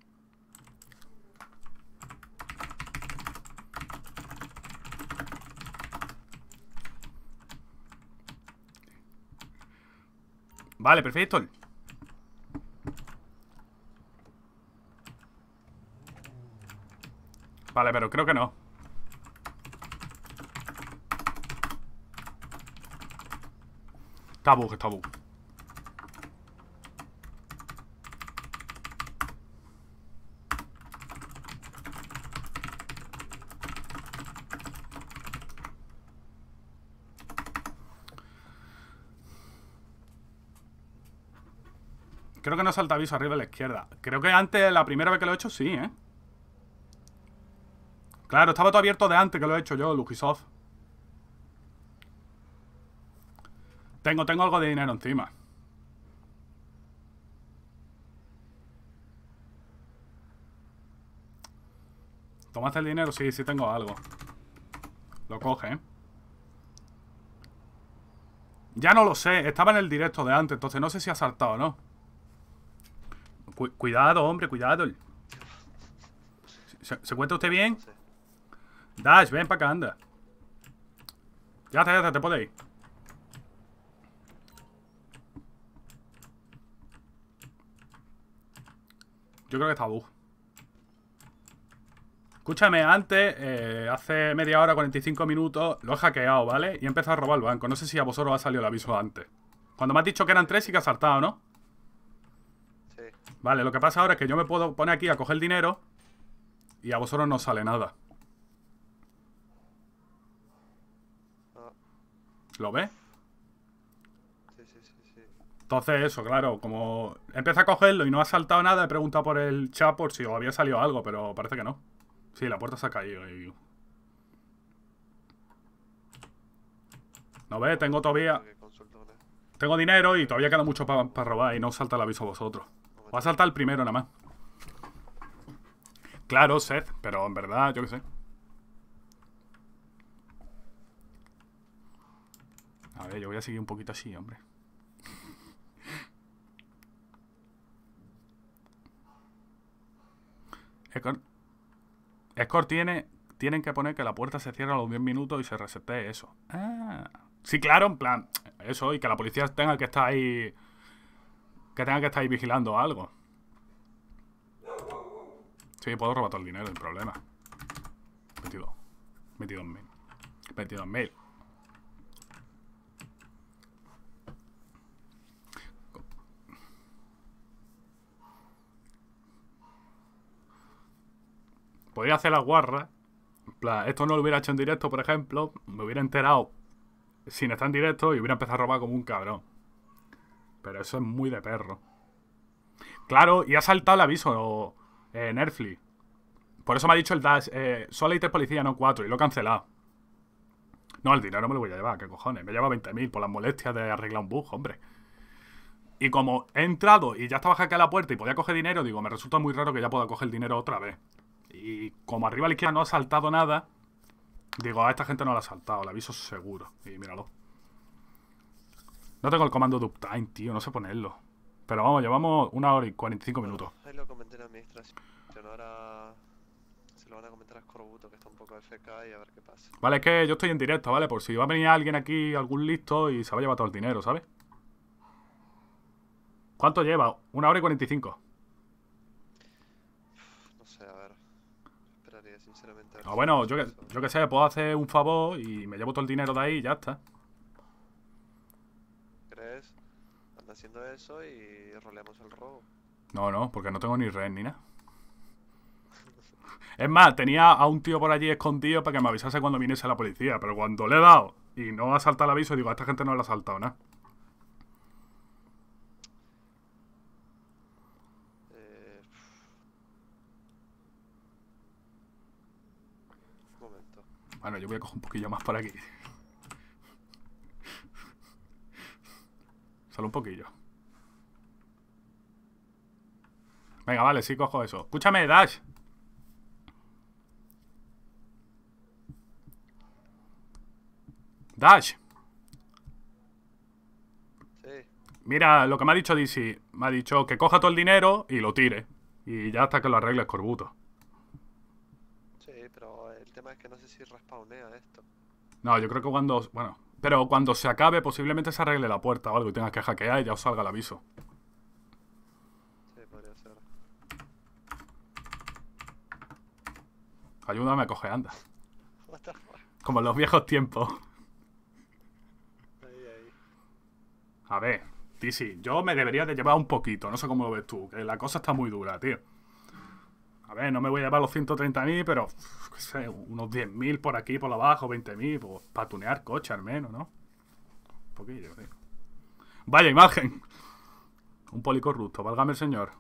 Speaker 1: Vale, perfecto. Vale, pero creo que no. Está bug, está bug. Creo que no salta aviso arriba a la izquierda. Creo que antes, la primera vez que lo he hecho, sí, ¿eh? Claro, estaba todo abierto de antes que lo he hecho yo, Lugisoft. Tengo, tengo algo de dinero encima. ¿Tomaste el dinero? Sí, sí tengo algo. Lo coge, ¿eh? Ya no lo sé, estaba en el directo de antes, entonces no sé si ha saltado o no. Cu cuidado, hombre, cuidado. ¿Se, ¿Se encuentra usted bien? Dash, ven para acá, anda. Ya está, ya está, te puedes ir. Yo creo que está bug. Escúchame, antes, eh, hace media hora, cuarenta y cinco minutos, lo he hackeado, ¿vale? Y he empezado a robar el banco. No sé si a vosotros os ha salido el aviso antes. Cuando me has dicho que eran tres, sí que has saltado, ¿no?
Speaker 6: Sí.
Speaker 1: Vale, lo que pasa ahora es que yo me puedo poner aquí a coger el dinero y a vosotros no os sale nada.
Speaker 6: Ah.
Speaker 1: ¿Lo ves?
Speaker 6: Sí, sí, sí, sí.
Speaker 1: Entonces eso, claro, como empecé a cogerlo y no ha saltado nada, he preguntado por el chat por si os había salido algo, pero parece que no. Sí, la puerta se ha caído y... ¿No ves? Tengo todavía... Tengo dinero y todavía queda mucho para pa robar y no os salta el aviso a vosotros. Va a saltar el primero nada más. Claro, Seth, pero en verdad, yo qué sé. A ver, yo voy a seguir un poquito así, hombre. Escort, Escort tiene... Tienen que poner que la puerta se cierra a los diez minutos y se resete eso. Ah. Sí, claro, en plan... Eso, y que la policía tenga que estar ahí... Que tenga que estar ahí vigilando algo. Sí, puedo robar todo el dinero, el problema. veintidós. veintidós mil. veintidós mil. Podría hacer la guarra. En plan, esto no lo hubiera hecho en directo, por ejemplo. Me hubiera enterado sin estar en directo y hubiera empezado a robar como un cabrón. Pero eso es muy de perro. Claro, y ha saltado el aviso eh, Netflix. Por eso me ha dicho el Dash, eh, solo hay tres policías, no cuatro, y lo he cancelado. No, el dinero me lo voy a llevar, ¿qué cojones? Me lleva veinte mil por las molestias de arreglar un bug, hombre. Y como he entrado y ya estaba hackeada la puerta y podía coger dinero, digo, me resulta muy raro que ya pueda coger el dinero otra vez. Y como arriba a la izquierda no ha saltado nada, digo, a esta gente no la ha saltado, el aviso seguro. Y míralo. No tengo el comando de uptime, tío, no sé ponerlo. Pero vamos, llevamos una hora y cuarenta y cinco minutos.
Speaker 6: Ahí lo comenté en la administración. Ahora se lo van a comentar a Scorbuto, que está un poco F K, y a ver qué pasa.
Speaker 1: Vale, es que yo estoy en directo, ¿vale? Por si va a venir alguien aquí, algún listo, y se va a llevar todo el dinero, ¿sabes? ¿Cuánto lleva? Una hora y cuarenta y cinco.
Speaker 6: No sé, a ver. Esperaría, sinceramente.
Speaker 1: Ah, bueno, yo que, yo que sé, puedo hacer un favor y me llevo todo el dinero de ahí y ya está.
Speaker 6: ¿Crees? Anda haciendo eso y roleamos el robo.
Speaker 1: No, no, porque no tengo ni red ni nada. Es más, tenía a un tío por allí escondido para que me avisase cuando viniese la policía. Pero cuando le he dado y no ha saltado el aviso, digo, a esta gente no le ha saltado nada.
Speaker 6: Eh... Un momento.
Speaker 1: Bueno, yo voy a coger un poquillo más por aquí. Solo un poquillo. Venga, vale, sí cojo eso. Escúchame, Dash. Dash.
Speaker 6: Sí.
Speaker 1: Mira, lo que me ha dicho D C. Me ha dicho que coja todo el dinero y lo tire. Y ya hasta que lo arregle Scorbuto.
Speaker 6: Sí, pero el tema es que no sé si respawnea esto.
Speaker 1: No, yo creo que cuando... Bueno, pero cuando se acabe posiblemente se arregle la puerta o algo y tengas que hackear y ya os salga el aviso.
Speaker 6: Sí, podría ser.
Speaker 1: Ayúdame a coger, anda.
Speaker 6: What the fuck?
Speaker 1: Como en los viejos tiempos.
Speaker 6: Ahí, ahí.
Speaker 1: A ver, D C, yo me debería de llevar un poquito. No sé cómo lo ves tú, que la cosa está muy dura, tío. A ver, no me voy a llevar los ciento treinta mil, pero uf, qué sé, unos diez mil por aquí, por abajo, veinte mil, pues, para tunear coche al menos, ¿no? Un poquillo, tío. Vaya imagen. Un policorrupto, válgame el señor.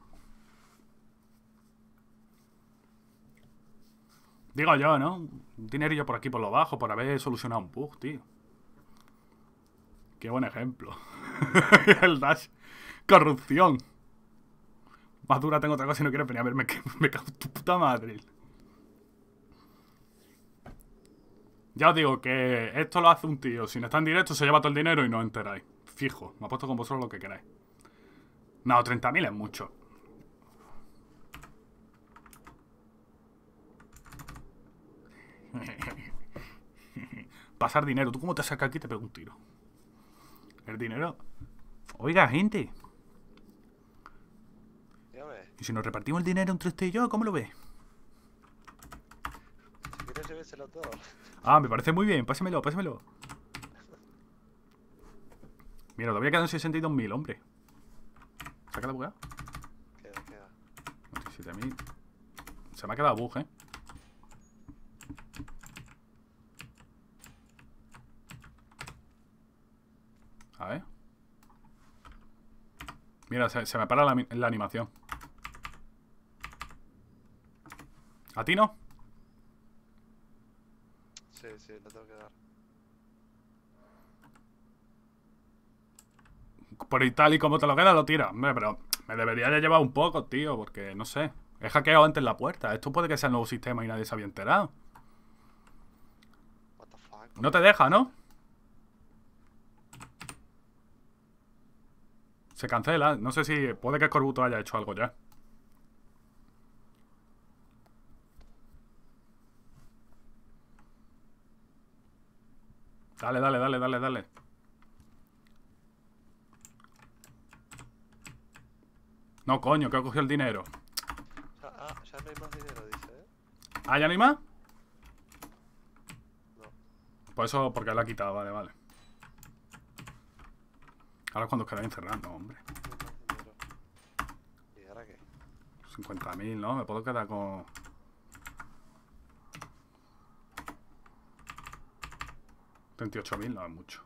Speaker 1: Digo yo, ¿no? Un dinerillo por aquí, por lo bajo, por haber solucionado un bug, tío. Qué buen ejemplo. El Dash. Corrupción. Más dura tengo otra cosa y no quiero venir a verme. Me cago en tu puta madre. Ya os digo que esto lo hace un tío. Si no está en directo, se lleva todo el dinero y no os enteráis. Fijo, me apuesto con vosotros lo que queráis. No, treinta mil es mucho. Pasar dinero. ¿Tú cómo te sacas aquí y te pego un tiro? El dinero... Oiga, gente.
Speaker 12: Dígame.
Speaker 1: ¿Y si nos repartimos el dinero entre usted y yo? ¿Cómo lo ves?
Speaker 12: Si quieres llevérselo todo.
Speaker 1: Ah, me parece muy bien. Pásemelo, pásemelo. Mira, todavía quedan sesenta y dos mil, hombre. ¿Se ha quedado bugado?
Speaker 12: Queda, queda.
Speaker 1: veintisiete mil. Se me ha quedado bug, ¿eh? A ver. Mira, se, se me para la, la animación. ¿A ti no?
Speaker 12: Sí, sí, lo tengo que dar.
Speaker 1: Por y tal y como te lo queda, lo tiras. Hombre, pero me debería de llevar un poco, tío, porque no sé. He hackeado antes la puerta. Esto puede que sea el nuevo sistema y nadie se había enterado. No te deja, ¿no? Se cancela. No sé si... Puede que Scorbuto haya hecho algo ya. Dale, dale, dale, dale, dale. No, coño, que he cogido el dinero.
Speaker 12: Ah, ah, ya no hay más dinero, dice, ¿eh?
Speaker 1: ¿Ah, ya no hay más?
Speaker 12: No.
Speaker 1: Por eso, porque la ha quitado, vale, vale. Ahora es cuando os quedáis encerrados, no, hombre.
Speaker 12: ¿Y ahora qué?
Speaker 1: cincuenta mil, ¿no? Me puedo quedar con... veintiocho mil, no es mucho.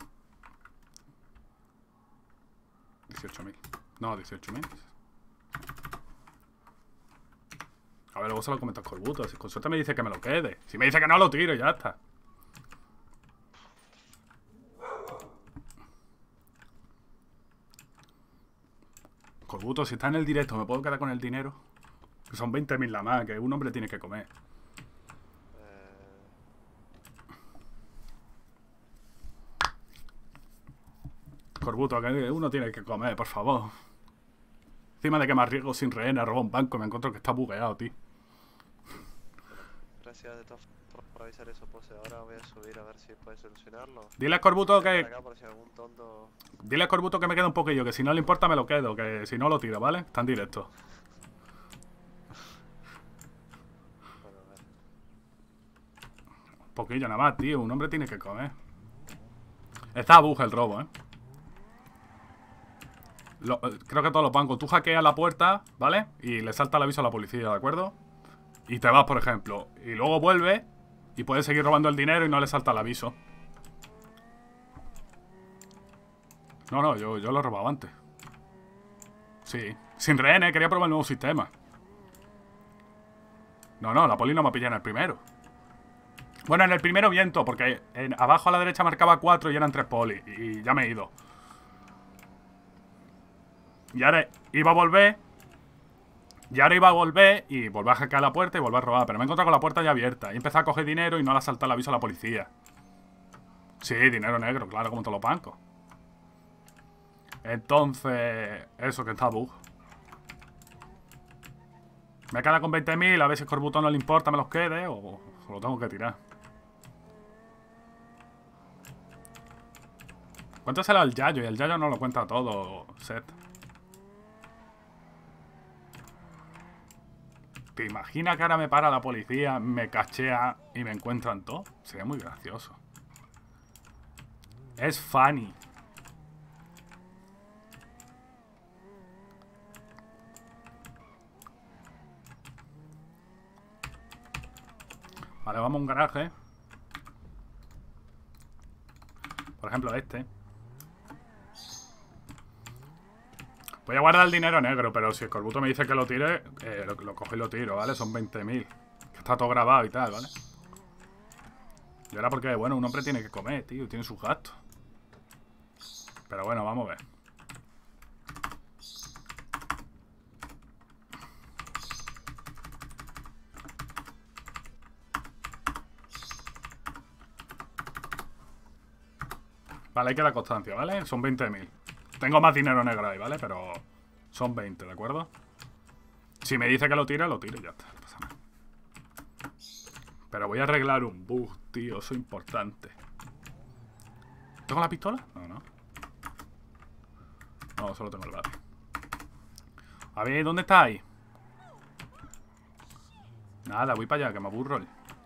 Speaker 1: dieciocho mil. No, dieciocho mil. A ver, luego se lo comento a Scorbuto. Si con suerte me dice que me lo quede. Si me dice que no, lo tiro y ya está. Scorbuto, si está en el directo, ¿me puedo quedar con el dinero? Que son veinte mil la más, que un hombre tiene que comer. Scorbuto, que uno tiene que comer, por favor. Encima de que me arriesgo sin rehenes a robar un banco, me encuentro que está bugueado, tío.
Speaker 12: Gracias de todas formas por avisar eso, pues ahora voy a subir a ver si puedes solucionarlo.
Speaker 1: Dile a Scorbuto que...
Speaker 12: Acá por si algún tonto...
Speaker 1: Dile a Scorbuto que me queda un poquillo, que si no le importa me lo quedo, que si no lo tiro, ¿vale? Está en directo.
Speaker 12: Bueno, a ver.
Speaker 1: Un poquillo nada más, tío. Un hombre tiene que comer. Está a bug el robo, ¿eh? Lo, creo que todos los bancos. Tú hackeas la puerta, ¿vale? Y le salta el aviso a la policía, ¿de acuerdo? Y te vas, por ejemplo. Y luego vuelves y puedes seguir robando el dinero y no le salta el aviso. No, no, yo, yo lo he robado antes. Sí. Sin rehenes, quería probar el nuevo sistema. No, no, la poli no me pilla en el primero. Bueno, en el primero viento, porque en, abajo a la derecha marcaba cuatro y eran tres polis. Y ya me he ido. Y ahora iba a volver. Y ahora iba a volver y volver a hackear la puerta y volver a robar. Pero me he encontrado con la puerta ya abierta. Y empecé a coger dinero y no le ha saltado el aviso a la policía. Sí, dinero negro, claro, como todos los bancos. Entonces, eso que está bug. Me queda con veinte mil, a ver si a Scorbuto no le importa, me los quede o, o lo tengo que tirar. Cuéntaselo al Yayo y el Yayo no lo cuenta todo, Seth. ¿Te imaginas que ahora me para la policía, me cachea y me encuentran todo? Sería muy gracioso. Es funny. Vale, vamos a un garaje. Por ejemplo, este. Voy a guardar el dinero negro, pero si Scorbuto me dice que lo tire, eh, lo, lo cojo y lo tiro, ¿vale? Son veinte mil. Que está todo grabado y tal, ¿vale? Y ahora porque, bueno, un hombre tiene que comer, tío. Tiene sus gastos. Pero bueno, vamos a ver. Vale, hay que dar constancia, ¿vale? Son veinte mil. Tengo más dinero negro ahí, ¿vale? Pero son veinte, ¿de acuerdo? Si me dice que lo tire, lo tiro y ya está. No pasa nada. Pero voy a arreglar un bug, tío. Eso es importante. ¿Tengo la pistola? No, no. No, solo tengo el bate. A ver, ¿dónde estáis? Nada, voy para allá, que me aburro.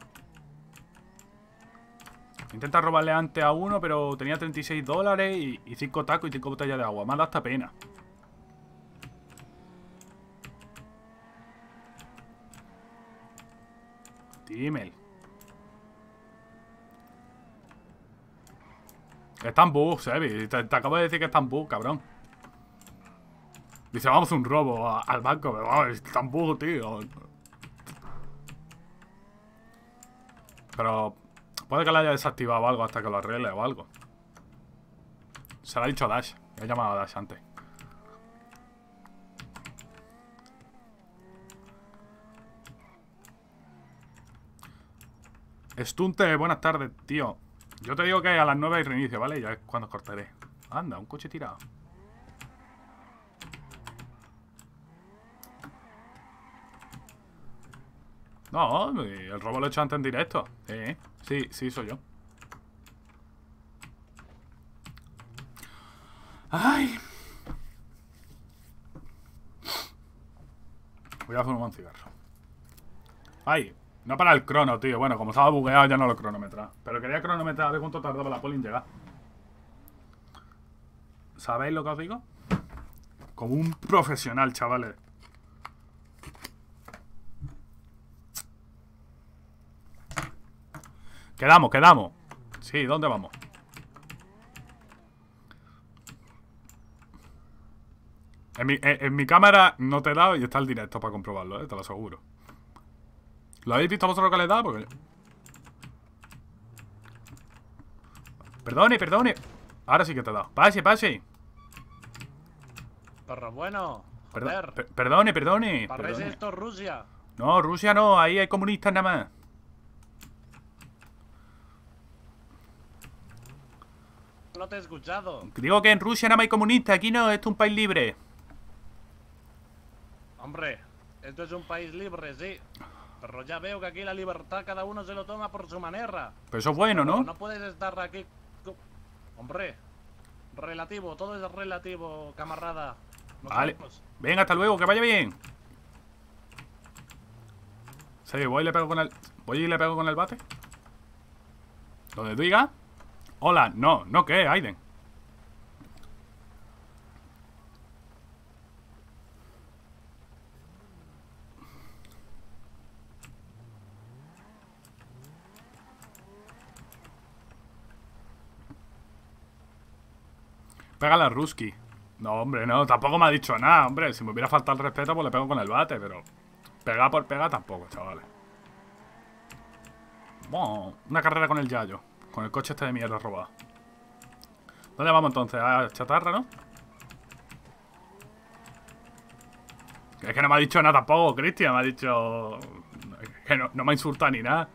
Speaker 1: Intenta robarle antes a uno, pero tenía treinta y seis dólares y, y cinco tacos y cinco botellas de agua. Me ha dado hasta pena. Dímel. Está en bug, Sebi. Te, te acabo de decir que está en bug, cabrón. Dice, vamos a hacer un robo a, al banco. Pero vamos, está en bug, tío. Pero puede que lo haya desactivado algo hasta que lo arregle o algo. Se lo ha dicho a Dash. He llamado a Dash antes. Stunte, buenas tardes, tío. Yo te digo que a las nueve hay reinicio, ¿vale? Ya es cuando cortaré. Anda, un coche tirado. No, el robo lo he hecho antes en directo. Sí, sí, sí, soy yo. Ay. Voy a fumar un cigarro. Ay, no para el crono, tío. Bueno, como estaba bugueado ya no lo cronometra. Pero quería cronometrar a ver cuánto tardaba la poli en llegar. ¿Sabéis lo que os digo? Como un profesional, chavales. Quedamos, quedamos. Sí, ¿dónde vamos? En mi, en, en mi cámara no te he dado y está el directo para comprobarlo, ¿eh? Te lo aseguro. ¿Lo habéis visto vosotros que le he dado? Porque... Perdone, perdone. Ahora sí que te he dado. Pase, pase.
Speaker 14: Perro bueno.
Speaker 1: Perdón,
Speaker 14: Joder.
Speaker 1: per perdone, perdone.
Speaker 14: Parece
Speaker 1: perdone.
Speaker 14: esto Rusia.
Speaker 1: No, Rusia no. Ahí hay comunistas nada más.
Speaker 14: No te he escuchado.
Speaker 1: Digo que en Rusia nada más hay comunistas. Aquí no, esto es un país libre.
Speaker 14: Hombre, esto es un país libre, sí. Pero ya veo que aquí la libertad cada uno se lo toma por su manera.
Speaker 1: Pero eso es bueno, ¿no?
Speaker 14: No, no puedes estar aquí... Hombre, relativo, todo es relativo, camarada. Nos
Speaker 1: Vale.
Speaker 14: vemos.
Speaker 1: Venga, hasta luego, que vaya bien. Sí, voy y le pego con el... Voy y le pego con el bate. Donde diga. Hola, no, no, ¿qué, Aiden? Pégale a Ruski. No, hombre, no, tampoco me ha dicho nada, hombre. Si me hubiera faltado el respeto, pues le pego con el bate, pero... Pegar por pegar tampoco, chavales. Bueno, una carrera con el Yayo. Con el coche este de mierda robado. ¿Dónde vamos entonces? A chatarra, ¿no? Es que no me ha dicho nada tampoco, Cristian. Me ha dicho... Es que no, no me ha insultado ni nada.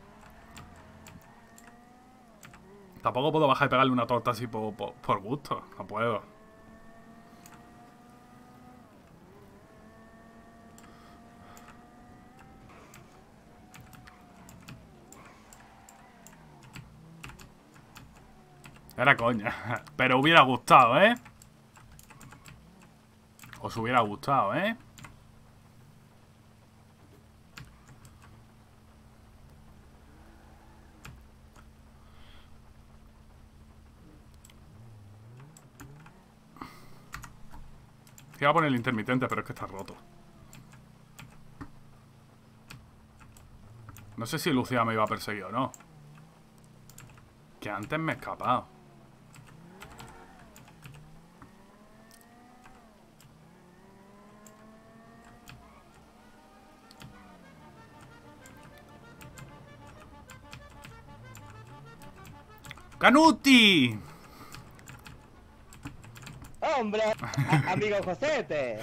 Speaker 1: Tampoco puedo bajar y pegarle una torta así por, por, por gusto. No puedo. Era coña. Pero hubiera gustado, ¿eh? Os hubiera gustado, ¿eh? Iba a poner el intermitente, pero es que está roto. No sé si Lucía me iba a perseguir o no. Que antes me he escapado. ¡Canuti!
Speaker 2: ¡Hombre! A- amigo Josete.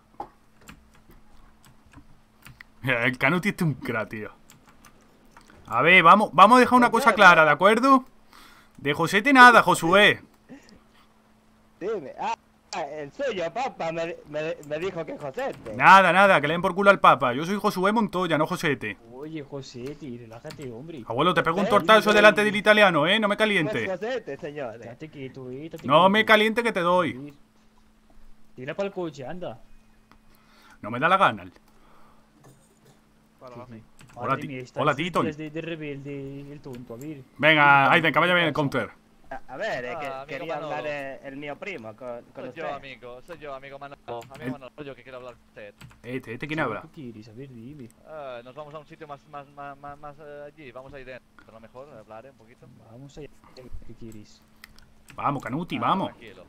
Speaker 1: El Canuti este es un crack, tío. A ver, vamos, vamos a dejar una cosa clara, ¿de acuerdo? De Josete nada, Josué.
Speaker 8: Dime. Ah, el suyo, papá, me, me, me dijo que Josete.
Speaker 1: Nada, nada, que le den por culo al papa. Yo soy Josué Montoya, no Josete.
Speaker 11: Oye, Josete, relájate, hombre.
Speaker 1: Abuelo, te pego un tortazo delante del italiano, ¿eh? No me caliente.
Speaker 8: Josete, señores.
Speaker 11: Date quieto, eh. date
Speaker 1: No
Speaker 11: quieto.
Speaker 1: me caliente que te doy.
Speaker 11: Tira para el coche, anda.
Speaker 1: No me da la gana. Hola,
Speaker 11: Madre
Speaker 1: ti-
Speaker 11: mía, estas
Speaker 1: hola, Tito.
Speaker 11: tías De, de rebelde, el tonto, a ver.
Speaker 1: Venga, Aiden, que vaya bien el counter.
Speaker 8: A, a ver, es que
Speaker 3: Ah, amigo
Speaker 8: quería
Speaker 3: Manolo.
Speaker 8: hablar eh, el mío primo con, con
Speaker 3: Soy
Speaker 8: usted.
Speaker 3: yo, amigo, soy yo, amigo Manolo. Amigo Manolo, soy yo que quiero hablar con usted.
Speaker 1: Este, este, ¿quién habla?
Speaker 11: ¿Qué quieres? A ver, dime.
Speaker 3: Ah, nos vamos a un sitio más, más, más, más, más eh, allí, vamos a ir dentro, a lo mejor, a hablar eh, un poquito.
Speaker 11: Vamos allá. ¿Qué quieres?
Speaker 1: Vamos, Canuti,
Speaker 3: Ah,
Speaker 1: vamos.
Speaker 3: Tranquilo.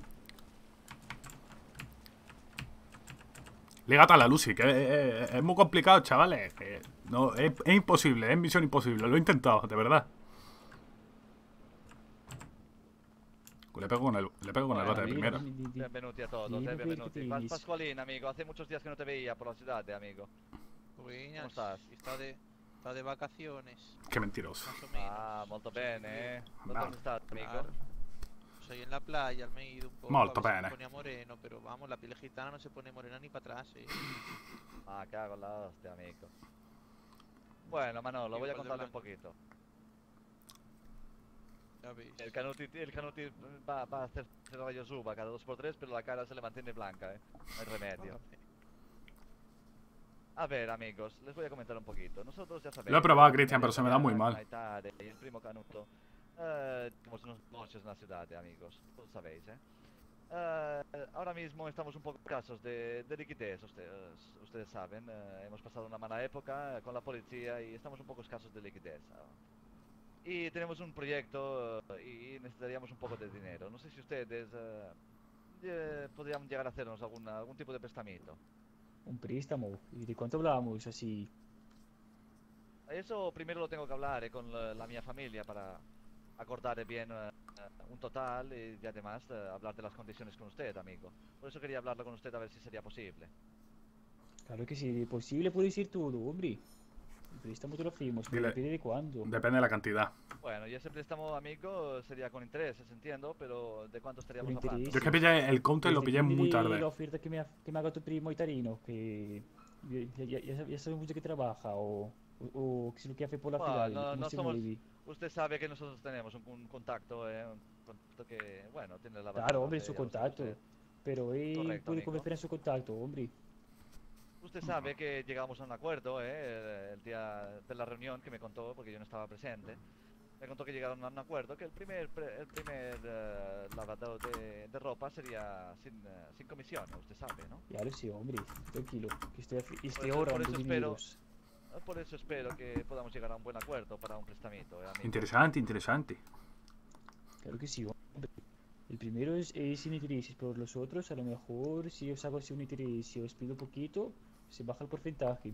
Speaker 1: Légate a la Lucy, que es, es- es muy complicado, chavales. que no, es, es imposible, es misión imposible. Lo he intentado, de verdad. Le pego con el, le pego con el
Speaker 3: Bueno,
Speaker 1: bate de primera.
Speaker 3: Benvenuti a todos,
Speaker 11: Dime,
Speaker 3: eh,
Speaker 11: ¿qué
Speaker 3: benvenuti.
Speaker 11: te
Speaker 3: Pas-
Speaker 11: dices?
Speaker 3: Pascualín, amigo, hace muchos días que no te veía por la ciudad, eh, amigo.
Speaker 15: Buenas.
Speaker 3: ¿Cómo estás?
Speaker 15: Está de, está de vacaciones.
Speaker 1: Qué mentiroso.
Speaker 15: Más o menos.
Speaker 3: Ah, molto bene, eh.
Speaker 1: No.
Speaker 3: ¿Dónde estás, amigo?
Speaker 15: Claro. Soy en la playa, me he ido un poco.
Speaker 1: Molto
Speaker 15: a ver si
Speaker 1: bene.
Speaker 15: me ponía moreno, pero vamos, la piel gitana no se pone morena ni para atrás, eh.
Speaker 3: Ah, cago en la hostia, amigo. Bueno, Manolo, voy a
Speaker 15: Igual de
Speaker 3: contarle un
Speaker 15: blanco.
Speaker 3: poquito.
Speaker 15: Ya veis.
Speaker 3: El Canuti, el Canuti va, va a hacer rayos uva cada dos por tres, pero la cara se le mantiene blanca, eh. No hay remedio. A ver, amigos, les voy a comentar un poquito. Nosotros ya sabemos.
Speaker 1: Lo he probado,
Speaker 3: que
Speaker 1: Cristian, pero se me da muy mal.
Speaker 3: Maitare y el primo Canuto. Eh, tenemos unos negocios en la ciudad, eh, amigos. Lo sabéis, eh. Eh, ahora mismo estamos un poco casos de, de liquidez, ustedes, ustedes saben. eh, hemos pasado una mala época eh, con la policía y estamos un poco escasos de liquidez. ah. Y tenemos un proyecto eh, y necesitaríamos un poco de dinero. No sé si ustedes eh, eh, podrían llegar a hacernos alguna, algún tipo de prestamito.
Speaker 11: Un préstamo. ¿Y de cuánto hablamos? Así.
Speaker 3: Eso primero lo tengo que hablar eh, con la, la mia familia para acordar bien eh, un total y, y además eh, hablar de las condiciones con usted, amigo. Por eso quería hablarlo con usted a ver si sería posible.
Speaker 11: Claro que sí, posible puede ser todo, hombre. El préstamo te lo hacemos, pero
Speaker 1: Dile.
Speaker 11: depende de cuándo.
Speaker 1: Depende de la cantidad.
Speaker 3: Bueno, y ese préstamo, amigo, sería con intereses, entiendo, pero ¿de cuánto estaríamos
Speaker 11: Con
Speaker 3: hablando?
Speaker 11: interés.
Speaker 1: Yo es que pillé el counter, lo
Speaker 11: Desde
Speaker 1: pillé
Speaker 11: que
Speaker 1: muy
Speaker 11: mire
Speaker 1: tarde.
Speaker 11: La oferta que me, ha- que me haga tu primo itarino, que ya, ya, ya, ya sabemos de qué trabaja o, o, o qué es lo que hace por la
Speaker 3: Bueno,
Speaker 11: ciudad, y
Speaker 3: no,
Speaker 11: cómo
Speaker 3: no
Speaker 11: se
Speaker 3: somos...
Speaker 11: mueve.
Speaker 3: Usted sabe que nosotros tenemos un, un contacto, eh, un contacto que, bueno, tiene la
Speaker 11: Claro,
Speaker 3: base,
Speaker 11: hombre,
Speaker 3: ya
Speaker 11: su
Speaker 3: lo sabe
Speaker 11: contacto.
Speaker 3: usted.
Speaker 11: Pero él
Speaker 3: Correcto,
Speaker 11: puede
Speaker 3: amigo.
Speaker 11: convencer en su contacto, hombre.
Speaker 3: Usted sabe que llegamos a un acuerdo, eh, el día de la reunión que me contó, porque yo no estaba presente. Me contó que llegaron a un acuerdo que el primer, pre- el primer eh, lavado de, de ropa sería sin, eh, sin comisión, usted sabe, ¿no?
Speaker 11: Claro, sí, hombre, tranquilo, que estoy, haci-
Speaker 3: Por
Speaker 11: estoy
Speaker 3: eso, por
Speaker 11: ahorrando
Speaker 3: eso espero,
Speaker 11: dineros.
Speaker 3: por eso espero que podamos llegar a un buen acuerdo para un prestamito, eh, amigo.
Speaker 1: Interesante, interesante.
Speaker 11: Claro que sí, hombre. El primero es, es sin intereses, pero los otros, a lo mejor, si os hago así un interés, si os pido poquito, se baja el porcentaje.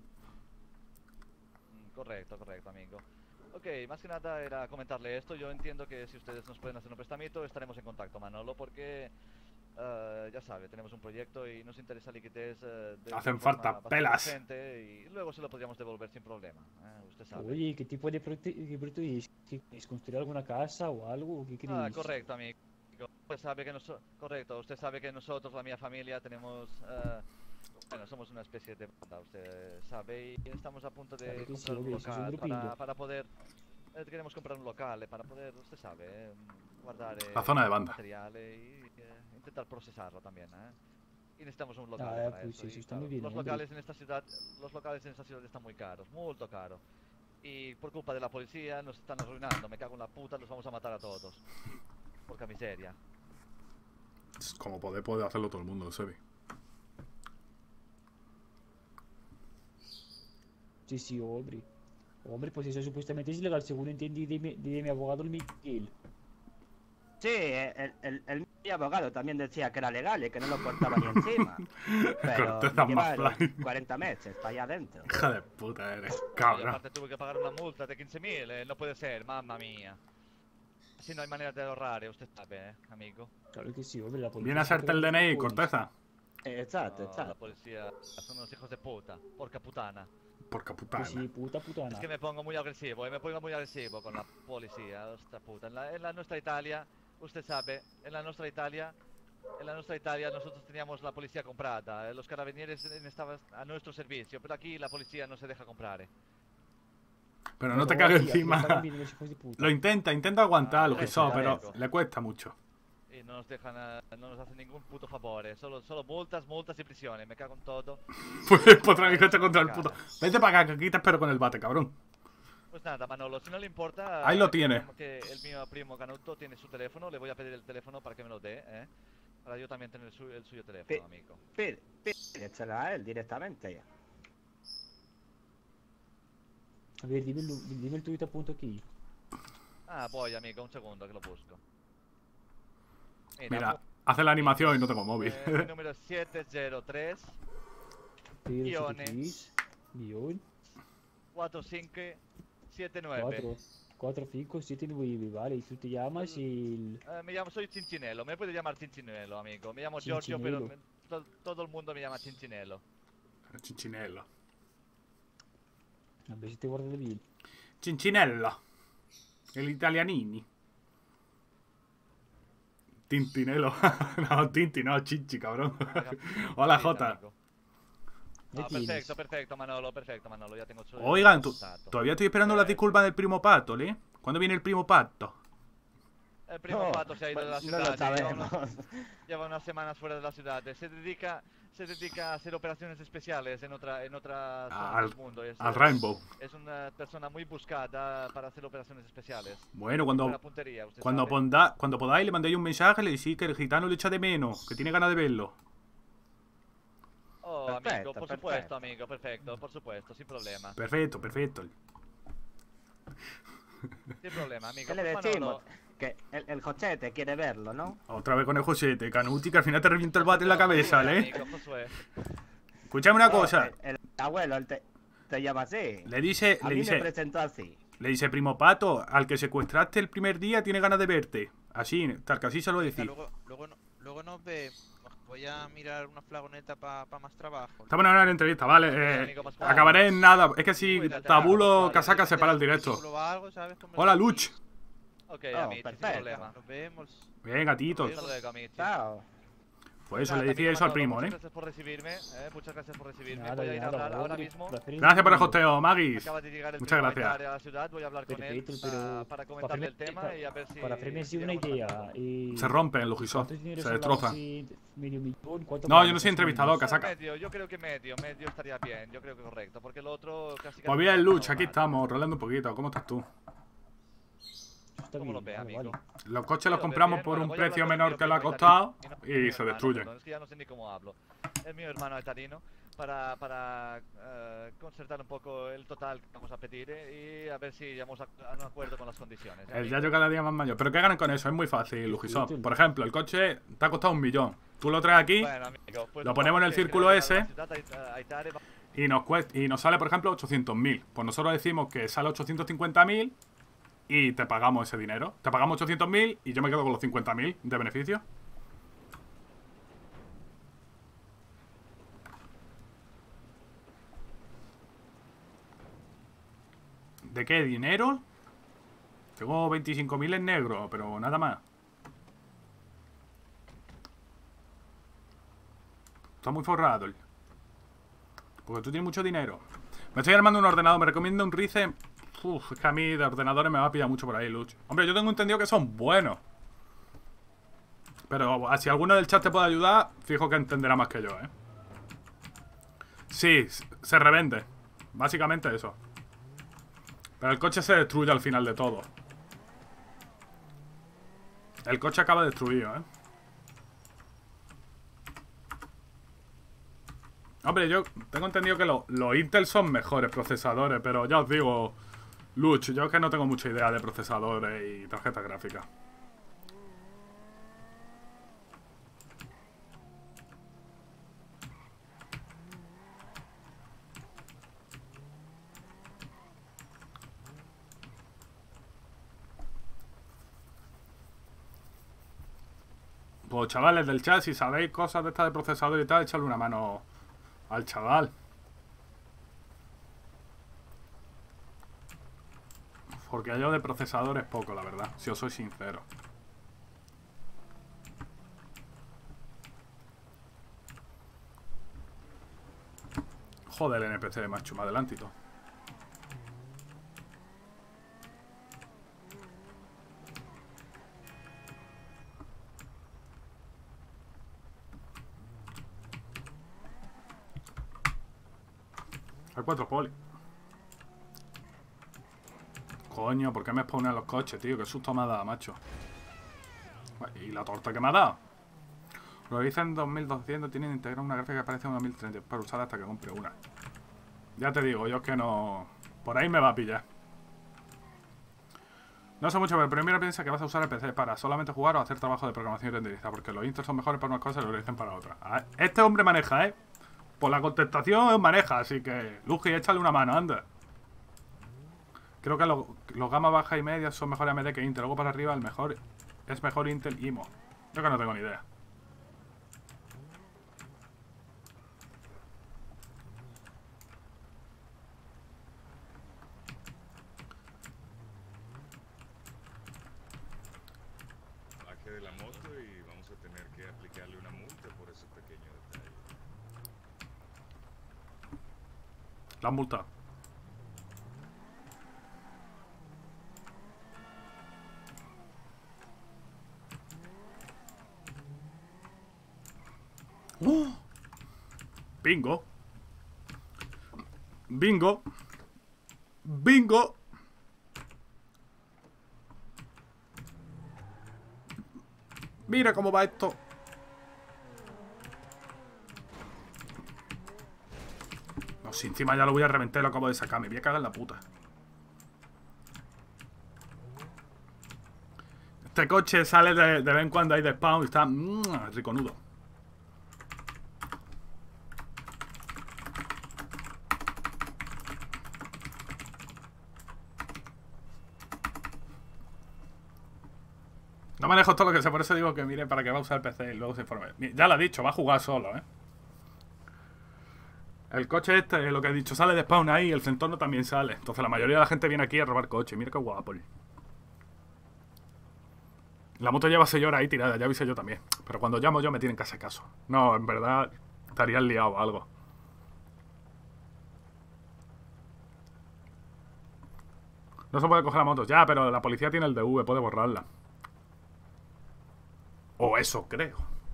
Speaker 3: Mm, Correcto, correcto, amigo. Ok, más que nada era comentarle esto. Yo entiendo que si ustedes nos pueden hacer un prestamito, estaremos en contacto, Manolo, porque eh, ya sabe, tenemos un proyecto y nos interesa liquidez. eh, de
Speaker 1: Hacen
Speaker 3: una forma
Speaker 1: falta
Speaker 3: bastante
Speaker 1: pelas.
Speaker 3: urgente y luego se lo podríamos devolver sin problema. eh, usted sabe.
Speaker 11: Oye, ¿qué tipo de proyecto qué proyecto es? ¿Qué- ¿Es construir alguna casa o algo? ¿Qué queréis?
Speaker 3: Ah, correcto, amigo. Usted sabe que noso- correcto, usted sabe que nosotros, la mía familia, tenemos, eh, bueno, somos una especie de banda, usted sabe, y estamos a punto de
Speaker 11: Claro que sí,
Speaker 3: comprar un
Speaker 11: obvio, sois un
Speaker 3: local para,
Speaker 11: grupillo.
Speaker 3: para poder, eh, queremos comprar un local eh, para poder, usted sabe, eh, guardar eh,
Speaker 1: La zona de banda.
Speaker 3: materiales y eh, intentar procesarlo también, eh. Y necesitamos un local
Speaker 11: Ah,
Speaker 3: para
Speaker 11: pues
Speaker 3: eso.
Speaker 11: eso
Speaker 3: y
Speaker 11: está muy
Speaker 3: claro,
Speaker 11: bien,
Speaker 3: los
Speaker 11: hombre.
Speaker 3: locales en esta ciudad, los locales en esta ciudad están muy caros, muy caros. Y por culpa de la policía nos están arruinando, me cago en la puta, los vamos a matar a todos. Porca miseria.
Speaker 1: Es como poder, puede hacerlo todo el mundo, Sebi.
Speaker 11: Sí, sí, hombre. Hombre, pues eso supuestamente es ilegal, según entendí de mi, de mi abogado el Miguel.
Speaker 8: Sí, el, el, el mi abogado también decía que era legal y que no lo portaba ni encima. Pero
Speaker 1: Corteza
Speaker 8: me
Speaker 1: más
Speaker 8: llevaron
Speaker 1: fly.
Speaker 8: cuarenta meses para allá adentro.
Speaker 1: Hija de puta eres,
Speaker 3: Y
Speaker 1: cabrón.
Speaker 3: aparte tuve que pagar una multa de quince mil, eh, no puede ser, mamma mía. Así no hay manera de ahorrar, eh, usted sabe, eh, amigo.
Speaker 11: Claro que sí, hombre, la policía...
Speaker 1: Viene a hacerte el D N I,
Speaker 11: Pues,
Speaker 1: Corteza.
Speaker 8: Exacto,
Speaker 3: No, la
Speaker 8: exacto.
Speaker 3: policía son unos hijos de puta, porca putana.
Speaker 1: Porca putana.
Speaker 11: Que sí, puta putana.
Speaker 16: Es que me pongo muy agresivo, eh, me pongo muy agresivo con la policía, hostia puta. En la, en la nuestra Italia, usted sabe, en la nuestra Italia, en la nuestra Italia nosotros teníamos la policía comprada, eh, los carabinieri estaban a nuestro servicio, pero aquí la policía no se deja comprar. Eh.
Speaker 1: Pero no te
Speaker 11: Pero,
Speaker 1: cagues
Speaker 11: hostia, que
Speaker 1: encima.
Speaker 11: están bien los hijos de puta.
Speaker 1: Lo intenta, intenta aguantar lo que
Speaker 16: eso,
Speaker 1: son,
Speaker 16: ya
Speaker 1: pero
Speaker 16: veo.
Speaker 1: le cuesta mucho.
Speaker 16: Y no nos dejan, eh, no nos hacen ningún puto favor, eh, solo, solo multas, multas y prisiones, me cago en todo.
Speaker 1: Pues otra vez que contra el puto. Vete para acá, que aquí te espero con el bate, cabrón.
Speaker 16: Pues nada, Manolo, si no le importa...
Speaker 1: Ahí lo
Speaker 16: eh,
Speaker 1: tiene.
Speaker 16: Que el mío primo Canuto tiene su teléfono, le voy a pedir el teléfono para que me lo dé, eh. Para yo también tener su- el suyo teléfono, amigo.
Speaker 8: Pide, pídesela a él directamente.
Speaker 11: A ver, dime el, dime el tuyo y te apunto aquí.
Speaker 16: Ah, voy, amigo, un segundo que lo busco.
Speaker 1: Mira, hace la animación y no tengo móvil.
Speaker 16: Eh, mi número es siete cero tres guiones
Speaker 11: Guión.
Speaker 16: cuatro cinco siete nueve.
Speaker 11: cuatro. cuatro, cinco, siete, nueve, vale. Y tú te llamas y...
Speaker 16: Eh, me llamo, soy Cinchinello, me puede llamar Cinchinello, amigo. Me llamo Giorgio, pero
Speaker 11: Cinchinello.
Speaker 16: me- to- todo el mundo me llama Cinchinello.
Speaker 1: Cinchinello.
Speaker 11: A ver si te guardas bien.
Speaker 1: Cincinello. El italianini. Tintinelo. No, Tinti, no, Chichi, cabrón. Hola, Jota.
Speaker 16: Ah, perfecto, perfecto, Manolo, perfecto, Manolo, ya tengo su...
Speaker 1: Oigan, tu-
Speaker 16: contacto.
Speaker 1: todavía estoy esperando las disculpas del primo Pato, ¿eh? ¿Cuándo viene el primo Pato?
Speaker 16: El primo
Speaker 8: No,
Speaker 16: Pato se ha ido de la
Speaker 8: no
Speaker 16: ciudad.
Speaker 8: lo
Speaker 16: lleva
Speaker 8: sabemos.
Speaker 16: unas- Lleva unas semanas fuera de la ciudad. Se dedica, se dedica a hacer operaciones especiales en otra, en otra zona
Speaker 1: Al-
Speaker 16: del mundo. Es,
Speaker 1: al
Speaker 16: es-
Speaker 1: Rainbow.
Speaker 16: Es una persona muy buscada para hacer operaciones especiales.
Speaker 1: Bueno,
Speaker 16: Buena
Speaker 1: cuando,
Speaker 16: puntería, usted
Speaker 1: cuando,
Speaker 16: sabe.
Speaker 1: ponda- cuando podáis le mandéis un mensaje, le decís que el gitano le echa de menos, que tiene ganas de verlo.
Speaker 16: Oh, amigo,
Speaker 8: Perfecto,
Speaker 16: por
Speaker 8: perfecto.
Speaker 16: supuesto, amigo, perfecto, por supuesto, sin problema.
Speaker 1: Perfecto, perfecto.
Speaker 16: Sin problema, amigo.
Speaker 8: ¿Qué le
Speaker 16: Pues,
Speaker 8: decimos?
Speaker 16: Manolo,
Speaker 8: Que el, el Jochete quiere verlo, ¿no?
Speaker 1: Otra vez con el Josete, Canuti, que al final te revienta el bate en la cabeza, ¿eh?
Speaker 16: amigo, Josué.
Speaker 1: Escúchame una
Speaker 8: No,
Speaker 1: cosa.
Speaker 8: El, el abuelo, él te, te llama así.
Speaker 1: Le dice,
Speaker 8: A
Speaker 1: le
Speaker 8: mí
Speaker 1: dice,
Speaker 8: me presentó así.
Speaker 1: le dice, primo Pato, al que secuestraste el primer día tiene ganas de verte. Así, tal que así se lo
Speaker 3: Venga,
Speaker 1: decís.
Speaker 3: luego, luego, no- luego nos vemos. Voy a mirar una flagoneta para más trabajo.
Speaker 1: Estamos en una entrevista, vale. eh,
Speaker 3: amigo Pascual.
Speaker 1: acabaré en nada. Es que si
Speaker 3: Cuídate,
Speaker 1: tabulo
Speaker 3: Pascual.
Speaker 1: casaca se para el directo. Hola, Luch.
Speaker 16: Ok,
Speaker 8: Oh,
Speaker 16: amigo, sin
Speaker 8: perfecto.
Speaker 16: problema.
Speaker 3: Nos vemos.
Speaker 1: Venga, Tito.
Speaker 16: Hasta luego, amigo.
Speaker 8: Chao.
Speaker 1: Pues eso,
Speaker 16: Nada,
Speaker 1: le decía
Speaker 16: amigo
Speaker 1: eso al
Speaker 16: Manolo,
Speaker 1: primo,
Speaker 16: muchas
Speaker 1: ¿eh?
Speaker 16: gracias por recibirme, eh, muchas gracias por recibirme.
Speaker 11: Nada,
Speaker 16: Voy a ir a
Speaker 11: nada,
Speaker 16: hablar ahora
Speaker 11: hombre,
Speaker 16: mismo.
Speaker 11: placer es
Speaker 1: Gracias por el
Speaker 11: mío.
Speaker 1: hosteo, Magis.
Speaker 16: Acaba de llegar el
Speaker 1: Muchas
Speaker 16: primo
Speaker 1: gracias.
Speaker 16: Aitare a la ciudad, voy a hablar con él
Speaker 11: Perfecto, pero
Speaker 16: para, para comentarle el
Speaker 11: hacerme-
Speaker 16: tema y a ver si...
Speaker 11: Para hacerme así
Speaker 16: si
Speaker 11: una
Speaker 16: llegamos a un
Speaker 11: idea.
Speaker 16: acuerdo.
Speaker 11: eh,
Speaker 1: Se rompen los Ubisoft.
Speaker 11: ¿cuántos dineros
Speaker 1: Se
Speaker 11: hablamos
Speaker 1: destrozan.
Speaker 11: así? ¿Medio millón? ¿Cuánto
Speaker 1: No,
Speaker 11: vale
Speaker 1: yo no
Speaker 11: más
Speaker 1: soy
Speaker 11: o
Speaker 1: entrevistador,
Speaker 11: menos?
Speaker 1: casaca.
Speaker 16: Medio, yo creo que medio, medio estaría bien, yo creo que correcto, porque el otro casi...
Speaker 1: Pues
Speaker 16: casi
Speaker 1: bien,
Speaker 16: no
Speaker 1: Luch,
Speaker 16: va
Speaker 1: aquí
Speaker 16: mal.
Speaker 1: estamos, rolando un poquito. ¿Cómo estás tú?
Speaker 11: Está
Speaker 16: ¿Cómo lo
Speaker 11: bien,
Speaker 16: ve,
Speaker 11: vale,
Speaker 16: amigo?
Speaker 11: vale.
Speaker 1: Los coches
Speaker 16: Sí,
Speaker 1: los
Speaker 16: lo veo
Speaker 1: compramos
Speaker 16: bien,
Speaker 1: por
Speaker 16: bueno,
Speaker 1: un
Speaker 16: voy a hablar
Speaker 1: precio
Speaker 16: con el
Speaker 1: menor
Speaker 16: mío
Speaker 1: que le ha
Speaker 16: primo
Speaker 1: costado
Speaker 16: Itarino,
Speaker 1: y
Speaker 16: mi
Speaker 1: se
Speaker 16: hermano,
Speaker 1: destruyen.
Speaker 16: perdón, es que ya no sé ni cómo hablo. Es mi hermano Itarino, para, para eh, concertar un poco el total que vamos a pedir eh, y a ver si llegamos a, a un acuerdo con las condiciones.
Speaker 1: El
Speaker 16: amigo.
Speaker 1: Yayo cada día más mayor. ¿Pero qué ganan con eso? Es muy fácil, Ubisoft.
Speaker 11: sí, sí.
Speaker 1: Por ejemplo, el coche te ha costado un millón. Tú lo traes aquí
Speaker 16: Bueno, amigo, pues
Speaker 1: lo
Speaker 16: nos
Speaker 1: ponemos en
Speaker 16: vamos
Speaker 1: el
Speaker 16: que
Speaker 1: círculo
Speaker 16: creo que
Speaker 1: ese.
Speaker 16: la ciudad Ait- Aitare va-
Speaker 1: y nos, cuesta, y nos sale, por ejemplo, ochocientos mil. Pues nosotros decimos que sale ochocientos cincuenta mil y te pagamos ese dinero. Te pagamos ochocientos mil y yo me quedo con los cincuenta mil de beneficio. ¿De qué? ¿Dinero? Tengo veinticinco mil en negro, pero nada más. Está muy forrado. Porque tú tienes mucho dinero. Me estoy armando un ordenador. Me recomiendo un Ryzen. Uf, es que a mí de ordenadores me va a pillar mucho por ahí, Luch. Hombre, yo tengo entendido que son buenos. Pero si alguno del chat te puede ayudar, fijo que entenderá más que yo, ¿eh? Sí, se revende. Básicamente eso. Pero el coche se destruye al final de todo. El coche acaba destruido, ¿eh? Hombre, yo tengo entendido que lo- los Intel son mejores procesadores, pero ya os digo, Luch, yo es que no tengo mucha idea de procesadores y tarjetas gráficas. Pues chavales del chat, si sabéis cosas de estas de procesador y tal, echadle una mano al chaval. Porque yo de procesador es poco, la verdad, si os soy sincero. Joder, el N P C, macho, más adelantito. Hay cuatro poli. Coño, ¿por qué me spawnean los coches, tío? Qué susto me ha dado, macho. ¿Y la torta que me ha dado? Lo hice en dos mil doscientos, tienen integrado una gráfica que parece en dos mil treinta para usar hasta que compre una. Ya te digo, yo es que no... Por ahí me va a pillar. No sé mucho, pero primero piensa que vas a usar el P C para solamente jugar o hacer trabajo de programación y renderizar, porque los intros son mejores para unas cosas y los dicen para otras. Este hombre maneja, ¿eh? Por la contestación maneja, así que... Luigi, échale una mano, anda. Creo que los, los gama baja y media son mejor A M D que Intel. Luego para arriba el mejor es mejor Intel I M O. Yo que no tengo ni idea.
Speaker 17: Baje de la moto y vamos a tener que aplicarle una multa por ese pequeño detalle.
Speaker 1: La multa. ¡Oh! Bingo. Bingo. Bingo. Mira cómo va esto. No, si encima ya lo voy a reventar, lo acabo de sacar. Me voy a cagar en la puta. Este coche sale de, de vez en cuando ahí de spawn y está mmm, riconudo. No manejo todo lo que sé, por eso digo que mire para qué va a usar el P C y luego se informe. Ya lo ha dicho, va a jugar solo, ¿eh? El coche este, lo que he dicho, sale de spawn ahí y el centorno también sale. Entonces la mayoría de la gente viene aquí a robar coche. Mira qué guapo. La moto lleva seis horas ahí tirada, ya avisé yo también. Pero cuando llamo yo me tienen que hacer caso. No, en verdad estarían liado o algo. No se puede coger la moto. Ya, pero la policía tiene el D V, puede borrarla. O eso creo.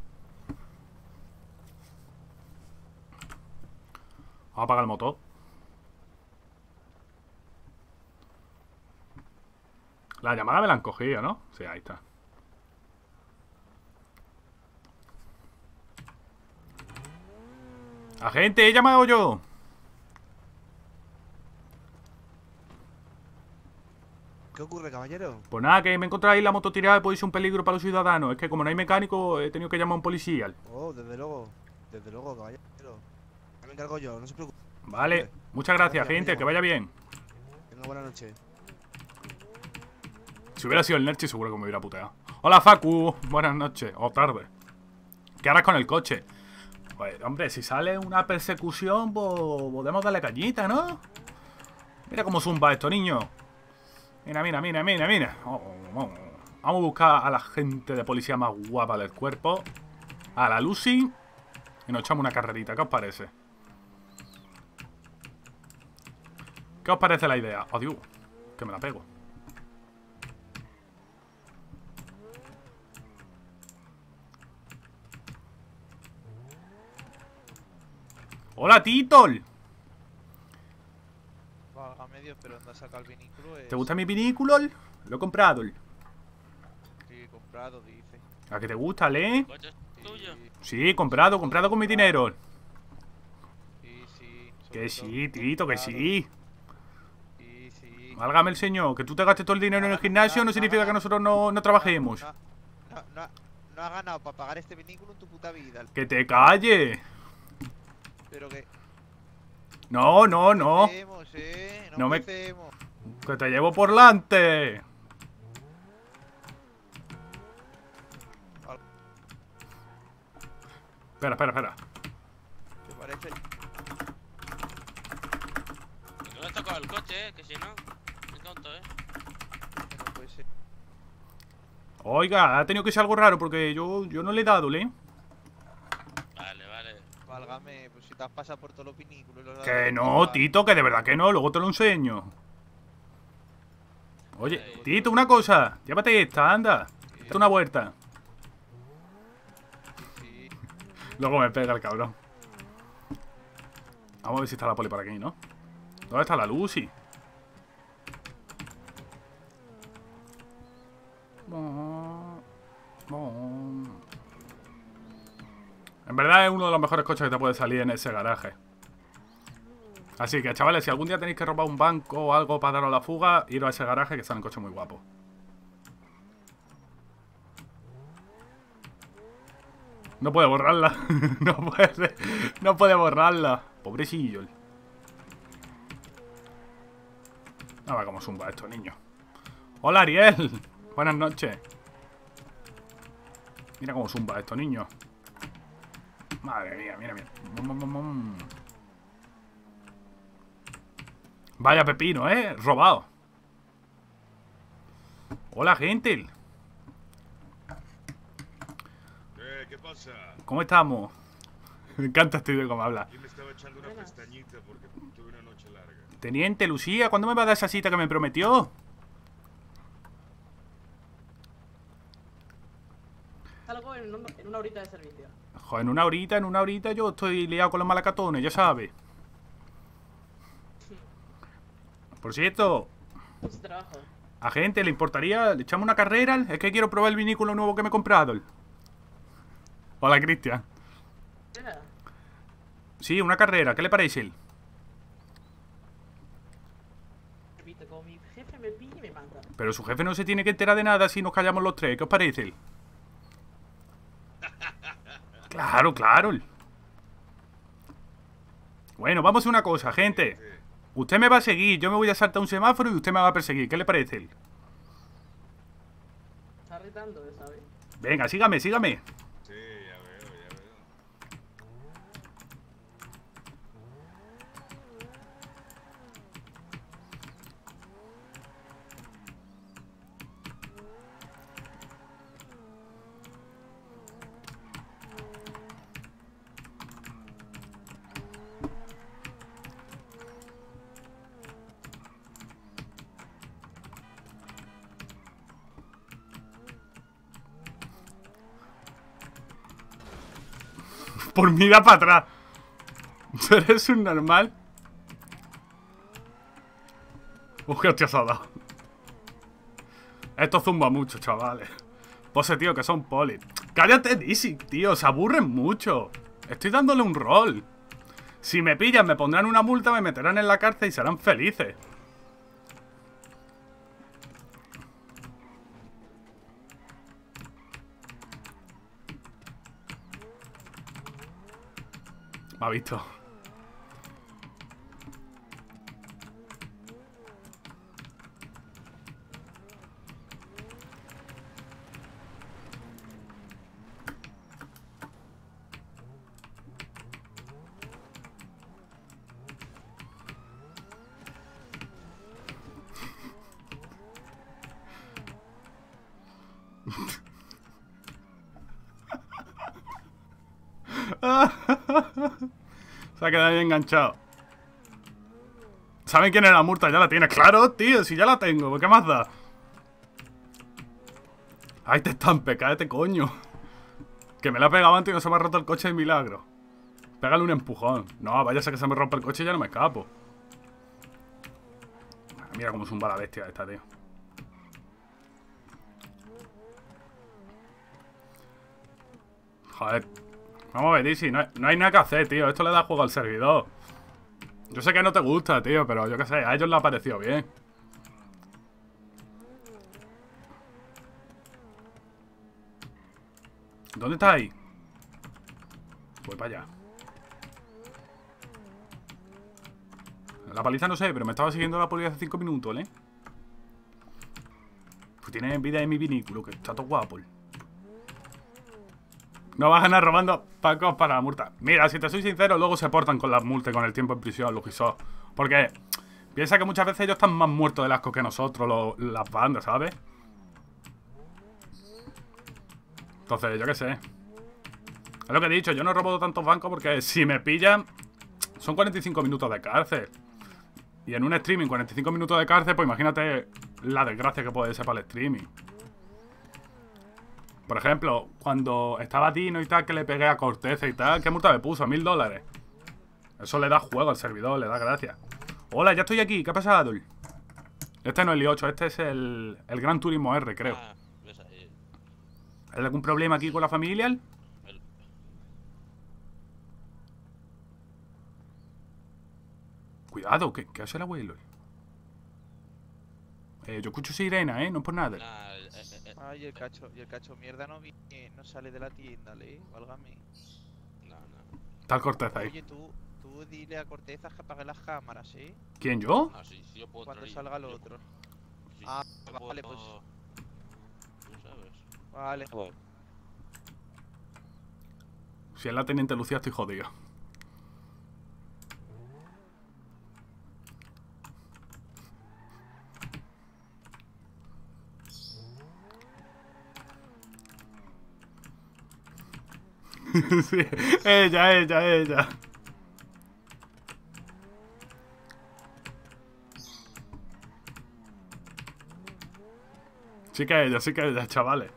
Speaker 1: Vamos a apagar el motor. La llamada me la han cogido, ¿no? Sí, ahí está. Agente, he llamado yo.
Speaker 6: ¿Qué ocurre, caballero?
Speaker 1: Pues nada, que me he encontrado ahí la moto tirada y puede ser un peligro para los ciudadanos. Es que como no hay mecánico, he tenido que llamar a un policía.
Speaker 6: Oh, desde luego. Desde luego, caballero. Ya me encargo yo, no se preocupe.
Speaker 1: Vale, vale. Muchas gracias, gracias gente, que vaya bien.
Speaker 6: Tenga buena noche.
Speaker 1: Si hubiera sido el Nerchi seguro que me hubiera puteado. Hola, Facu, buenas noches, o tarde. ¿Qué harás con el coche? Pues, hombre, si sale una persecución, pues podemos darle cañita, ¿no? Mira cómo zumba esto, niño. Mira, mira, mira, mira, mira. Oh, oh, oh. Vamos a buscar a la gente de policía más guapa del cuerpo. A la Lucy. Y nos echamos una carrerita, ¿qué os parece? ¿Qué os parece la idea? Oh, Dios, que me la pego. ¡Hola, Titol!
Speaker 3: A medio, pero anda a sacar el vinículo. Es...
Speaker 1: ¿Te gusta mi vinículo? Lo he comprado.
Speaker 3: Sí, comprado, dice.
Speaker 1: ¿A qué te gusta, Le?
Speaker 9: ¿El coche es tuyo?
Speaker 1: Sí, comprado, comprado con mi dinero.
Speaker 3: Sí, sí.
Speaker 1: Que sí, Tito, que sí.
Speaker 3: Sí, sí.
Speaker 1: Válgame el señor, que tú te gastes todo el dinero en el gimnasio no significa que nosotros no, no trabajemos.
Speaker 3: No, no, no, no has ganado para pagar este vinículo en tu puta vida.
Speaker 1: ¡Que te calle!
Speaker 3: Pero que...
Speaker 1: No, no, no.
Speaker 3: Empecemos, eh. No,
Speaker 1: no me...
Speaker 3: empecemos.
Speaker 1: Que te llevo por delante. Espera, espera, espera.
Speaker 3: ¿Te parece?
Speaker 9: No le has tocado el coche, eh, que si no, me conto, eh.
Speaker 3: puede ser.
Speaker 1: Oiga, ha tenido que ser algo raro porque yo, yo no le he dado, ¿eh?
Speaker 9: Vale, vale.
Speaker 3: Válgame, pues si te has pasado por todos los pinículos. y los has
Speaker 1: Que
Speaker 3: dado
Speaker 1: no,
Speaker 3: vuelta.
Speaker 1: Tito, que de verdad que no, luego te lo enseño. Oye, Tito, una cosa. Llévate esta, anda. Date una vuelta. Luego me pega el cabrón. Vamos a ver si está la poli por aquí, ¿no? ¿Dónde está la Lucy? En verdad es uno de los mejores coches que te puede salir en ese garaje. Así que, chavales, si algún día tenéis que robar un banco o algo para daros la fuga, iros a ese garaje que salen coches muy guapos. No puede borrarla. No puede. No puede borrarla. Pobrecillo. A ver cómo zumba esto, niño. Hola, Ariel. Buenas noches. Mira cómo zumba esto, niño. Madre mía, mira, mira. Vaya pepino, ¿eh? Robado. Hola, gente.
Speaker 17: Eh, ¿qué pasa?
Speaker 1: ¿Cómo estamos? Me encanta este vídeo como habla.
Speaker 17: Aquí me estaba echando una pestañita porque tuve una noche larga.
Speaker 1: Teniente, Lucía, ¿cuándo me va a dar esa cita que me prometió?
Speaker 4: Salgo en, un- en una horita de servicio.
Speaker 1: Joder, en una horita, en una horita yo estoy liado con los malacatones, ya sabes. Por cierto,
Speaker 4: Mucho trabajo.
Speaker 1: agente, ¿le importaría? ¿Le echamos una carrera? Es que quiero probar el vinículo nuevo que me he comprado. Hola, Cristian.
Speaker 4: Mira,
Speaker 1: Sí, una carrera, ¿qué le parece?
Speaker 4: repito, como mi jefe me pilla y me manda.
Speaker 1: Pero su jefe no se tiene que enterar de nada si nos callamos los tres, ¿qué os parece? Claro, claro. Bueno, vamos a hacer una cosa, gente. Usted me va a seguir, yo me voy a saltar un semáforo y usted me va a perseguir, ¿qué le parece?
Speaker 4: Está retando, ¿sabes?
Speaker 1: Venga, sígame, sígame.
Speaker 17: Sí, ya veo, ya veo.
Speaker 1: Por mira para atrás. ¿Tú eres un normal? Uf, qué hostia se ha dado. Esto zumba mucho, chavales. Pose, tío, que son polis. Cállate, Dizzy, tío, se aburren mucho. Estoy dándole un rol. Si me pillan, me pondrán una multa, me meterán en la cárcel y serán felices. Me ha visto. Se ha quedado ahí enganchado. ¿Saben quién es la multa? Ya la tienes. Claro, tío, si ya la tengo. ¿Qué más da? Ahí te estampe, cállate, coño. Que me la ha pegado antes y no se me ha roto el coche de milagro. Pégale un empujón. No, vaya a ser que se me rompe el coche y ya no me escapo. Mira cómo zumba la bestia esta, tío. Joder. Vamos a ver, Dizzy, no, hay- no hay nada que hacer, tío. Esto le da juego al servidor. Yo sé que no te gusta, tío, pero yo qué sé, a ellos les ha parecido bien. ¿Dónde está ahí? Voy para allá. La paliza no sé, pero me estaba siguiendo la policía hace cinco minutos, ¿eh? Pues tiene envidia de mi vinículo, que está todo guapo. No vas a ganar robando pacos para la multa. Mira, si te soy sincero, luego se portan con las multas y con el tiempo en prisión, los quisos. Porque Piensa que muchas veces ellos están más muertos del asco que nosotros, los, las bandas, ¿sabes? Entonces, yo qué sé. Es lo que he dicho, yo no he robado tantos bancos porque si me pillan, son cuarenta y cinco minutos de cárcel. Y en un streaming, cuarenta y cinco minutos de cárcel, pues imagínate la desgracia que puede ser para el streaming. Por ejemplo, cuando estaba Dino y tal, que le pegué a Corteza y tal, ¿qué multa me puso? Mil dólares. Eso le da juego al servidor, le da gracia. Hola, ya estoy aquí, ¿qué ha pasado? Este no es el i ocho, este es el, el Gran Turismo R, creo.
Speaker 9: Ah, ves ahí.
Speaker 1: ¿Hay algún problema aquí con la familia?
Speaker 9: El-
Speaker 1: Cuidado, ¿qué, qué hace el abuelo? Eh, yo escucho sirena, ¿eh? No es por nada.
Speaker 9: Nah, eh, eh, eh,
Speaker 3: Ay, el cacho, y el cacho mierda no viene, no sale de la tienda, ¿le? Válgame.
Speaker 9: no, no.
Speaker 1: Está el Corteza ahí.
Speaker 3: Oye, tú, tú dile a Corteza que apague las cámaras, ¿eh?
Speaker 1: ¿Quién, yo?
Speaker 9: Ah, sí, sí, yo puedo
Speaker 3: Cuando
Speaker 9: entrar ahí,
Speaker 3: salga lo
Speaker 9: yo-
Speaker 3: otro.
Speaker 9: sí,
Speaker 3: Ah,
Speaker 9: yo
Speaker 3: vale,
Speaker 9: puedo-
Speaker 3: pues.
Speaker 9: Tú sabes.
Speaker 3: Vale.
Speaker 1: Si es la teniente Lucía, estoy jodido. Sí, ella, ella, ella. Sí que ella, sí que ella, chavales.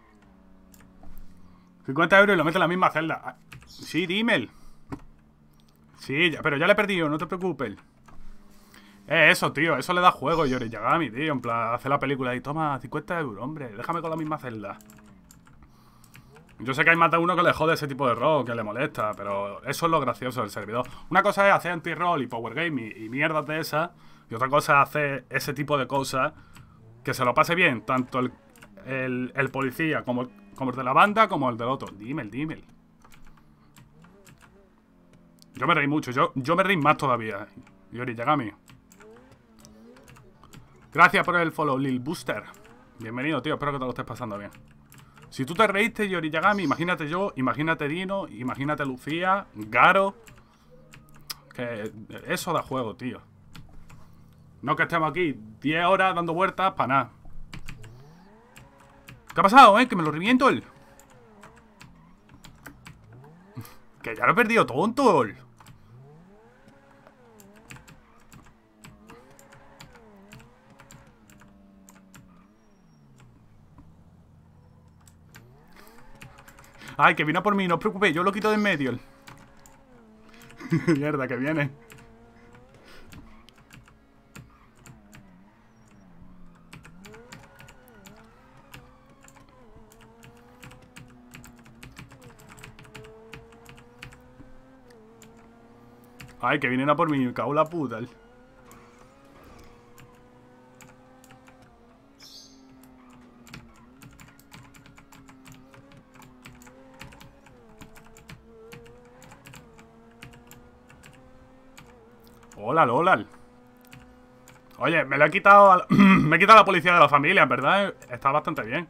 Speaker 1: cincuenta euros y lo mete en la misma celda. Ah, sí, dime. Sí, ya, pero ya le he perdido, no te preocupes. Eh, eso, tío, eso le da juego, Yori Yagami, tío. En plan, hace la película y toma cincuenta euros, hombre. Déjame con la misma celda. Yo sé que hay más de uno que le jode ese tipo de rol, que le molesta, pero eso es lo gracioso del servidor. Una cosa es hacer anti-roll y power game y, y mierdas de esas, y otra cosa es hacer ese tipo de cosas que se lo pase bien, tanto el, el, el policía como el, como el de la banda como el del otro. Dime, dime. Yo me reí mucho, yo, yo me reí más todavía, Yori Yagami. Gracias por el follow, Lil Booster. Bienvenido, tío, espero que te lo estés pasando bien. Si tú te reíste, Yori Yagami, imagínate yo, imagínate Dino, imagínate Lucía, Garo. Que eso da juego, tío. No que estemos aquí diez horas dando vueltas para nada. ¿Qué ha pasado, eh? Que me lo reviento él. Que ya lo he perdido, tonto. Ay, que vino por mí, no os preocupéis, yo lo quito de en medio. Mierda, que viene. Ay, que vienen a por mí, me cago en la puta. Hola, hola. Oye, me lo he quitado a la... me he quitado a la policía de la familia, en verdad. Está bastante bien.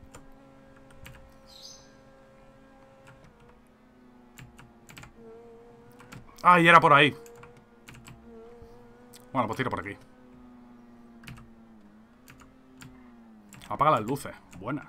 Speaker 1: Ay, era por ahí. Bueno, pues tiro por aquí. Apaga las luces. Buena.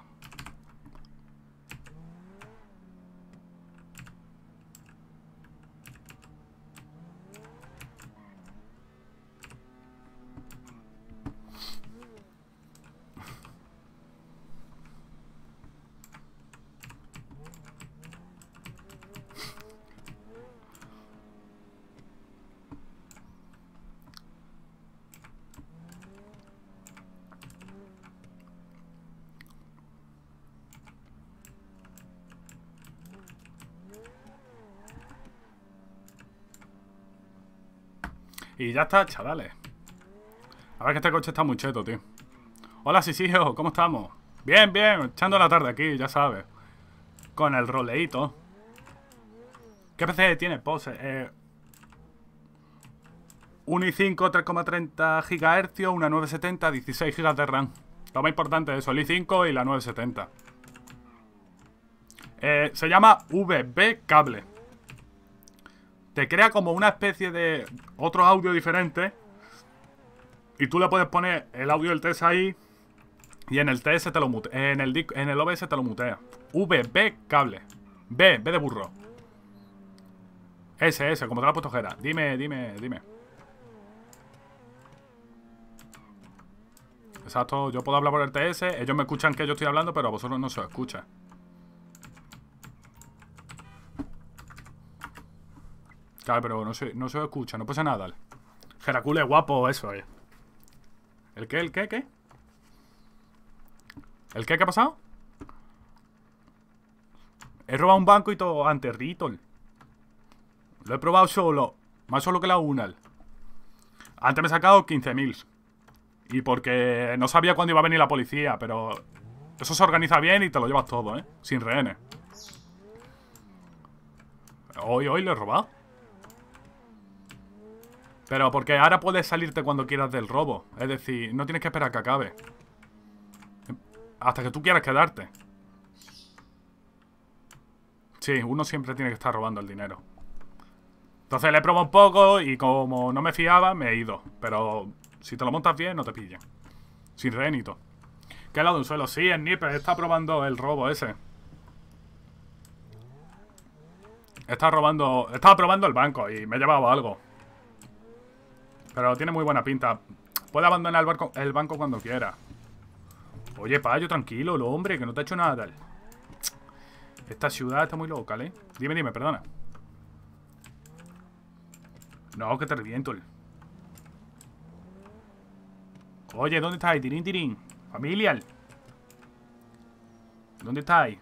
Speaker 1: Y ya está, chavales. A ver que este coche está muy cheto, tío. Hola, Sisijo, ¿cómo estamos? Bien, bien, echando la tarde aquí, ya sabes. Con el roleíto. ¿Qué P C tiene? Pose. Eh, un i cinco, tres coma treinta gigahercios, una nueve setenta, dieciséis gigas de RAM. Lo más importante es eso, el i cinco y la nueve setenta. Eh, se llama V B Cable. Te crea como una especie de otro audio diferente Y tú le puedes poner el audio del T S ahí. Y en el T S te lo mutea. En el, disc, en el O B S te lo mutea. V, B, cable. B, B de burro. S, S, como te lo ha puesto Jera. Dime, dime, dime. Exacto, yo puedo hablar por el T S. Ellos me escuchan que yo estoy hablando, pero a vosotros no se os escucha. Claro, pero no se, no se os escucha, no pasa nada. Heracule, guapo, eso es. ¿El qué? ¿El qué? ¿Qué? ¿El qué? ¿Qué ha pasado? He robado un banco y todo antes, Ritol. Lo he probado solo. Más solo que la UNAL. Antes me he sacado quince mil. Y porque no sabía cuándo iba a venir la policía. Pero eso se organiza bien y te lo llevas todo, ¿eh? Sin rehenes. Hoy, hoy lo he robado. Pero porque ahora puedes salirte cuando quieras del robo. Es decir, no tienes que esperar a que acabe. Hasta que tú quieras quedarte. Sí, uno siempre tiene que estar robando el dinero. Entonces le he probado un poco y como no me fiaba, me he ido. Pero si te lo montas bien, no te pillan. Sin rehenito. ¿Qué lado de un suelo? Sí, el Nipper está probando el robo ese. Está robando... Estaba probando el banco y me he llevado algo. Pero tiene muy buena pinta. Puede abandonar el, barco, el banco cuando quiera. Oye, payo, tranquilo, lo hombre, que no te ha hecho nada. Esta ciudad está muy loca, ¿eh? Dime, dime, perdona. No, que te reviento. Oye, ¿dónde estáis? Tirín, tirín. Familiar. ¿Dónde estáis?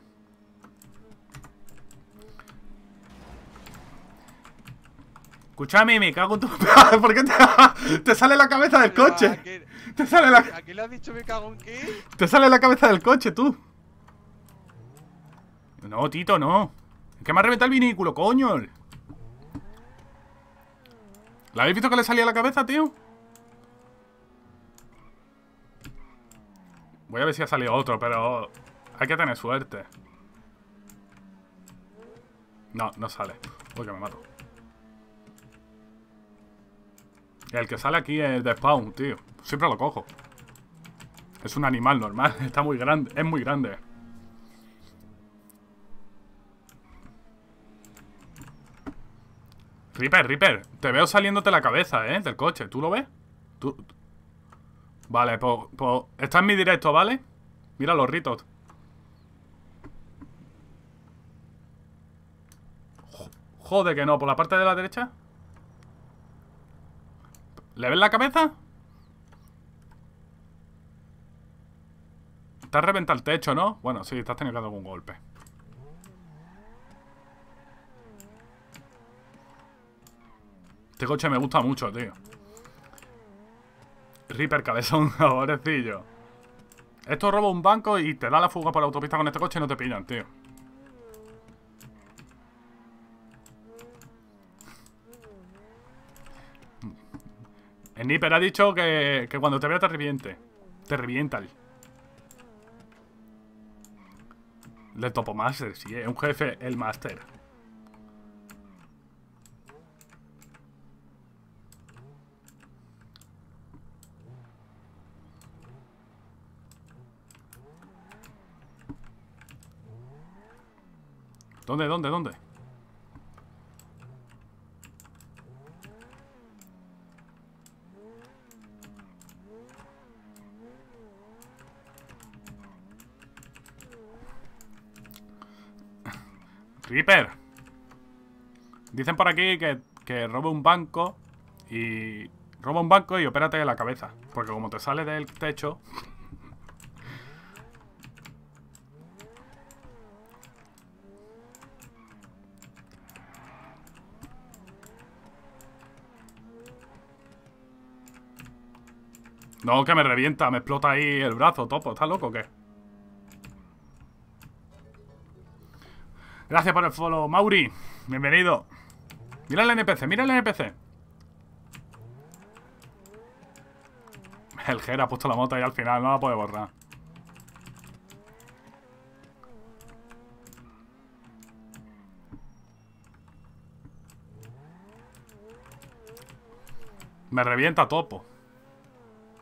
Speaker 1: Escúchame, me cago en tu... ¿Por qué te... te sale la cabeza del coche?
Speaker 3: Aquí,
Speaker 1: Te sale la...
Speaker 3: aquí le has dicho me cago en qué.
Speaker 1: Te sale la cabeza del coche, tú. No, Tito, no. Es que me ha reventado el vehículo, coño. ¿La habéis visto que le salía la cabeza, tío? Voy a ver si ha salido otro, pero... hay que tener suerte. No, no sale. Uy, que me mato. El que sale aquí es de spawn, tío. Siempre lo cojo. Es un animal normal. Está muy grande. Es muy grande. Ripper, Ripper. Te veo saliéndote la cabeza, ¿eh? Del coche. ¿Tú lo ves? ¿Tú? Vale, pues... pues está en mi directo, ¿vale? Mira los ritos. Joder que no. ¿Por la parte de la derecha? ¿Le ves la cabeza? Te has reventado el techo, ¿no? Bueno, sí, te has tenido que dar algún golpe. Este coche me gusta mucho, tío. Ripper, cabezón, pobrecillo. Esto roba un banco y te da la fuga por la autopista con este coche y no te pillan, tío. El Nipper ha dicho que, que cuando te vea te reviente. Te revienta. Le Topo Master, sí, es un jefe, el Master. ¿Dónde, dónde, dónde? Ripper. Dicen por aquí que, que roba un banco y... roba un banco y opérate la cabeza. Porque como te sale del techo... No, que me revienta, me explota ahí el brazo, Topo. ¿Estás loco o qué? Gracias por el follow, Mauri. Bienvenido. Mira el N P C, mira el N P C. El Jera ha puesto la moto ahí al final, no la puede borrar. Me revienta Topo.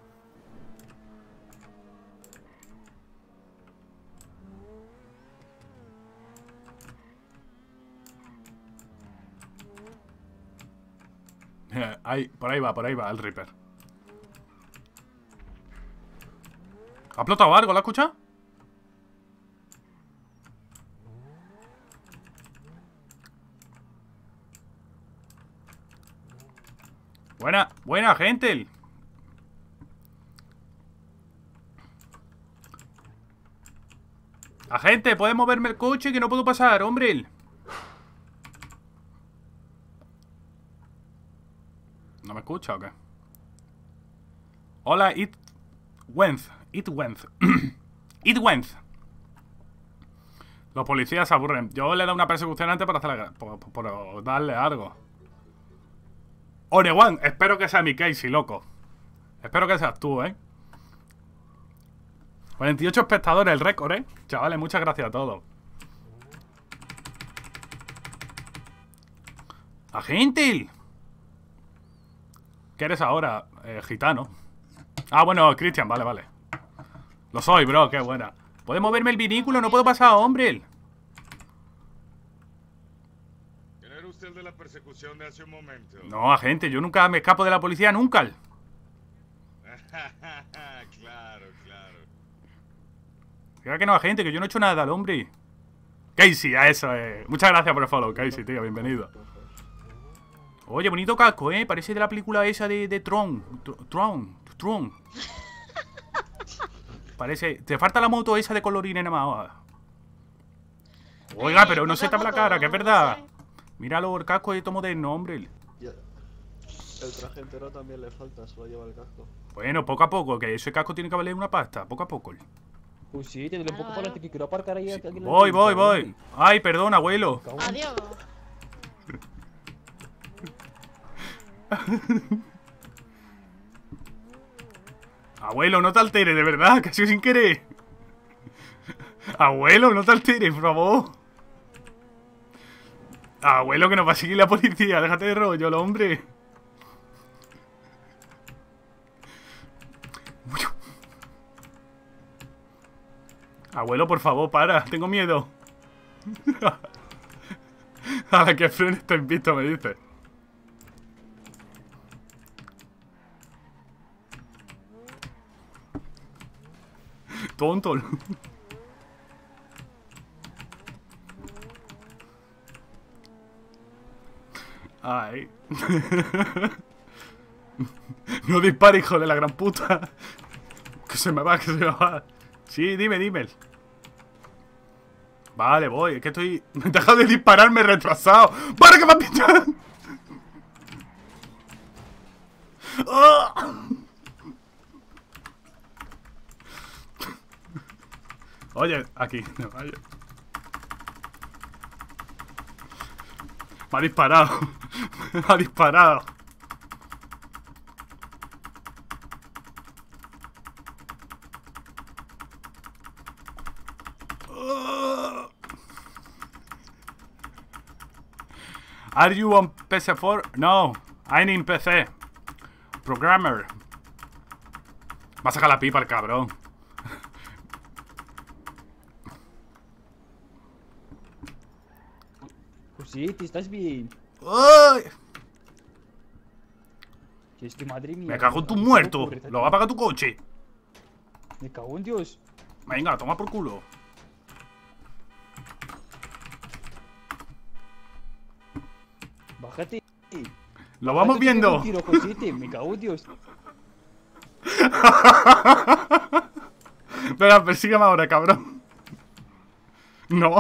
Speaker 1: Ahí, por ahí va, por ahí va el Reaper. ¿Ha explotado algo? ¿Lo has escuchado? Buena, buena, gente. Agente, ¿puedes moverme el coche? Que no puedo pasar, hombre. ¿No me escucha o qué? Hola, it went. It went. It went. Los policías se aburren. Yo le he dado una persecución antes para hacerle, por, por, por darle algo. Orewan, espero que sea mi Casey, loco. Espero que seas tú, ¿eh? cuarenta y ocho espectadores, el récord, ¿eh? Chavales, muchas gracias a todos. ¡Agente! ¿Qué eres ahora? Eh, gitano. Ah, bueno, Cristian, vale, vale. Lo soy, bro, qué buena. ¿Puede moverme el vehículo? No puedo pasar, hombre.
Speaker 17: ¿Quién era usted de la persecución de hace un momento?
Speaker 1: No, agente, yo nunca me escapo de la policía, nunca.
Speaker 17: Claro, claro.
Speaker 1: Diga que no, agente, que yo no he hecho nada al hombre. Casey, a eso, eh. Muchas gracias por el follow, Casey, tío, bienvenido. Oye, bonito casco, eh. Parece de la película esa de, de Tron. Tron, Tron. Parece. Te falta la moto esa de colorines nada más. Oiga, pero no se tapa la cara, que es verdad. Míralo, el casco es todo moderno, hombre.
Speaker 18: Ya. El traje entero también le falta, solo lleva el casco.
Speaker 1: Bueno, poco a poco, que ese casco tiene que valer una pasta, poco a poco.
Speaker 11: Pues sí, tiene un poco para adelante que quiero aparcar ahí. Aquí
Speaker 1: Voy, voy, voy. Ay, perdón, abuelo.
Speaker 5: Adiós.
Speaker 1: Abuelo, no te alteres, de verdad, que ha sido sin querer. Abuelo, no te alteres, por favor. Abuelo, que nos va a seguir la policía, déjate de rollo, el hombre. Abuelo, por favor, para, tengo miedo. A la que frene está invisto, me dice. Tonto. Ay. No dispare, hijo de la gran puta. Que se me va, que se me va. Sí, dime, dime. Vale, voy. Es que estoy... Me he dejado de dispararme retrasado. ¡Para que me ha pillado! ¡Oh! Oye, aquí. No, oye. Me ha disparado. Me ha disparado. Are you on P C four? No, I'm in P C. Programmer. Va a sacar la pipa el cabrón.
Speaker 11: Pues sí, ¿te estás bien?
Speaker 1: ¡Ay!
Speaker 11: Que es que madre mía.
Speaker 1: Me cago en tu muerto. Lo va a pagar tu coche.
Speaker 11: Me cago en Dios.
Speaker 1: Venga, toma por culo.
Speaker 11: Bájate.
Speaker 1: Lo vamos viendo.
Speaker 11: Tiro, cosite. Me cago en Dios.
Speaker 1: Venga, persígueme ahora, cabrón. No.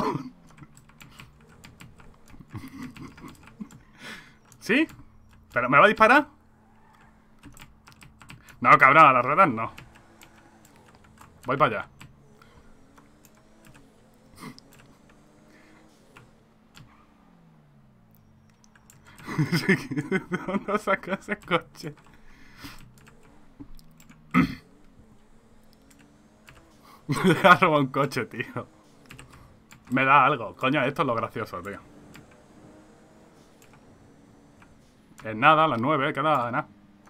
Speaker 1: ¿Sí? ¿Pero me va a disparar? No, cabrón, a las ruedas no. Voy para allá. ¿Dónde saca ese coche? Me ha robado un coche, tío. Me da algo. Coño, esto es lo gracioso, tío. Es nada, a las nueve, queda nada.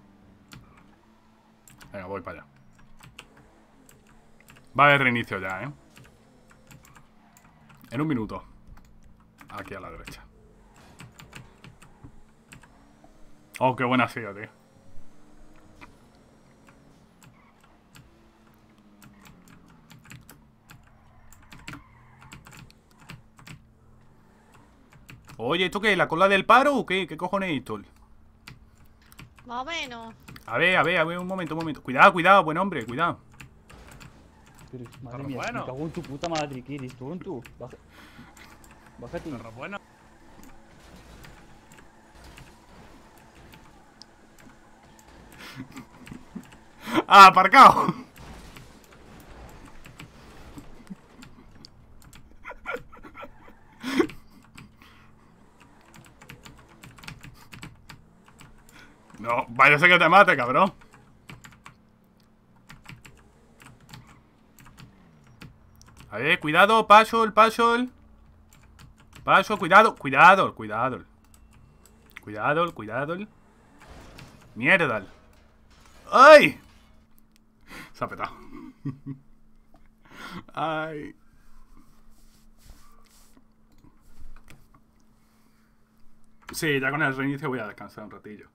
Speaker 1: Venga, voy para allá. Va a haber reinicio ya, ¿eh? En un minuto. Aquí a la derecha. Oh, qué buena ha sido, tío. Oye, ¿esto qué? ¿La cola del paro o qué? ¿Qué cojones es esto?
Speaker 5: Más o menos.
Speaker 1: A ver, a ver, a ver, un momento, un momento. Cuidado, cuidado, buen hombre, cuidado.
Speaker 11: Pero, madre
Speaker 1: Pero
Speaker 11: mía,
Speaker 1: bueno.
Speaker 11: me cago en tu puta madre, ¿qué eres tonto? Baja... Bájate.
Speaker 1: Pero bueno. ¡Ah, aparcado! No, vaya ser que te mate, cabrón. A ver, cuidado, paso, el paso, el... Paso, cuidado, cuidado, cuidado. Cuidado, cuidado. Mierda. ¡Ay! Se ha petado. Ay. Sí, ya con el reinicio voy a descansar un ratillo.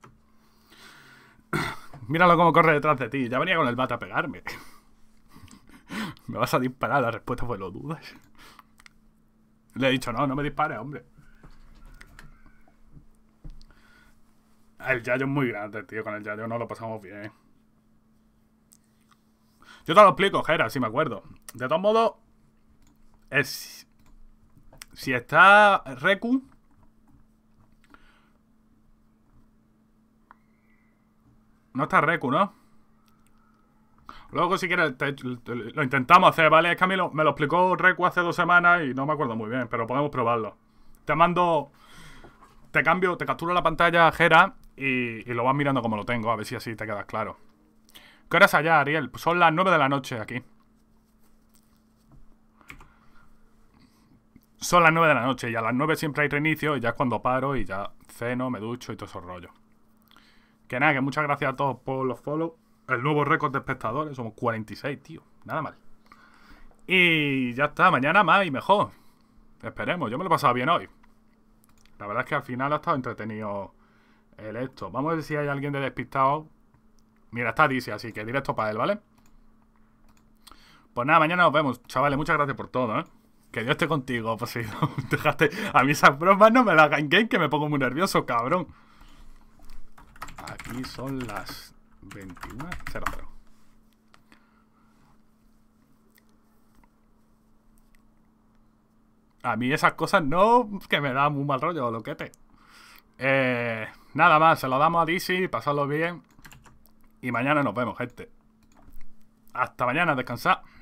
Speaker 1: Míralo cómo corre detrás de ti. Ya venía con el bate a pegarme. Me vas a disparar. La respuesta fue: ¿lo dudas? Le he dicho: no, no me dispares, hombre. El Yayo es muy grande, tío. Con el Yayo no lo pasamos bien. Yo te lo explico, Jera, si me acuerdo. De todos modos, es... si está Reku... No está Reku, ¿no? Luego, si quieres, te- te- lo intentamos hacer, ¿vale? Es que a mí lo- me lo explicó Reku hace dos semanas y no me acuerdo muy bien, pero podemos probarlo. Te mando... Te cambio, te capturo la pantalla, Jera, y, y lo vas mirando como lo tengo, a ver si así te quedas claro. ¿Qué hora es allá, Ariel? Pues son las nueve de la noche aquí. Son las nueve de la noche y a las nueve siempre hay reinicio y ya es cuando paro y ya ceno, me ducho y todo esos rollos. Que nada, que muchas gracias a todos por los follow. El nuevo récord de espectadores, somos cuarenta y seis, tío. Nada mal. Y ya está, mañana más y mejor. Esperemos, yo me lo he pasado bien hoy. La verdad es que al final ha estado entretenido el esto. Vamos a ver si hay alguien de despistado. Mira, está Dizzy, así que directo para él, ¿vale? Pues nada, mañana nos vemos, chavales. Muchas gracias por todo, ¿eh? Que Dios esté contigo, pues si no, dejaste... A mí esas bromas no me las hagan game, que me pongo muy nervioso, cabrón. Aquí son las veintiuna cero cero. A mí esas cosas no, que me dan muy mal rollo, loquete. Eh, nada más, se lo damos a Dizzy, pasadlo bien. Y mañana nos vemos, gente. Hasta mañana, descansad.